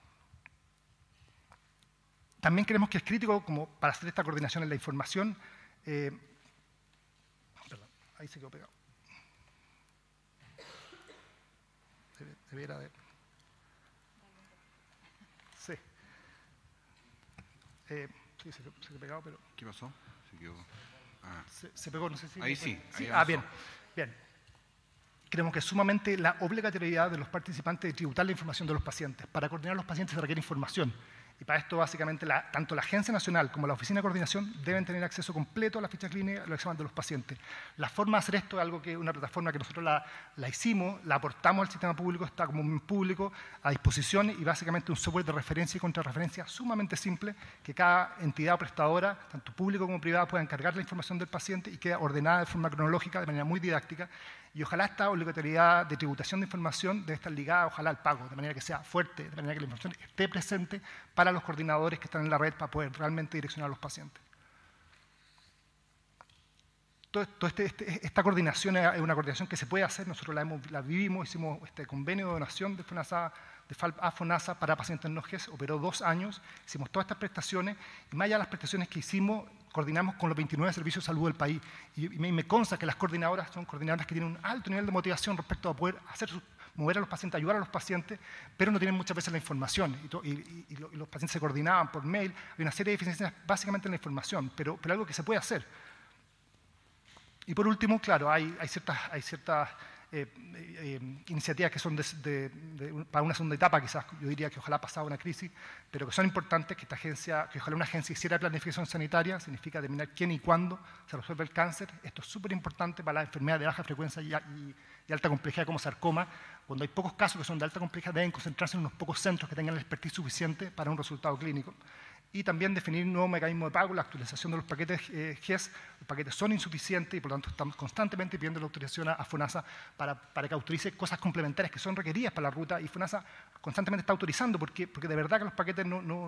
Speaker 9: También creemos que es crítico como para hacer esta coordinación en la información. Perdón, ahí se quedó pegado. Debiera de... Sí. Sí, se quedó pegado, pero...
Speaker 1: ¿Qué pasó? Se quedó...
Speaker 9: Se pegó, no sé si...
Speaker 1: Ahí sí.
Speaker 9: Ahí bien. Creemos que es sumamente la obligatoriedad de los participantes de tributar la información de los pacientes. Para coordinar a los pacientes se requiere información. Y para esto, básicamente, tanto la Agencia Nacional como la Oficina de Coordinación deben tener acceso completo a la ficha clínica y a los exámenes de los pacientes. La forma de hacer esto es algo que una plataforma que nosotros la hicimos, la aportamos al sistema público, está como un público a disposición y básicamente un software de referencia y contrarreferencia sumamente simple que cada entidad o prestadora, tanto público como privada, pueda encargar la información del paciente y queda ordenada de forma cronológica, de manera muy didáctica. Y ojalá esta obligatoriedad de tributación de información debe estar ligada, ojalá, al pago, de manera que sea fuerte, de manera que la información esté presente para los coordinadores que están en la red para poder realmente direccionar a los pacientes. Esta coordinación es una coordinación que se puede hacer, nosotros la vivimos, hicimos este convenio de donación de FONASA, de FALP a FONASA para pacientes no GES, operó 2 años, hicimos todas estas prestaciones, y más allá de las prestaciones que hicimos, coordinamos con los 29 servicios de salud del país, y me consta que las coordinadoras son coordinadoras que tienen un alto nivel de motivación respecto a poder mover a los pacientes, ayudar a los pacientes, pero no tienen muchas veces la información, y los pacientes se coordinaban por mail, hay una serie de deficiencias básicamente en la información, pero algo que se puede hacer. Y por último, claro, hay ciertas iniciativas que son para una segunda etapa, quizás yo diría que ojalá pasada una crisis, pero que son importantes, que ojalá una agencia hiciera planificación sanitaria, significa determinar quién y cuándo se resuelve el cáncer. Esto es súper importante para las enfermedades de baja frecuencia y de alta complejidad como sarcoma. Cuando hay pocos casos que son de alta complejidad, deben concentrarse en unos pocos centros que tengan el expertise suficiente para un resultado clínico. Y también definir un nuevo mecanismo de pago, la actualización de los paquetes GES. Los paquetes son insuficientes y por lo tanto estamos constantemente pidiendo la autorización a FONASA para que autorice cosas complementarias que son requeridas para la ruta, y FONASA constantemente está autorizando porque de verdad que los paquetes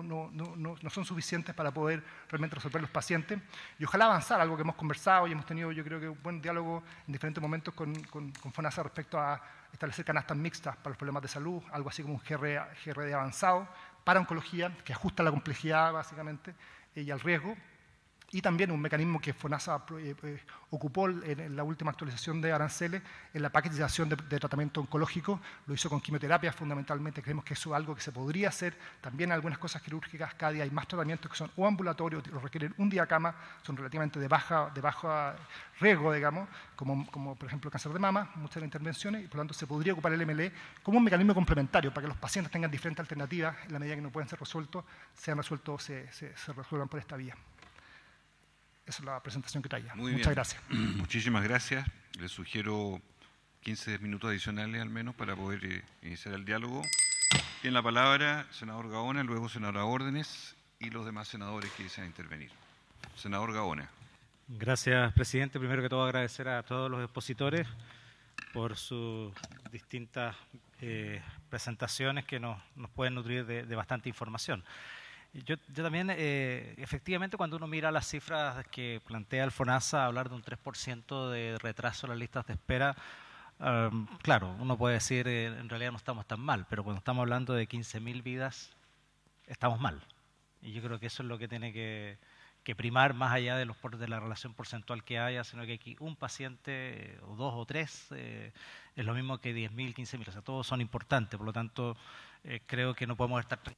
Speaker 9: no son suficientes para poder realmente resolver los pacientes. Y ojalá avanzar, algo que hemos conversado y hemos tenido, yo creo que un buen diálogo en diferentes momentos con FONASA respecto a establecer canastas mixtas para los problemas de salud, algo así como un GRD avanzado para oncología, que ajusta la complejidad básicamente y al riesgo, y también un mecanismo que FONASA ocupó en la última actualización de aranceles en la paquetización de tratamiento oncológico, lo hizo con quimioterapia fundamentalmente. Creemos que eso es algo que se podría hacer también en algunas cosas quirúrgicas. Cada día hay más tratamientos que son o ambulatorios, o requieren un día cama, son relativamente de baja riesgo, digamos, como por ejemplo el cáncer de mama, muchas de las intervenciones, y por lo tanto se podría ocupar el MLE como un mecanismo complementario para que los pacientes tengan diferentes alternativas en la medida que no pueden ser resueltos, se resuelvan por esta vía. Esa es la presentación que traía. Muchas gracias.
Speaker 1: Muchísimas gracias. Les sugiero 15 minutos adicionales al menos para poder iniciar el diálogo. Tiene la palabra senador Gaona, luego senadora Órdenes y los demás senadores que desean intervenir. Senador Gaona.
Speaker 10: Gracias, presidente. Primero que todo, agradecer a todos los expositores por sus distintas presentaciones que nos pueden nutrir de bastante información. Yo también, efectivamente, cuando uno mira las cifras que plantea el FONASA, hablar de un 3% de retraso en las listas de espera, claro, uno puede decir, en realidad no estamos tan mal, pero cuando estamos hablando de 15.000 vidas, estamos mal. Y yo creo que eso es lo que tiene que primar, más allá de la relación porcentual que haya, sino que aquí un paciente, o 2 o 3, es lo mismo que 10.000, 15.000, o sea, todos son importantes, por lo tanto, creo que no podemos estar tranquilos.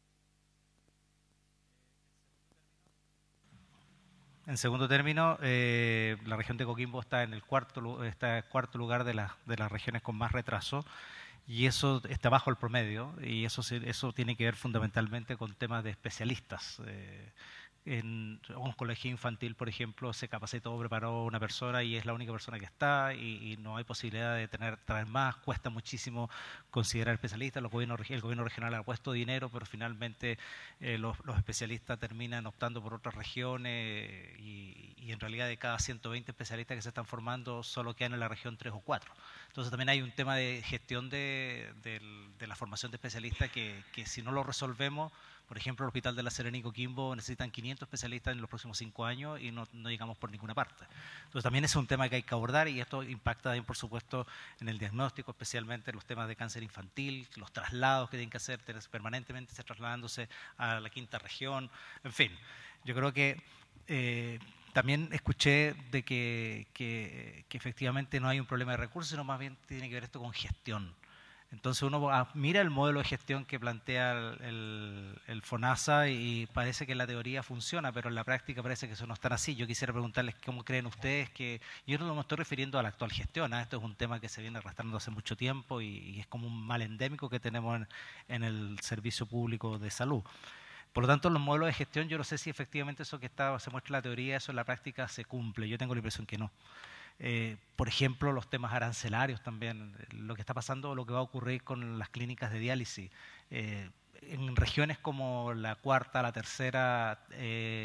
Speaker 10: En segundo término, la región de Coquimbo está en el cuarto lugar de las regiones con más retraso, y eso está bajo el promedio, y eso tiene que ver fundamentalmente con temas de especialistas. En oncología infantil, por ejemplo, se capacitó, preparó una persona y es la única persona que está, y no hay posibilidad de traer más, cuesta muchísimo considerar especialistas. El gobierno regional ha puesto dinero, pero finalmente los especialistas terminan optando por otras regiones, y en realidad de cada 120 especialistas que se están formando, solo quedan en la región 3 o 4. Entonces también hay un tema de gestión de la formación de especialistas que si no lo resolvemos, por ejemplo, el Hospital de La Serena y Coquimbo necesitan 500 especialistas en los próximos 5 años y no llegamos por ninguna parte. Entonces también es un tema que hay que abordar, y esto impacta también, por supuesto, en el diagnóstico, especialmente en los temas de cáncer infantil, los traslados que tienen que hacer permanentemente, trasladándose a la quinta región, en fin. Yo creo que también escuché de que efectivamente no hay un problema de recursos, sino más bien tiene que ver esto con gestión. Entonces uno mira el modelo de gestión que plantea el FONASA y parece que en la teoría funciona, pero en la práctica parece que eso no es tan así. Yo quisiera preguntarles cómo creen ustedes que... Yo no me estoy refiriendo a la actual gestión, esto es un tema que se viene arrastrando hace mucho tiempo y es como un mal endémico que tenemos en el servicio público de salud. Por lo tanto, los modelos de gestión, yo no sé si efectivamente eso que se muestra en la teoría, eso en la práctica se cumple. Yo tengo la impresión que no. Por ejemplo, los temas arancelarios también, lo que está pasando, lo que va a ocurrir con las clínicas de diálisis. En regiones como la cuarta, la tercera,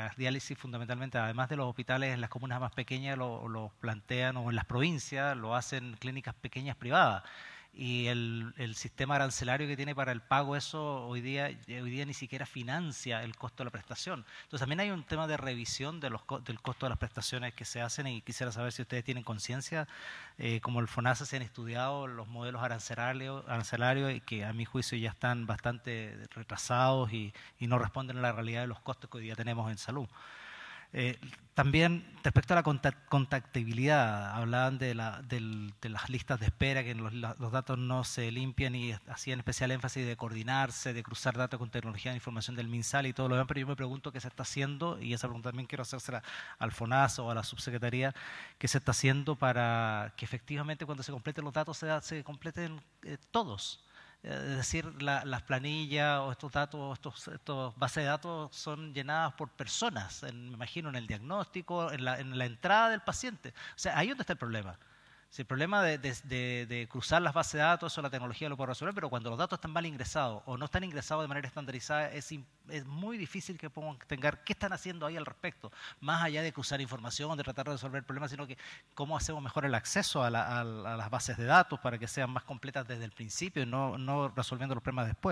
Speaker 10: la diálisis fundamentalmente, además de los hospitales en las comunas más pequeñas, lo plantean, o en las provincias, lo hacen clínicas pequeñas privadas. Y el sistema arancelario que tiene para el pago, eso hoy día ni siquiera financia el costo de la prestación. Entonces también hay un tema de revisión del costo de las prestaciones que se hacen, y quisiera saber si ustedes tienen conciencia, como el FONASA, se han estudiado los modelos arancelarios y que a mi juicio ya están bastante retrasados y no responden a la realidad de los costos que hoy día tenemos en salud. También respecto a la contactabilidad, hablaban de las listas de espera, que los datos no se limpian, y hacían especial énfasis de coordinarse, de cruzar datos con tecnología de información del MinSal y todo lo demás, pero yo me pregunto qué se está haciendo, y esa pregunta también quiero hacérsela al FONASA o a la subsecretaría, qué se está haciendo para que efectivamente cuando se completen los datos se completen todos. Es decir, las planillas o estos datos, estos bases de datos son llenadas por personas, me imagino en el diagnóstico, en la entrada del paciente. O sea, ahí es donde está el problema. Si el problema de cruzar las bases de datos, eso la tecnología lo puede resolver, pero cuando los datos están mal ingresados o no están ingresados de manera estandarizada, es muy difícil que puedan tener qué están haciendo ahí al respecto, más allá de cruzar información, de tratar de resolver problemas, sino que cómo hacemos mejor el acceso a las bases de datos para que sean más completas desde el principio y no resolviendo los problemas después.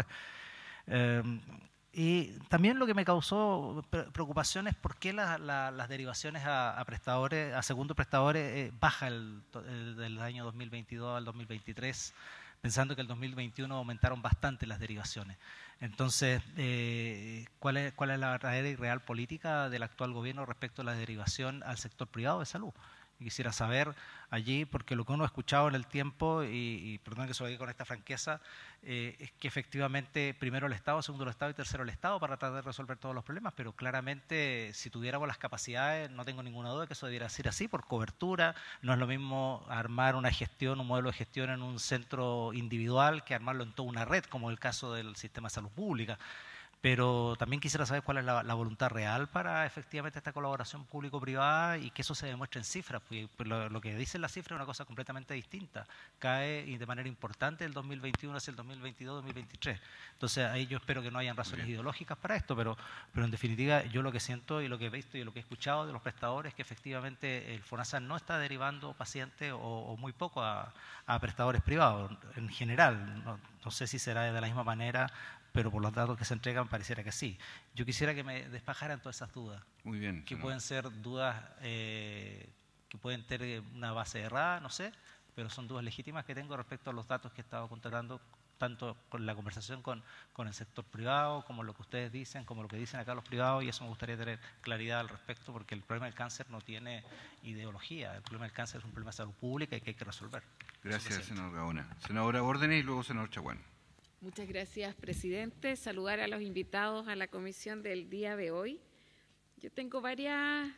Speaker 10: Y también lo que me causó preocupación es por qué las derivaciones a prestadores, a segundos prestadores, baja del año 2022 al 2023, pensando que el 2021 aumentaron bastante las derivaciones. Entonces, ¿cuál es la verdadera y real política del actual gobierno respecto a la derivación al sector privado de salud? Y quisiera saber allí, porque lo que uno ha escuchado en el tiempo, y perdón que se lo diga con esta franqueza, es que efectivamente primero el Estado, segundo el Estado y tercero el Estado para tratar de resolver todos los problemas, pero claramente si tuviéramos las capacidades, no tengo ninguna duda que eso debiera ser así, por cobertura. No es lo mismo armar una gestión, un modelo de gestión en un centro individual que armarlo en toda una red, como el caso del sistema de salud pública. Pero también quisiera saber cuál es la voluntad real para efectivamente esta colaboración público-privada y que eso se demuestre en cifras, porque lo que dice la cifra es una cosa completamente distinta. Cae y de manera importante el 2021 hacia el 2022-2023. Entonces ahí yo espero que no hayan razones ideológicas para esto, pero en definitiva yo lo que siento y lo que he visto y lo que he escuchado de los prestadores es que efectivamente el FONASA no está derivando pacientes o muy poco a prestadores privados en general. No sé si será de la misma manera, pero por los datos que se entregan pareciera que sí. Yo quisiera que me despejaran todas esas dudas.
Speaker 1: Muy bien.
Speaker 10: Que pueden ser dudas que pueden tener una base errada, no sé, pero son dudas legítimas que tengo respecto a los datos que he estado contactando, tanto con la conversación con el sector privado, como lo que ustedes dicen, como lo que dicen acá los privados, y eso me gustaría tener claridad al respecto, porque el problema del cáncer no tiene ideología. El problema del cáncer es un problema de salud pública y que hay que resolver.
Speaker 1: Gracias, senador Gaona. Senadora Órdenes y luego senador Chaguán.
Speaker 11: Muchas gracias, presidente. Saludar a los invitados a la comisión del día de hoy. Yo tengo varias,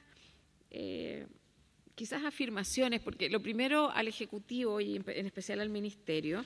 Speaker 11: quizás afirmaciones, porque lo primero al Ejecutivo y en especial al Ministerio.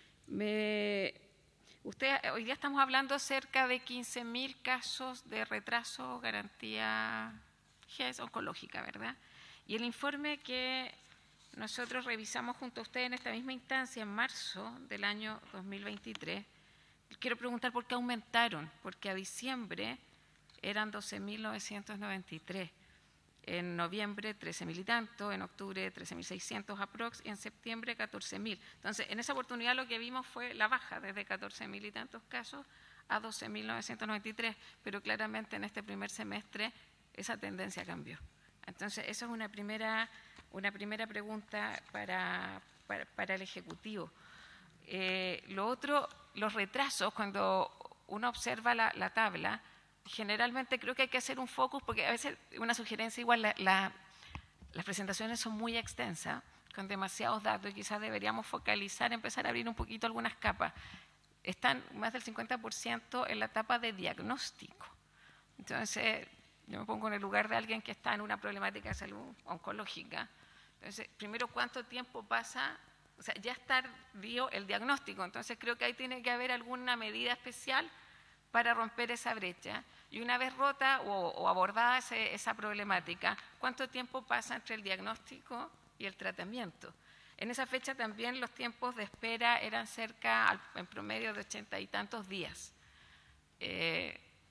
Speaker 11: Hoy día estamos hablando cerca de 15.000 casos de retraso garantía GES oncológica, ¿verdad? Y el informe que nosotros revisamos junto a usted en esta misma instancia en marzo del año 2023. Quiero preguntar por qué aumentaron, porque a diciembre eran 12.993, en noviembre 13.000 y tanto, en octubre 13.600 aprox, y en septiembre 14.000. Entonces, en esa oportunidad lo que vimos fue la baja desde 14.000 y tantos casos a 12.993, pero claramente en este primer semestre esa tendencia cambió. Entonces, eso es una primera pregunta para el Ejecutivo. Lo otro, los retrasos, cuando uno observa la tabla, generalmente creo que hay que hacer un focus, porque a veces una sugerencia igual, las presentaciones son muy extensas, con demasiados datos, y quizás deberíamos focalizar, empezar a abrir un poquito algunas capas. Están más del 50% en la etapa de diagnóstico. Entonces, yo me pongo en el lugar de alguien que está en una problemática de salud oncológica. Entonces, primero, ¿cuánto tiempo pasa? O sea, ya está tardío el diagnóstico. Entonces, creo que ahí tiene que haber alguna medida especial para romper esa brecha. Y una vez rota o abordada esa problemática, ¿cuánto tiempo pasa entre el diagnóstico y el tratamiento? En esa fecha también los tiempos de espera eran cerca, en promedio, de 80 y tantos días.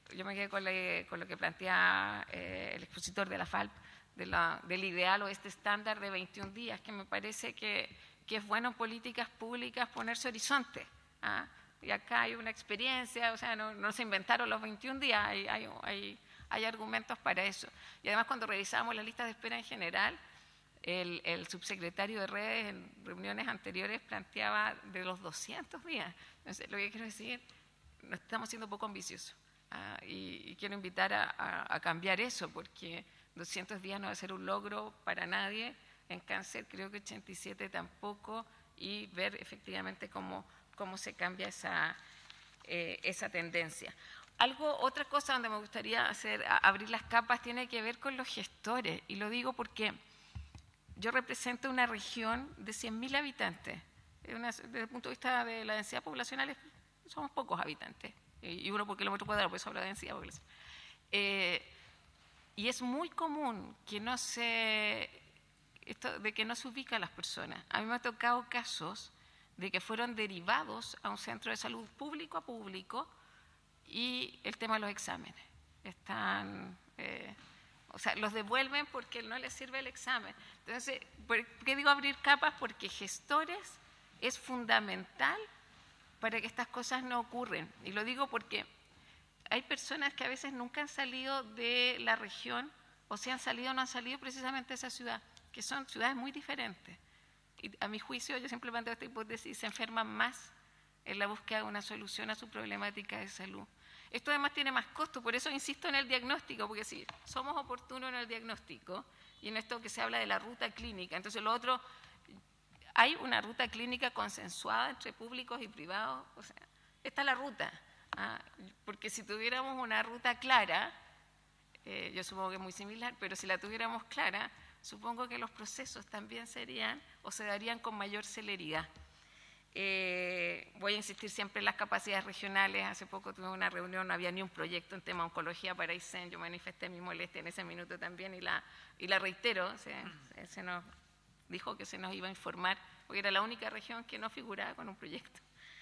Speaker 11: yo me quedé con lo que plantea el expositor de la FALP, del ideal o este estándar de 21 días, que me parece que es bueno en políticas públicas ponerse horizonte. Y acá hay una experiencia, o sea, no se inventaron los 21 días, hay argumentos para eso. Y además, cuando revisamos las listas de espera en general, el subsecretario de redes en reuniones anteriores planteaba de los 200 días. Entonces, lo que quiero decir, nos estamos siendo poco ambiciosos. Y quiero invitar a cambiar eso, porque 200 días no va a ser un logro para nadie. En cáncer creo que 87 tampoco, y ver efectivamente cómo se cambia esa tendencia. Otra cosa donde me gustaría abrir las capas tiene que ver con los gestores, y lo digo porque yo represento una región de 100.000 habitantes. Desde el punto de vista de la densidad poblacional somos pocos habitantes, y 1 por kilómetro cuadrado, por eso hablo de densidad poblacional. Y es muy común que no se ubican las personas. A mí me ha tocado casos de que fueron derivados a un centro de salud público a público, y el tema de los exámenes. Los devuelven porque no les sirve el examen. Entonces, ¿por qué digo abrir capas? Porque gestores es fundamental para que estas cosas no ocurran. Y lo digo porque hay personas que a veces nunca han salido de la región, o si han salido no han salido precisamente de esa ciudad, que son ciudades muy diferentes. Y a mi juicio, yo siempre planteo esta hipótesis, se enferman más en la búsqueda de una solución a su problemática de salud. Esto además tiene más costo, por eso insisto en el diagnóstico, porque si somos oportunos en el diagnóstico y en esto que se habla de la ruta clínica, entonces lo otro, hay una ruta clínica consensuada entre públicos y privados, o sea, esta es la ruta, porque si tuviéramos una ruta clara, yo supongo que es muy similar, pero si la tuviéramos clara, supongo que los procesos también serían o se darían con mayor celeridad. Voy a insistir siempre en las capacidades regionales. Hace poco tuve una reunión, no había ni un proyecto en tema oncología para Aysén. Yo manifesté mi molestia en ese minuto también y la reitero. Se nos dijo que se nos iba a informar, porque era la única región que no figuraba con un proyecto.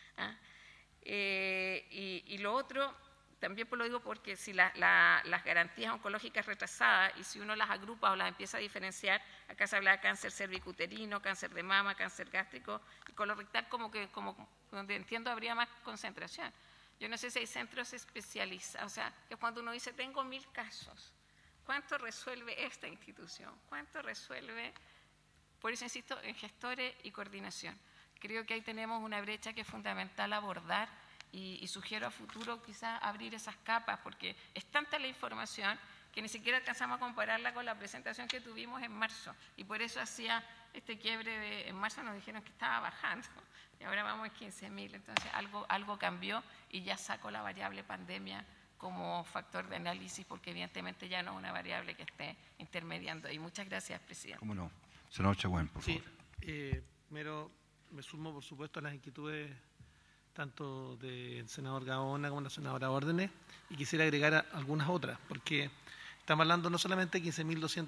Speaker 11: Y lo otro, también lo digo porque si las garantías oncológicas retrasadas, y si uno las agrupa o las empieza a diferenciar, acá se habla de cáncer cervicuterino, cáncer de mama, cáncer gástrico y colorectal, como donde entiendo habría más concentración. Yo no sé si hay centros especializados, o sea, que cuando uno dice tengo 1000 casos, ¿cuánto resuelve esta institución? ¿Cuánto resuelve? Por eso insisto en gestores y coordinación. Creo que ahí tenemos una brecha que es fundamental abordar. Y sugiero a futuro quizás abrir esas capas, porque es tanta la información que ni siquiera alcanzamos a compararla con la presentación que tuvimos en marzo. Y por eso hacía este quiebre en marzo nos dijeron que estaba bajando, y ahora vamos en 15.000. Entonces algo cambió, y ya saco la variable pandemia como factor de análisis, porque evidentemente ya no es una variable que esté intermediando. Y muchas gracias, presidente.
Speaker 1: ¿Cómo no? Senador Chagüen, por favor.
Speaker 4: Primero me sumo, por supuesto, a las inquietudes tanto del senador Gaona como de la senadora Órdenes, y quisiera agregar algunas otras, porque estamos hablando no solamente de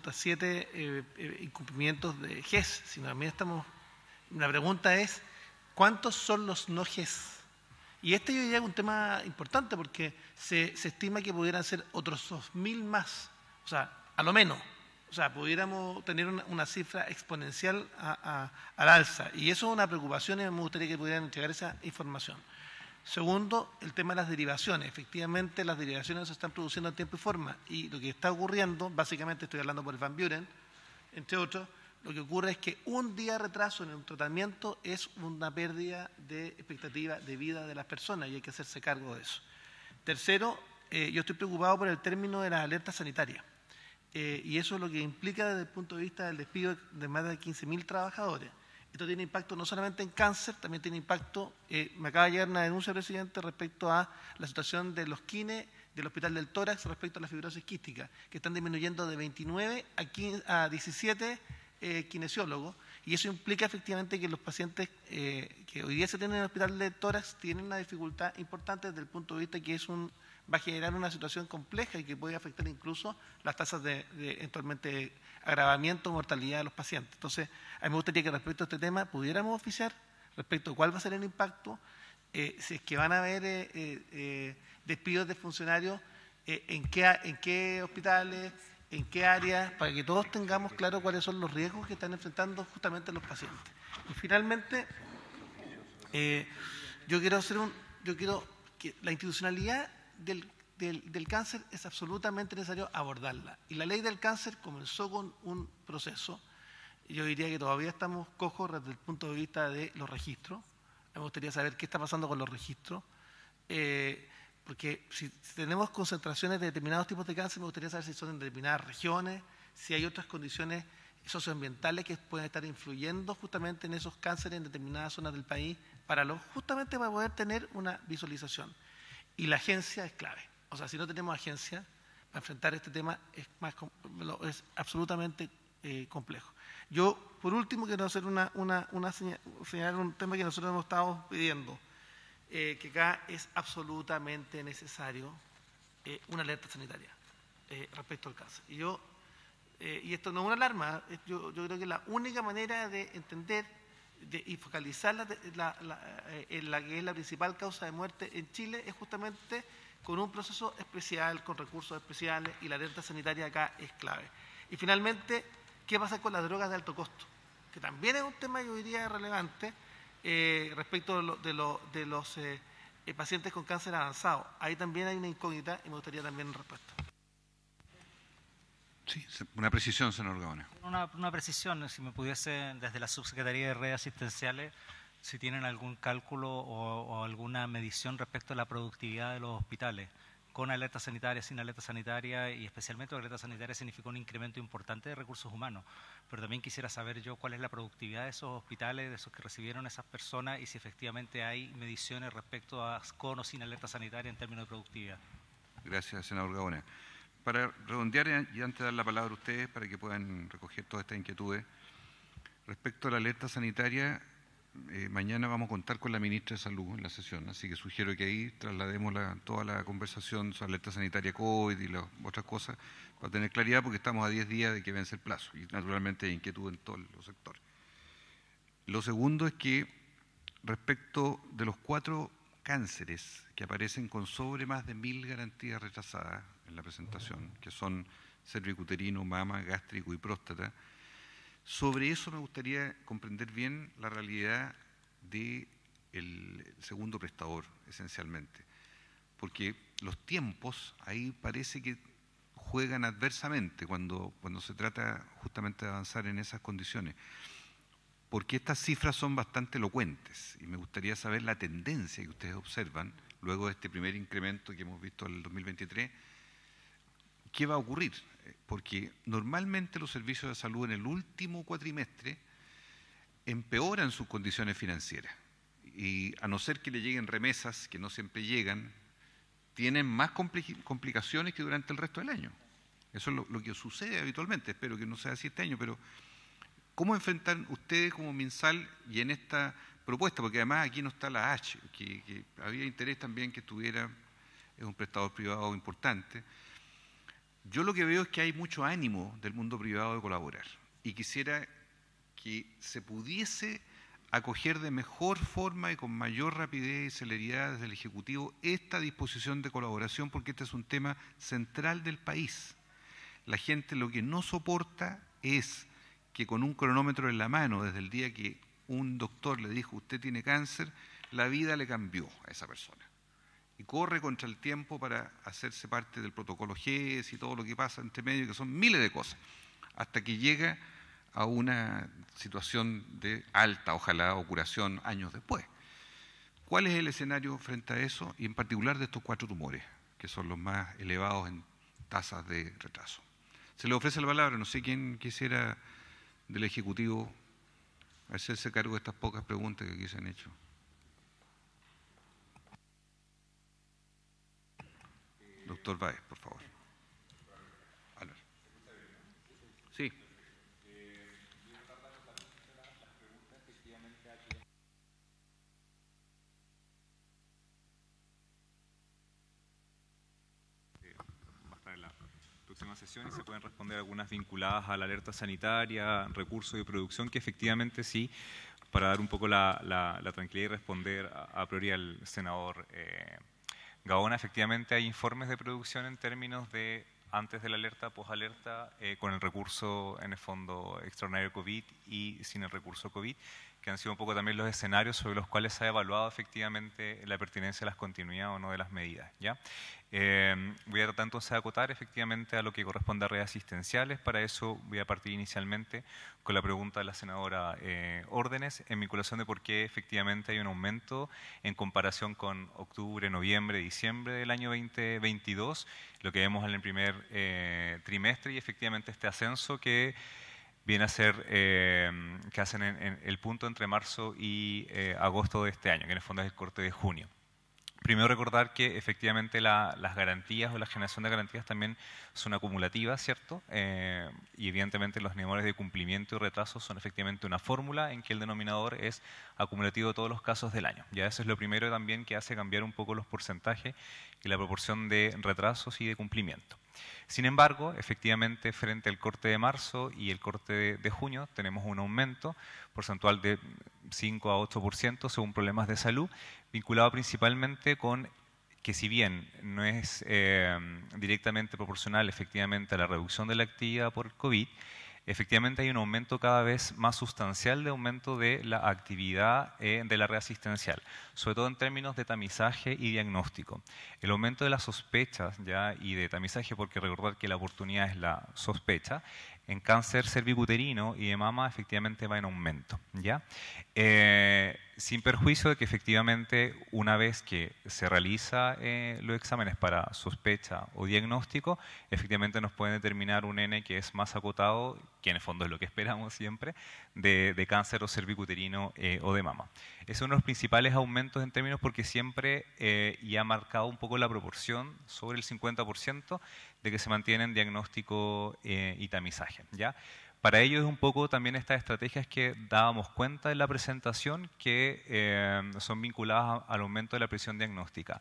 Speaker 4: 15.207 incumplimientos de GES, sino también la pregunta es, ¿cuántos son los no GES? Y yo diría un tema importante, porque se estima que pudieran ser otros 2.000 más, o sea, a lo menos. O sea, pudiéramos tener una cifra exponencial al alza. Y eso es una preocupación, y me gustaría que pudieran entregar esa información. Segundo, el tema de las derivaciones. Efectivamente, las derivaciones se están produciendo en tiempo y forma. Y lo que está ocurriendo, básicamente estoy hablando por el Van Buren, entre otros, lo que ocurre es que un día de retraso en un tratamiento es una pérdida de expectativa de vida de las personas, y hay que hacerse cargo de eso. Tercero, yo estoy preocupado por el término de las alertas sanitarias. Y eso es lo que implica desde el punto de vista del despido de más de 15.000 trabajadores. Esto tiene impacto no solamente en cáncer, también tiene impacto, me acaba de llegar una denuncia, presidente, respecto a la situación de los kines del Hospital del Tórax respecto a la fibrosis quística, que están disminuyendo de 29 a 17 kinesiólogos, y eso implica efectivamente que los pacientes que hoy día se tienen en el Hospital del Tórax tienen una dificultad importante desde el punto de vista que va a generar una situación compleja y que puede afectar incluso las tasas de eventualmente agravamiento o mortalidad de los pacientes. Entonces, a mí me gustaría que respecto a este tema pudiéramos oficiar respecto a cuál va a ser el impacto, si es que van a haber despidos de funcionarios
Speaker 7: en qué hospitales, en qué áreas, para que todos tengamos claro cuáles son los riesgos que están enfrentando justamente los pacientes. Y finalmente, yo quiero que la institucionalidad del cáncer es absolutamente necesario abordarla. Y la ley del cáncer comenzó con un proceso, yo diría que todavía estamos cojos desde el punto de vista de los registros. Me gustaría saber qué está pasando con los registros, porque si tenemos concentraciones de determinados tipos de cáncer, me gustaría saber si son en determinadas regiones, si hay otras condiciones socioambientales que pueden estar influyendo justamente en esos cánceres en determinadas zonas del país, justamente para poder tener una visualización. Y la agencia es clave. O sea, si no tenemos agencia para enfrentar este tema, es absolutamente complejo. Yo, por último, quiero hacer señalar un tema que nosotros hemos estado pidiendo, que acá es absolutamente necesario una alerta sanitaria respecto al cáncer. Y esto no es una alarma, yo creo que la única manera de entender y focalizar en la que es la principal causa de muerte en Chile es justamente con un proceso especial, con recursos especiales, y la alerta sanitaria acá es clave. Y finalmente, ¿qué pasa con las drogas de alto costo? Que también es un tema, yo diría, relevante respecto de los pacientes con cáncer avanzado. Ahí también hay una incógnita y me gustaría también una respuesta.
Speaker 1: Sí, una precisión, senador Gaona.
Speaker 10: Una precisión, si me pudiese, desde la Subsecretaría de Redes Asistenciales, si tienen algún cálculo o alguna medición respecto a la productividad de los hospitales, con alerta sanitaria, sin alerta sanitaria, y especialmente la alerta sanitaria significó un incremento importante de recursos humanos. Pero también quisiera saber yo cuál es la productividad de esos hospitales, de esos que recibieron esas personas, y si efectivamente hay mediciones respecto a con o sin alerta sanitaria en términos de productividad.
Speaker 1: Gracias, senador Gaona. Para redondear y antes de dar la palabra a ustedes para que puedan recoger todas estas inquietudes, respecto a la alerta sanitaria, mañana vamos a contar con la ministra de Salud en la sesión, así que sugiero que ahí traslademos toda la conversación sobre alerta sanitaria COVID y las otras cosas para tener claridad, porque estamos a 10 días de que vence el plazo y naturalmente hay inquietud en todos los sectores. Lo segundo es que respecto de los 4 cánceres que aparecen con sobre más de 1000 garantías retrasadas en la presentación, que son cervicuterino, mama, gástrico y próstata, sobre eso me gustaría comprender bien la realidad del segundo prestador, esencialmente, porque los tiempos ahí parece que juegan adversamente cuando se trata justamente de avanzar en esas condiciones, porque estas cifras son bastante elocuentes y me gustaría saber la tendencia que ustedes observan luego de este primer incremento que hemos visto en el 2023. ¿Qué va a ocurrir? Porque normalmente los servicios de salud en el último cuatrimestre empeoran sus condiciones financieras y a no ser que le lleguen remesas, que no siempre llegan, tienen más complicaciones que durante el resto del año. Eso es lo que sucede habitualmente, espero que no sea así este año, pero ¿cómo enfrentan ustedes como MinSal y en esta propuesta? Porque además aquí no está la H, que había interés también que estuviera, es un prestador privado importante. Yo lo que veo es que hay mucho ánimo del mundo privado de colaborar y quisiera que se pudiese acoger de mejor forma y con mayor rapidez y celeridad desde el Ejecutivo esta disposición de colaboración, porque este es un tema central del país. La gente lo que no soporta es que con un cronómetro en la mano, desde el día que un doctor le dijo usted tiene cáncer, la vida le cambió a esa persona. Y corre contra el tiempo para hacerse parte del protocolo GES y todo lo que pasa entre medio, que son miles de cosas, hasta que llega a una situación de alta, ojalá, o curación años después. ¿Cuál es el escenario frente a eso? Y en particular de estos 4 tumores, que son los más elevados en tasas de retraso. Se le ofrece la palabra, no sé quién quisiera del Ejecutivo hacerse cargo de estas pocas preguntas que aquí se han hecho. Doctor Báez, por favor. Sí.
Speaker 3: Basta en la próxima sesión y se pueden responder algunas vinculadas a la alerta sanitaria, recursos de producción, que efectivamente sí, para dar un poco la tranquilidad y responder a priori al senador Gaona, efectivamente hay informes de producción en términos de antes de la alerta, posalerta, con el recurso en el fondo extraordinario COVID y sin el recurso COVID, que han sido un poco también los escenarios sobre los cuales se ha evaluado efectivamente la pertinencia de las continuidades o no de las medidas, ¿ya? Voy a tratar entonces de acotar efectivamente a lo que corresponde a redes asistenciales. Para eso voy a partir inicialmente con la pregunta de la senadora Órdenes en vinculación de por qué efectivamente hay un aumento en comparación con octubre, noviembre, diciembre del año 2022, lo que vemos en el primer trimestre y efectivamente este ascenso que viene a ser, que hacen en el punto entre marzo y agosto de este año, que en el fondo es el corte de junio. Primero recordar que efectivamente las garantías o la generación de garantías también son acumulativas, ¿cierto? Y evidentemente los niveles de cumplimiento y retraso son efectivamente una fórmula en que el denominador es acumulativo de todos los casos del año. Ya eso es lo primero también que hace cambiar un poco los porcentajes y la proporción de retrasos y de cumplimiento. Sin embargo, efectivamente, frente al corte de marzo y el corte de junio, tenemos un aumento porcentual de 5 a 8% según problemas de salud, vinculado principalmente con que si bien no es directamente proporcional efectivamente a la reducción de la actividad por el COVID, efectivamente hay un aumento cada vez más sustancial de aumento de la actividad de la red asistencial, sobre todo en términos de tamizaje y diagnóstico. El aumento de las sospechas ya y de tamizaje, porque recordar que la oportunidad es la sospecha, en cáncer cervicuterino y de mama efectivamente va en aumento, ¿ya? Sin perjuicio de que efectivamente una vez que se realiza los exámenes para sospecha o diagnóstico, efectivamente nos pueden determinar un N que es más acotado, que en el fondo es lo que esperamos siempre, de cáncer o cervicuterino o de mama. Es uno de los principales aumentos en términos porque siempre y ha marcado un poco la proporción sobre el 50% de que se mantienen diagnóstico y tamizaje, ¿ya? Para ello es un poco también estas estrategias que dábamos cuenta en la presentación que son vinculadas al aumento de la presión diagnóstica.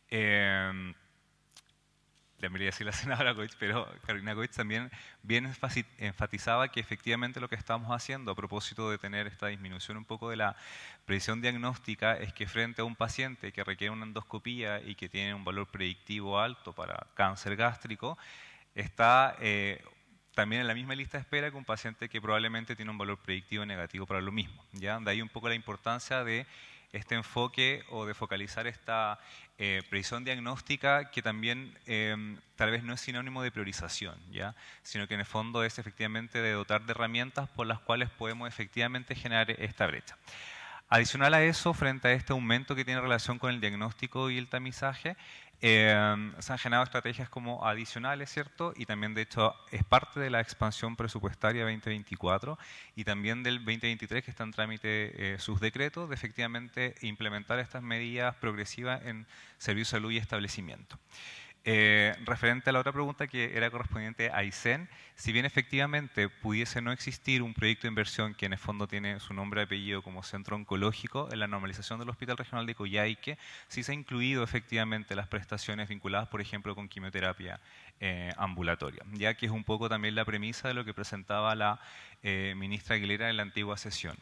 Speaker 3: Debería decir la senadora Goich, pero Carolina Goich también bien enfatizaba que efectivamente lo que estamos haciendo a propósito de tener esta disminución un poco de la presión diagnóstica es que frente a un paciente que requiere una endoscopía y que tiene un valor predictivo alto para cáncer gástrico, está también en la misma lista de espera que un paciente que probablemente tiene un valor predictivo negativo para lo mismo, ¿ya? De ahí un poco la importancia de este enfoque o de focalizar esta precisión diagnóstica que también tal vez no es sinónimo de priorización, ¿ya? Sino que en el fondo es efectivamente de dotar de herramientas por las cuales podemos efectivamente generar esta brecha. Adicional a eso, frente a este aumento que tiene relación con el diagnóstico y el tamizaje, se han generado estrategias como adicionales, ¿cierto? Y también, de hecho, es parte de la expansión presupuestaria 2024 y también del 2023 que está en trámite sus decretos de efectivamente implementar estas medidas progresivas en servicios de salud y establecimiento. Referente a la otra pregunta que era correspondiente a ICEN, si bien efectivamente pudiese no existir un proyecto de inversión que en el fondo tiene su nombre y apellido como centro oncológico, en la normalización del Hospital Regional de Coyhaique sí se ha incluido efectivamente las prestaciones vinculadas, por ejemplo, con quimioterapia ambulatoria, ya que es un poco también la premisa de lo que presentaba la ministra Aguilera en la antigua sesión.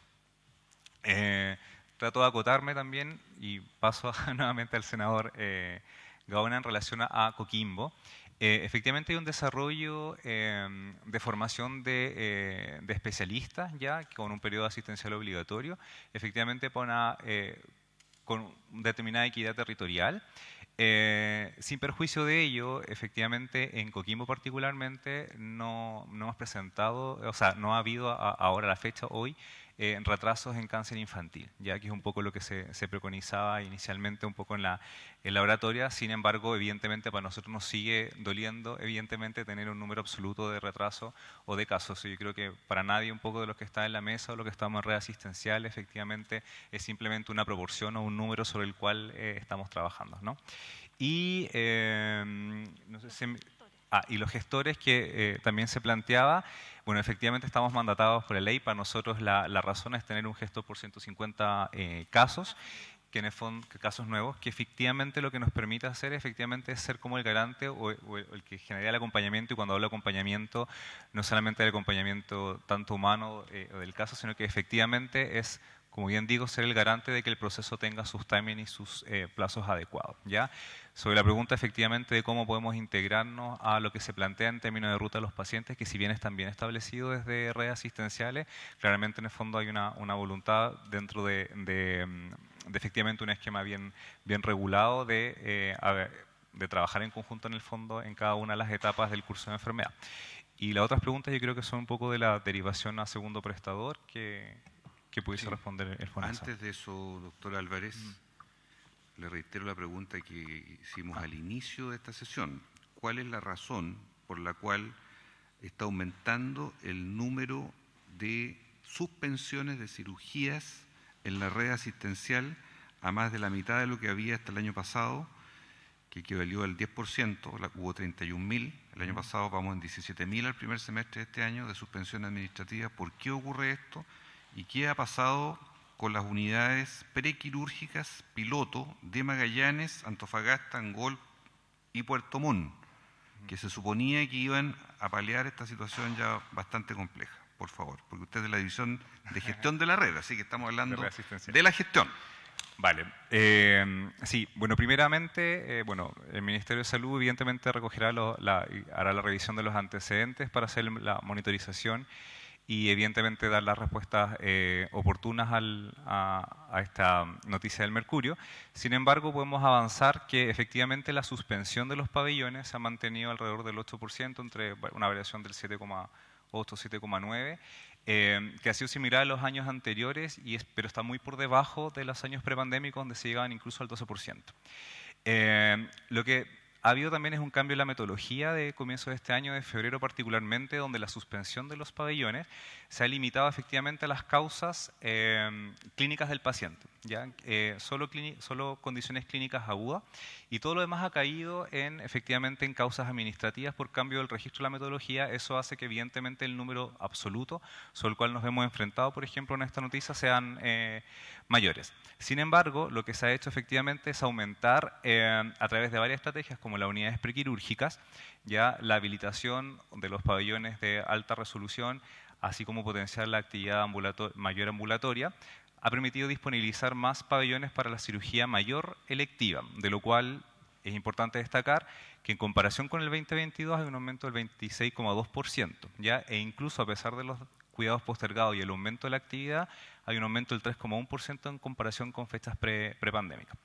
Speaker 3: Trato de acotarme también y paso nuevamente al senador Gaona en relación a Coquimbo. Efectivamente hay un desarrollo de formación de especialistas ya con un periodo asistencial obligatorio, efectivamente con determinada equidad territorial. Sin perjuicio de ello, efectivamente en Coquimbo particularmente no hemos presentado, o sea, no ha habido ahora a la fecha hoy retrasos en cáncer infantil, ya que es un poco lo que se preconizaba inicialmente un poco en la oratoria. Sin embargo, evidentemente para nosotros nos sigue doliendo evidentemente tener un número absoluto de retraso o de casos. Yo creo que para nadie un poco de los que está en la mesa o los que estamos en red asistencial efectivamente es simplemente una proporción o un número sobre el cual estamos trabajando, ¿no? Y no sé si y los gestores que también se planteaba, bueno, efectivamente estamos mandatados por la ley. Para nosotros la razón es tener un gestor por 150 casos, que en el fondo, casos nuevos, que efectivamente lo que nos permite hacer efectivamente es ser como el garante o el que genera el acompañamiento. Y cuando hablo de acompañamiento, no solamente el acompañamiento tanto humano o del caso, sino que efectivamente es como bien digo, ser el garante de que el proceso tenga sus timings y sus plazos adecuados, ¿ya? Sobre la pregunta efectivamente de cómo podemos integrarnos a lo que se plantea en términos de ruta de los pacientes, que si bien están bien establecidos desde redes asistenciales, claramente en el fondo hay una voluntad dentro de efectivamente un esquema bien regulado de trabajar en conjunto en el fondo en cada una de las etapas del curso de enfermedad. Y las otras preguntas yo creo que son un poco de la derivación a segundo prestador que pudiese responder el FONASA.
Speaker 1: Antes de eso, doctor Álvarez, le reitero la pregunta que hicimos al inicio de esta sesión. ¿Cuál es la razón por la cual está aumentando el número de suspensiones de cirugías en la red asistencial a más de la mitad de lo que había hasta el año pasado, que equivalió al 10%, hubo 31.000, el año pasado vamos en 17.000 al primer semestre de este año de suspensión administrativa? ¿Por qué ocurre esto? ¿Y qué ha pasado con las unidades prequirúrgicas piloto de Magallanes, Antofagasta, Angol y Puerto Montt, que se suponía que iban a paliar esta situación ya bastante compleja? Por favor, porque usted es de la división de gestión de la red, así que estamos hablando de la gestión.
Speaker 3: Vale. Sí, bueno, primeramente, el Ministerio de Salud evidentemente recogerá hará la revisión de los antecedentes para hacer la monitorización y evidentemente dar las respuestas oportunas a esta noticia del mercurio. Sin embargo, podemos avanzar que efectivamente la suspensión de los pabellones se ha mantenido alrededor del 8%, entre una variación del 7,8, 7,9%, que ha sido similar a los años anteriores, pero está muy por debajo de los años prepandémicos, donde se llegaban incluso al 12%. Lo que ha habido también es un cambio en la metodología de comienzo de este año, de febrero particularmente, donde la suspensión de los pabellones se ha limitado efectivamente a las causas clínicas del paciente, ¿ya? Solo condiciones clínicas agudas, y todo lo demás ha caído efectivamente en causas administrativas por cambio del registro de la metodología. Eso hace que evidentemente el número absoluto sobre el cual nos hemos enfrentado, por ejemplo, en esta noticia, sean mayores. Sin embargo, lo que se ha hecho efectivamente es aumentar a través de varias estrategias, como las unidades prequirúrgicas, ya la habilitación de los pabellones de alta resolución, así como potenciar la actividad mayor ambulatoria, ha permitido disponibilizar más pabellones para la cirugía mayor electiva, de lo cual es importante destacar que en comparación con el 2022 hay un aumento del 26,2%, ¿ya? E incluso a pesar de los cuidados postergados y el aumento de la actividad, hay un aumento del 3,1% en comparación con fechas prepandémicas.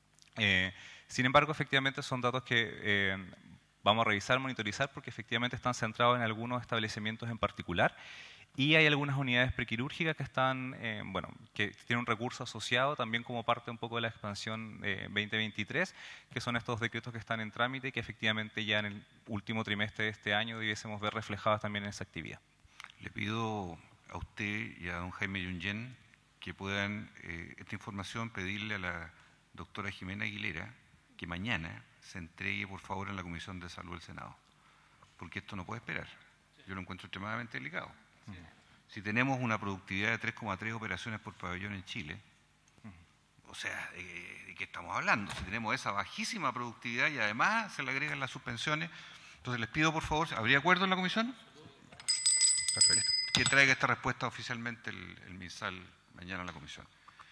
Speaker 3: Sin embargo, efectivamente son datos que vamos a revisar, monitorizar, porque efectivamente están centrados en algunos establecimientos en particular, y hay algunas unidades prequirúrgicas que están, que tienen un recurso asociado también como parte un poco de la expansión 2023, que son estos decretos que están en trámite y que efectivamente ya en el último trimestre de este año debiésemos ver reflejadas también en esa actividad.
Speaker 1: Le pido a usted y a don Jaime Yungen que puedan, esta información, pedirle a la doctora Jimena Aguilera que mañana se entregue, por favor, en la Comisión de Salud del Senado, porque esto no puede esperar. Yo lo encuentro extremadamente delicado. Si tenemos una productividad de 3,3 operaciones por pabellón en Chile, o sea, ¿de qué estamos hablando? Si tenemos esa bajísima productividad y además se le agregan las suspensiones, entonces les pido, por favor, ¿habría acuerdo en la comisión? Perfecto. Que traiga esta respuesta oficialmente el MinSal mañana a la comisión.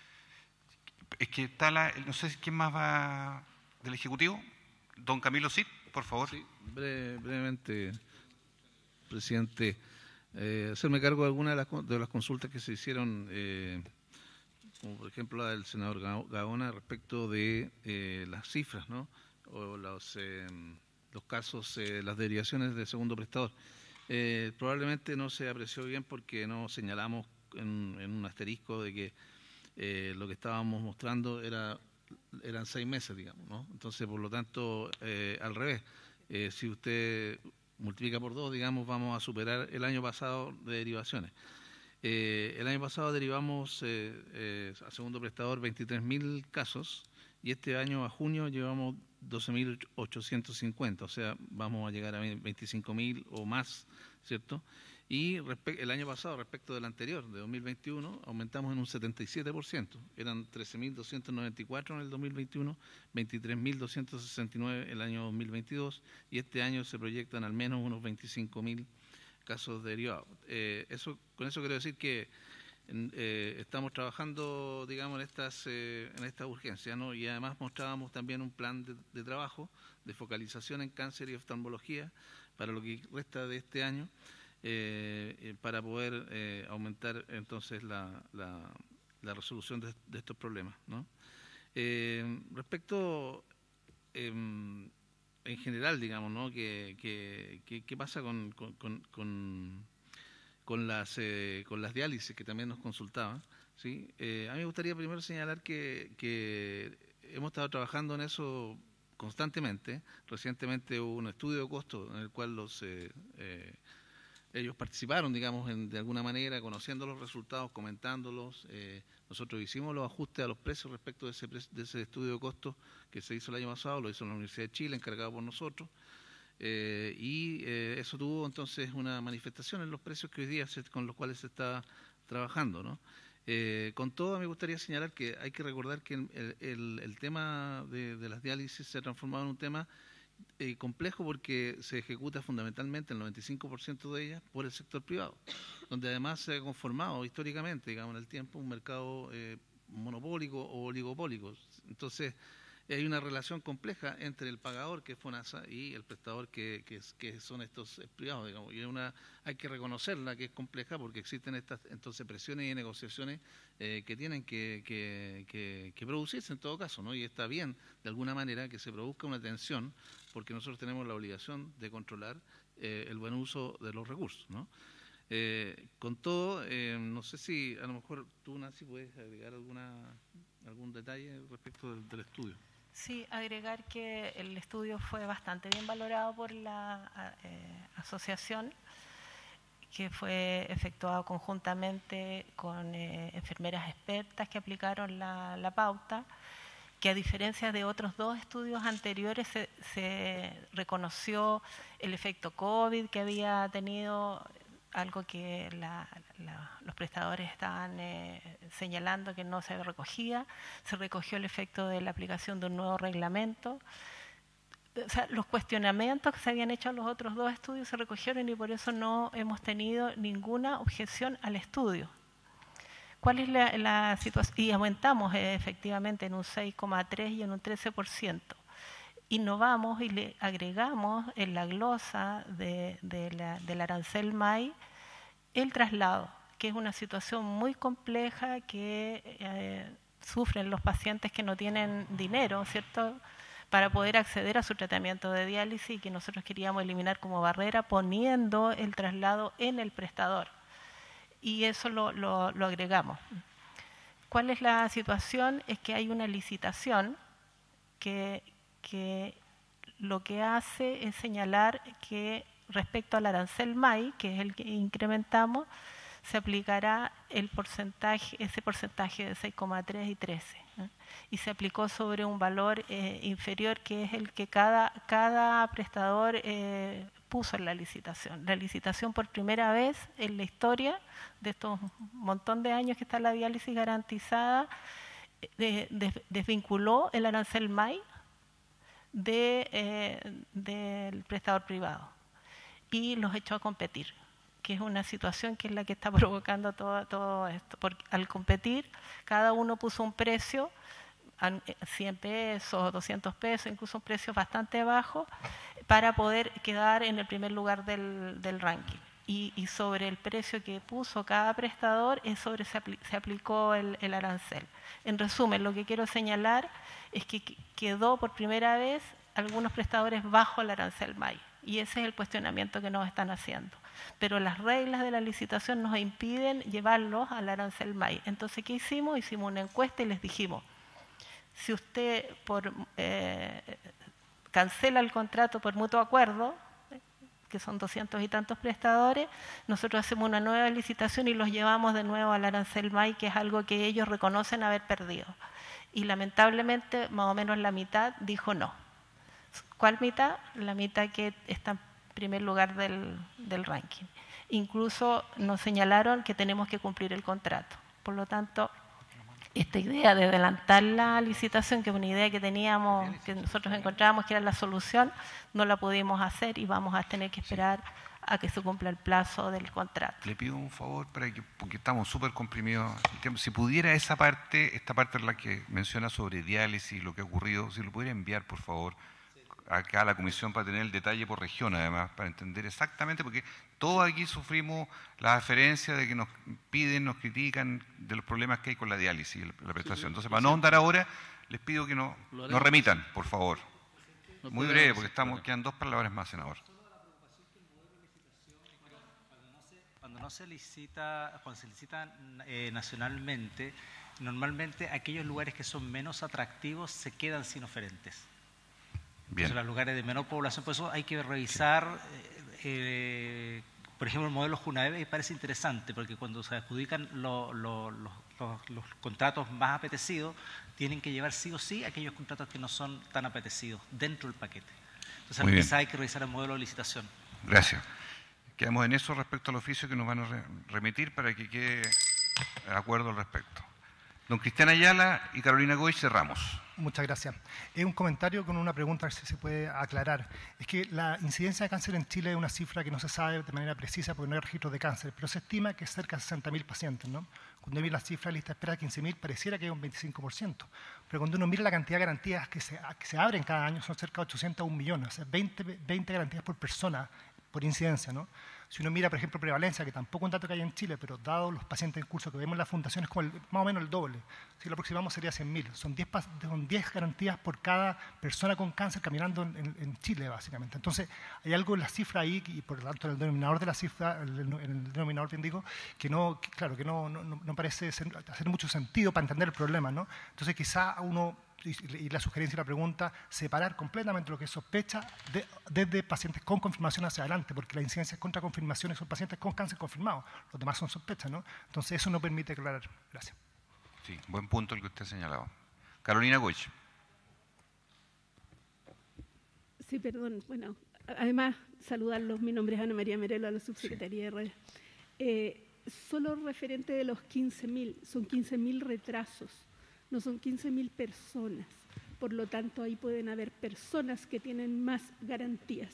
Speaker 1: Es que está no sé quién más va del Ejecutivo. Don Camilo Cid, por favor.
Speaker 4: Sí, brevemente, presidente. Hacerme cargo de algunas de las consultas que se hicieron, como por ejemplo la del senador Gaona respecto de las cifras, ¿no? O los casos, las derivaciones de segundo prestador. Probablemente no se apreció bien porque no señalamos en un asterisco de que lo que estábamos mostrando eran 6 meses, digamos, ¿no? Entonces, por lo tanto, al revés, si usted multiplica por 2, digamos, vamos a superar el año pasado de derivaciones. El año pasado derivamos a segundo prestador 23.000 casos y este año a junio llevamos 12.850, o sea, vamos a llegar a 25.000 o más, ¿cierto? Y el año pasado, respecto del anterior, de 2021, aumentamos en un 77%. Eran 13.294 en el 2021, 23.269 el año 2022, y este año se proyectan al menos unos 25.000 casos derivados. Con eso quiero decir que estamos trabajando, digamos, en estas urgencias, ¿no? Y además mostrábamos también un plan de trabajo de focalización en cáncer y oftalmología para lo que resta de este año, para poder aumentar entonces la resolución de estos problemas, ¿no? Respecto en general, digamos, ¿no? ¿Qué pasa con las diálisis que también nos consultaban? ¿Sí? A mí me gustaría primero señalar que hemos estado trabajando en eso constantemente. Recientemente hubo un estudio de costo en el cual ellos participaron, digamos, de alguna manera, conociendo los resultados, comentándolos. Nosotros hicimos los ajustes a los precios respecto de ese estudio de costos que se hizo el año pasado, lo hizo la Universidad de Chile, encargado por nosotros, y eso tuvo entonces una manifestación en los precios que hoy día con los cuales se está trabajando, ¿no? Con todo, me gustaría señalar que hay que recordar que el tema de las diálisis se ha transformado en un tema complejo porque se ejecuta fundamentalmente el 95% de ellas por el sector privado, donde además se ha conformado históricamente, digamos, en el tiempo un mercado monopólico o oligopólico. Entonces hay una relación compleja entre el pagador, que es FONASA, y el prestador, que son estos privados, digamos. Y hay que reconocerla, que es compleja, porque existen estas entonces presiones y negociaciones que tienen que producirse en todo caso, ¿no? Y está bien, de alguna manera, que se produzca una tensión, porque nosotros tenemos la obligación de controlar el buen uso de los recursos, ¿no? Con todo, no sé si a lo mejor tú, Nancy, puedes agregar algún detalle respecto del estudio.
Speaker 6: Sí, agregar que el estudio fue bastante bien valorado por la asociación, que fue efectuado conjuntamente con enfermeras expertas que aplicaron la pauta, que a diferencia de otros dos estudios anteriores se reconoció el efecto COVID que había tenido, algo que los prestadores estaban señalando que no se recogía. Se recogió el efecto de la aplicación de un nuevo reglamento. O sea, los cuestionamientos que se habían hecho en los otros dos estudios se recogieron y por eso no hemos tenido ninguna objeción al estudio. ¿Cuál es la situación? Y aumentamos efectivamente en un 6,3 y en un 13%. Innovamos y le agregamos en la glosa del arancel MAI el traslado, que es una situación muy compleja que sufren los pacientes que no tienen dinero, ¿cierto?, para poder acceder a su tratamiento de diálisis, y que nosotros queríamos eliminar como barrera poniendo el traslado en el prestador. Y eso lo agregamos. ¿Cuál es la situación? Es que hay una licitación que lo que hace es señalar que respecto al arancel MAI, que es el que incrementamos, se aplicará ese porcentaje de 6,3 y 13. Y se aplicó sobre un valor inferior, que es el que cada prestador puso en la licitación. La licitación, por primera vez en la historia de estos montón de años que está la diálisis garantizada, desvinculó el arancel MAI del prestador privado y los echó a competir, que es una situación que es la que está provocando todo esto. Porque al competir, cada uno puso un precio, 100 pesos, 200 pesos, incluso un precio bastante bajo, para poder quedar en el primer lugar del ranking. Y sobre el precio que puso cada prestador, se aplicó el arancel. En resumen, lo que quiero señalar es que quedó por primera vez algunos prestadores bajo el arancel MAI. Y ese es el cuestionamiento que nos están haciendo. Pero las reglas de la licitación nos impiden llevarlos al arancel MAI. Entonces, ¿qué hicimos? Hicimos una encuesta y les dijimos: si usted cancela el contrato por mutuo acuerdo, que son 200 y tantos prestadores, nosotros hacemos una nueva licitación y los llevamos de nuevo al arancel MAI, que es algo que ellos reconocen haber perdido. Y lamentablemente, más o menos la mitad dijo no. ¿Cuál mitad? La mitad que está en primer lugar del ranking. Incluso nos señalaron que tenemos que cumplir el contrato. Por lo tanto, esta idea de adelantar la licitación, que es una idea que teníamos, que nosotros encontrábamos que era la solución, no la pudimos hacer y vamos a tener que esperar a que se cumpla el plazo del contrato.
Speaker 1: Le pido un favor porque estamos súper comprimidos. Si pudiera esta parte en la que menciona sobre diálisis y lo que ha ocurrido, si lo pudiera enviar, por favor, acá a la comisión para tener el detalle por región, además, para entender exactamente, porque todos aquí sufrimos la diferencia de que nos piden, nos critican de los problemas que hay con la diálisis y la prestación. Entonces, para no ahondar ahora, les pido que nos remitan, por favor. Muy breve, porque quedan 2 palabras más, senador.
Speaker 10: Cuando se licita nacionalmente, normalmente aquellos lugares que son menos atractivos se quedan sin oferentes.
Speaker 1: Bien.
Speaker 10: Entonces, los lugares de menor población, por eso hay que revisar, por ejemplo, el modelo Junaeve me parece interesante, porque cuando se adjudican los contratos más apetecidos, tienen que llevar sí o sí aquellos contratos que no son tan apetecidos dentro del paquete. Entonces, quizás hay que revisar el modelo de licitación.
Speaker 1: Gracias. Quedamos en eso respecto al oficio que nos van a remitir para que quede de acuerdo al respecto. Don Cristian Ayala y Carolina Goy, cerramos.
Speaker 9: Muchas gracias. Es un comentario con una pregunta, a ver si se puede aclarar. Es que la incidencia de cáncer en Chile es una cifra que no se sabe de manera precisa porque no hay registros de cáncer, pero se estima que es cerca de 60.000 pacientes, ¿no? Cuando vi la cifra de lista de espera de 15.000, pareciera que es un 25%. Pero cuando uno mira la cantidad de garantías que se abren cada año, son cerca de 800 a 1 millón, o sea, 20 garantías por persona, por incidencia, ¿no? Si uno mira, por ejemplo, prevalencia, que tampoco es un dato que hay en Chile, pero dado los pacientes en curso que vemos en la fundación, es como más o menos el doble. Si lo aproximamos sería 100.000. Son 10 garantías por cada persona con cáncer caminando en Chile, básicamente. Entonces, hay algo en la cifra ahí, y por lo tanto en el denominador de la cifra, en el denominador, bien digo, que no parece hacer mucho sentido para entender el problema, ¿no? Entonces, quizá uno, y la sugerencia y la pregunta, separar completamente lo que es sospecha desde pacientes con confirmación hacia adelante, porque la incidencia contra confirmaciones son pacientes con cáncer confirmado, los demás son sospechas, ¿no? Entonces eso no permite aclarar. Gracias.
Speaker 1: Sí, buen punto el que usted ha señalado. Carolina Goich.
Speaker 12: Sí, perdón. Bueno, además, saludarlos. Mi nombre es Ana María Merelo, a la subsecretaría de redes. Solo referente de los 15.000, son 15.000 retrasos. No son 15.000 personas, por lo tanto ahí pueden haber personas que tienen más garantías,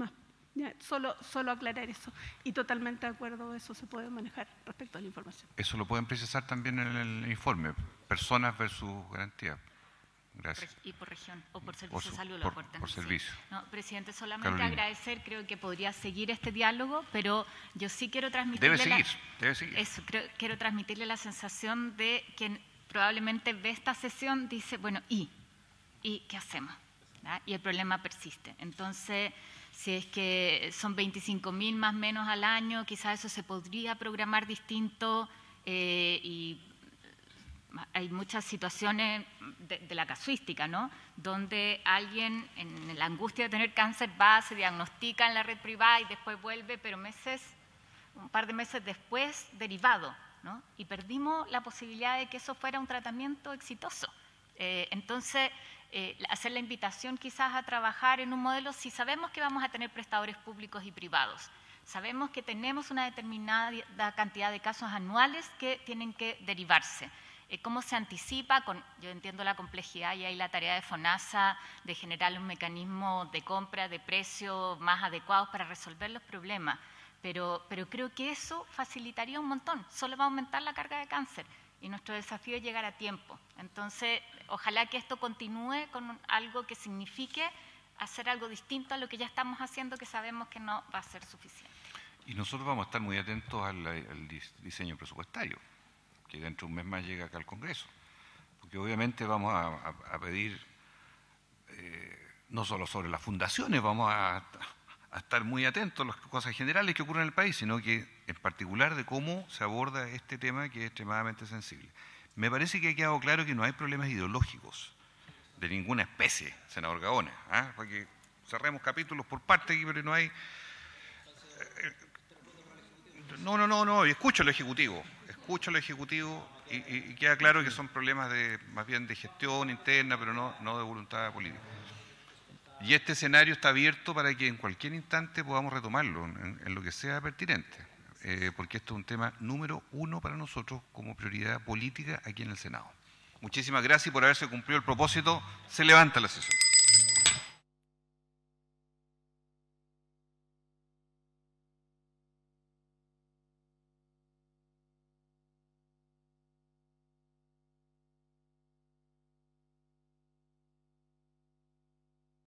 Speaker 12: solo aclarar eso, y totalmente de acuerdo, eso se puede manejar respecto a la información.
Speaker 1: Eso lo pueden precisar también en el informe, personas versus garantías. Gracias.
Speaker 5: Y por región, o por servicio de salud lo aportan.
Speaker 1: Por servicio.
Speaker 5: No, presidente, solamente
Speaker 1: Carolina.
Speaker 5: agradecer, creo que podría seguir este diálogo, pero yo sí quiero transmitirle
Speaker 1: debe seguir.
Speaker 5: Eso, quiero transmitirle la sensación de que probablemente ve esta sesión, dice, bueno, ¿y qué hacemos? ¿verdad? Y el problema persiste. Entonces, si es que son 25.000 más o menos al año, quizás eso se podría programar distinto y hay muchas situaciones de la casuística, ¿no? Donde alguien en la angustia de tener cáncer va, se diagnostica en la red privada y después vuelve, pero un par de meses después, derivado, ¿no? Y perdimos la posibilidad de que eso fuera un tratamiento exitoso. Entonces, hacer la invitación quizás a trabajar en un modelo, si sabemos que vamos a tener prestadores públicos y privados, sabemos que tenemos una determinada cantidad de casos anuales que tienen que derivarse. ¿Cómo se anticipa? Yo entiendo la complejidad y hay la tarea de FONASA de generar un mecanismo de compra de precios más adecuados para resolver los problemas. Pero creo que eso facilitaría un montón, solo va a aumentar la carga de cáncer y nuestro desafío es llegar a tiempo. Entonces, ojalá que esto continúe con algo que signifique hacer algo distinto a lo que ya estamos haciendo, que sabemos que no va a ser suficiente.
Speaker 1: Y nosotros vamos a estar muy atentos al diseño presupuestario, que dentro de un mes más llega acá al Congreso, porque obviamente vamos a pedir, no solo sobre las fundaciones, vamos a estar muy atentos a las cosas generales que ocurren en el país, sino que en particular de cómo se aborda este tema que es extremadamente sensible. Me parece que ha quedado claro que no hay problemas ideológicos de ninguna especie, senador Gaona, para que cerremos capítulos por parte aquí, pero no hay... No, escucho al Ejecutivo y queda claro que son problemas más bien de gestión interna, pero no de voluntad política. Y este escenario está abierto para que en cualquier instante podamos retomarlo en lo que sea pertinente, porque esto es un tema número 1 para nosotros como prioridad política aquí en el Senado. Muchísimas gracias por haberse cumplido el propósito. Se levanta la sesión.